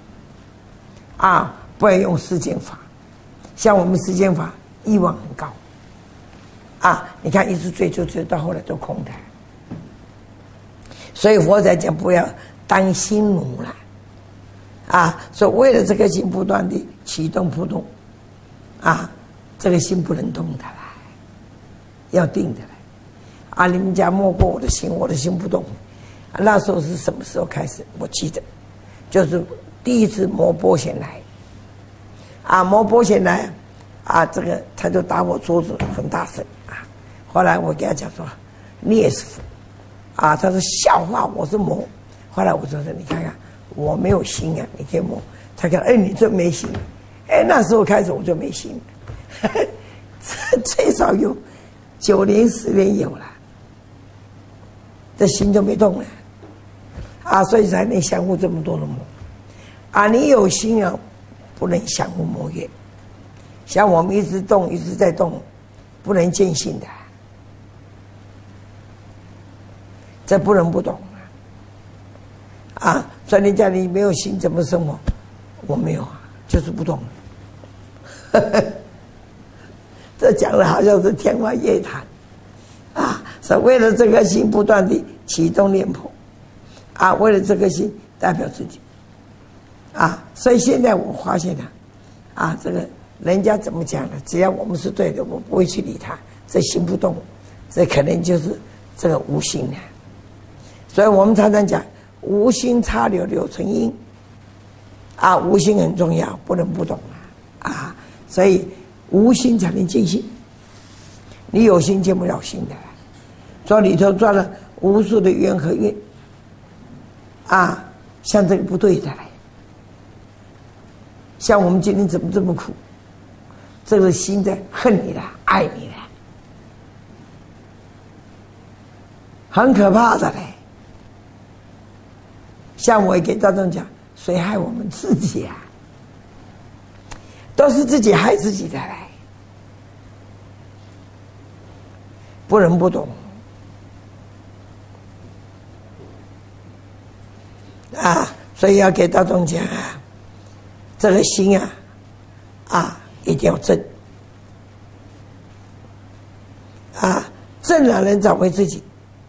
Speaker 1: 不要用世间法。像我们世间法欲望很高你看一直追求到后来都空的。所以佛在讲不要当心奴了所以为了这个心不断地启动不动这个心不能动的来，要定的来你们家摸过我的心，我的心不动那时候是什么时候开始？我记得就是第一次摩波贤来摩波贤来这个他就打我桌子很大声后来我给他讲说你也是佛他说笑话，我是魔。后来我说你看看我没有心你可以摸。他看你这没心那时候开始我就没心最少有9年10年有了，这心就没动了所以才能降伏这么多的魔你有心不能降伏魔业。像我们一直动一直在动，不能见性的这不能不懂所以人家你没有心怎么生活？我没有就是不懂这讲的好像是天方夜谭所以为了这颗心不断地启动念佛为了这颗心代表自己所以现在我发现这个人家怎么讲呢？只要我们是对的，我不会去理他。这心不动，这可能就是这个无心所以我们常常讲无心插柳柳成荫无心很重要，不能不懂所以无心才能见性，你有心见不了心的所以里头钻了无数的冤和怨像这个不对的像我们今天怎么这么苦？这个心在恨你了，爱你了，很可怕的像我也给大众讲，谁害我们自己都是自己害自己的不能不懂所以要给大众讲这个心一定要正正了能找回自己。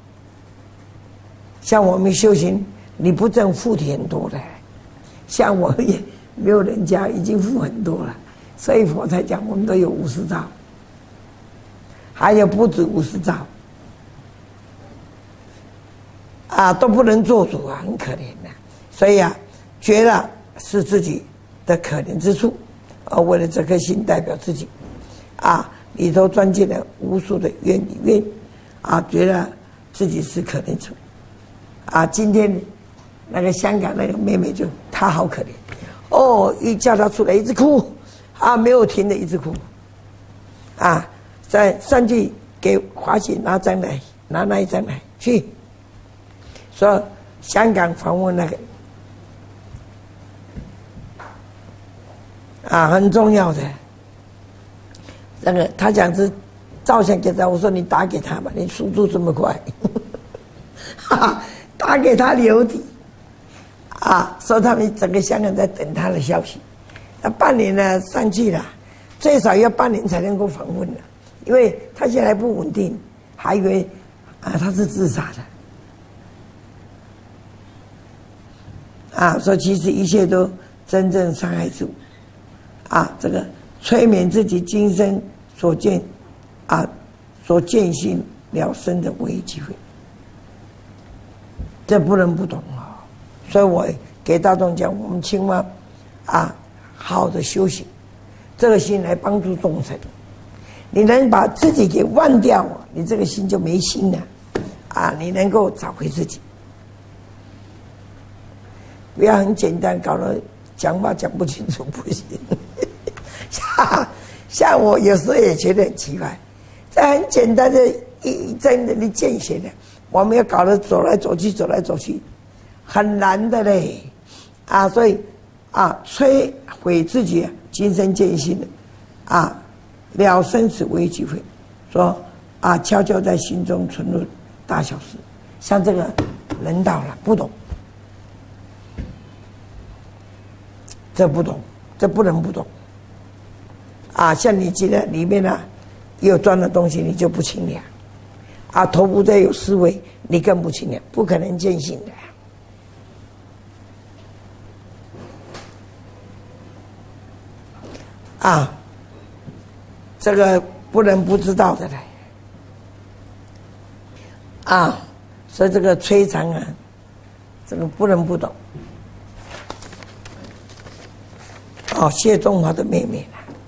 Speaker 1: 像我们修行，你不正负体很多的，像我也没有人家已经负很多了，所以佛才讲我们都有50兆， 还有不止50兆，都不能做主啊，很可怜的。所以觉得是自己的可怜之处，为了这颗心代表自己，里头钻进了无数的冤里面，觉得自己是可怜处，今天那个香港那个妹妹她好可怜，一叫她出来一直哭，没有停的一直哭，再上去给华姐拿那一张来去，说香港访问那个很重要的。那个他讲是照相给他，我说你打给他吧，你速度这么快，打给他留底，说他们整个香港在等他的消息。那半年呢上去了，最少要半年才能够访问了，因为他现在还不稳定，还以为他是自杀的，说其实一切都真正伤害主，这个催眠自己今生所见，所见性了生的唯一机会，这不能不懂所以我给大众讲，我们千万好好的修行，这个心来帮助众生。你能把自己给忘掉，你这个心就没心了，你能够找回自己。不要很简单，搞得讲话讲不清楚不行。像我有时候也觉得很奇怪，这很简单的一真的你见血的，我们要搞得走来走去，很难的嘞，所以摧毁自己今生见性的，了生死唯一机会，说悄悄在心中存入大小事，像这个人到了不懂，这不懂，这不能不懂。像你记得里面有装的东西，你就不清凉，头部再有思维，你更不清凉，不可能见性的。这个不能不知道的嘞，所以这个摧残这个不能不懂。谢中华的妹妹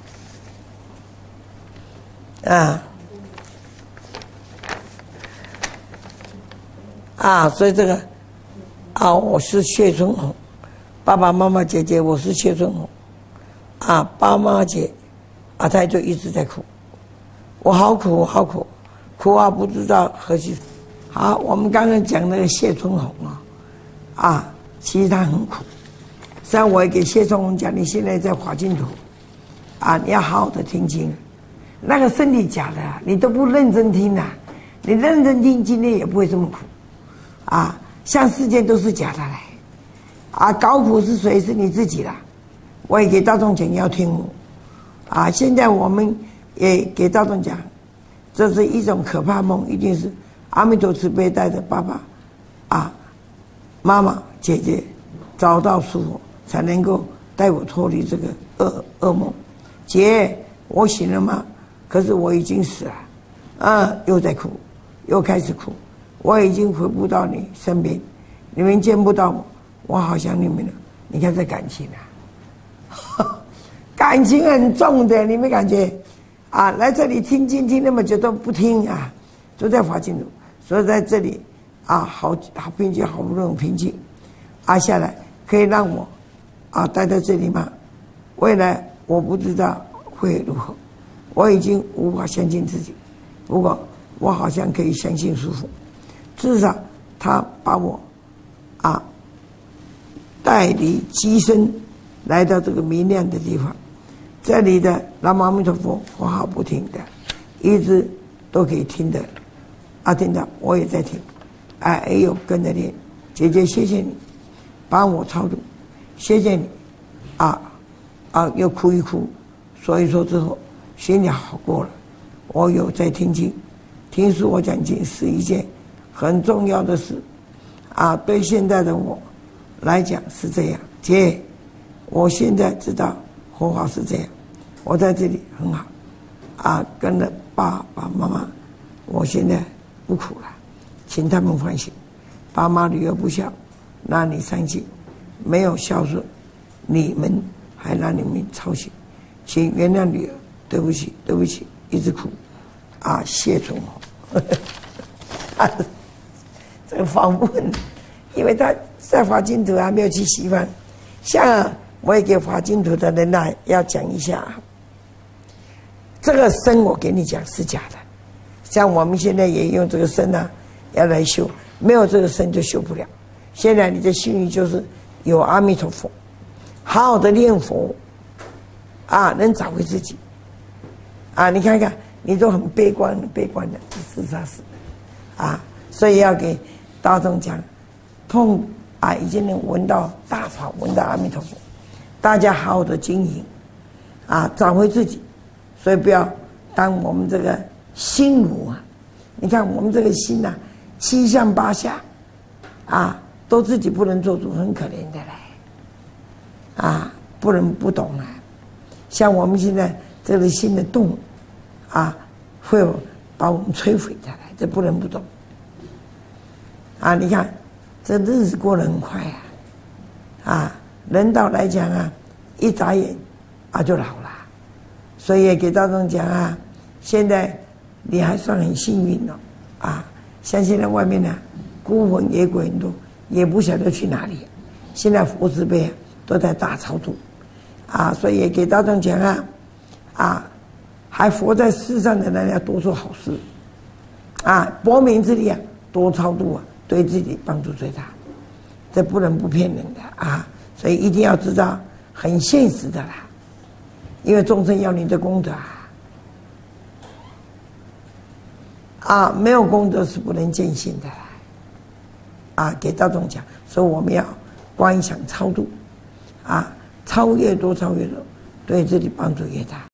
Speaker 1: 所以这个我是谢春红，爸爸妈妈姐姐，我是谢春红，爸妈姐她就一直在哭，我好苦，我好苦，哭不知道何其好。我们刚刚讲那个谢春红其实他很苦。虽然我也给谢春红讲，你现在在华净土你要好好的听经。那个身体假的你都不认真听你认真听，今天也不会这么苦像世界都是假的嘞搞苦是谁？是你自己啦。我也给大众讲要听我现在我们也给大众讲，这是一种可怕梦，一定是阿弥陀慈悲带着爸爸妈妈姐姐找到师父，才能够带我脱离这个噩梦。姐，我醒了吗？可是我已经死了又在哭，又开始哭，我已经回不到你身边，你们见不到我，我好想你们了。你看这感情感情很重的，你没感觉来这里听经听那么久都不听都在华净土，所以在这里好平静，好不容易平静下来，可以让我待在这里吗？未来我不知道会如何，我已经无法相信自己，不过我好像可以相信师父，至少他把我带离机身来到这个明亮的地方，这里的南无阿弥陀佛佛号不停的，一直都可以听的听到我也在听也有跟着念。姐姐谢谢你帮我超度，谢谢你又哭一哭，说一说之后心里好过了。我有在听经，听书我讲经是一件很重要的事对现在的我来讲是这样。姐，我现在知道佛法是这样，我在这里很好跟着爸爸妈妈，我现在不苦了，请他们反省，爸妈女儿不孝，让你伤心，没有孝顺，你们还让你们操心，请原谅女儿，对不起，对不起，一直哭，谢存宏，这个访问，因为他在华净土还没有去西方，像我也给华净土的人要讲一下，这个身我给你讲是假的，像我们现在也用这个身要来修，没有这个身就修不了。现在你的幸运就是有阿弥陀佛，好好的念佛，能找回自己，你看看，你都很悲观的，自杀死的，所以要给大众讲，已经能闻到大法，闻到阿弥陀佛，大家好好的经营，找回自己，所以不要当我们这个心奴你看我们这个心七上八下，都自己不能做主，很可怜的嘞，不能不懂了。像我们现在这个心的动，会把我们摧毁下来，这不能不懂。你看这日子过得很快人道来讲一眨眼就老了，所以也给大众讲现在你还算很幸运像现在外面孤魂野鬼很多，也不晓得去哪里。现在佛慈悲都在大超度所以也给大众讲还活在世上的人要多做好事薄名之力多超度对自己帮助最大，这不能不骗人的所以一定要知道很现实的啦，因为众生要你的功德没有功德是不能见性的啦给大众讲，所以我们要观想超度超越多超越多，对自己帮助越大。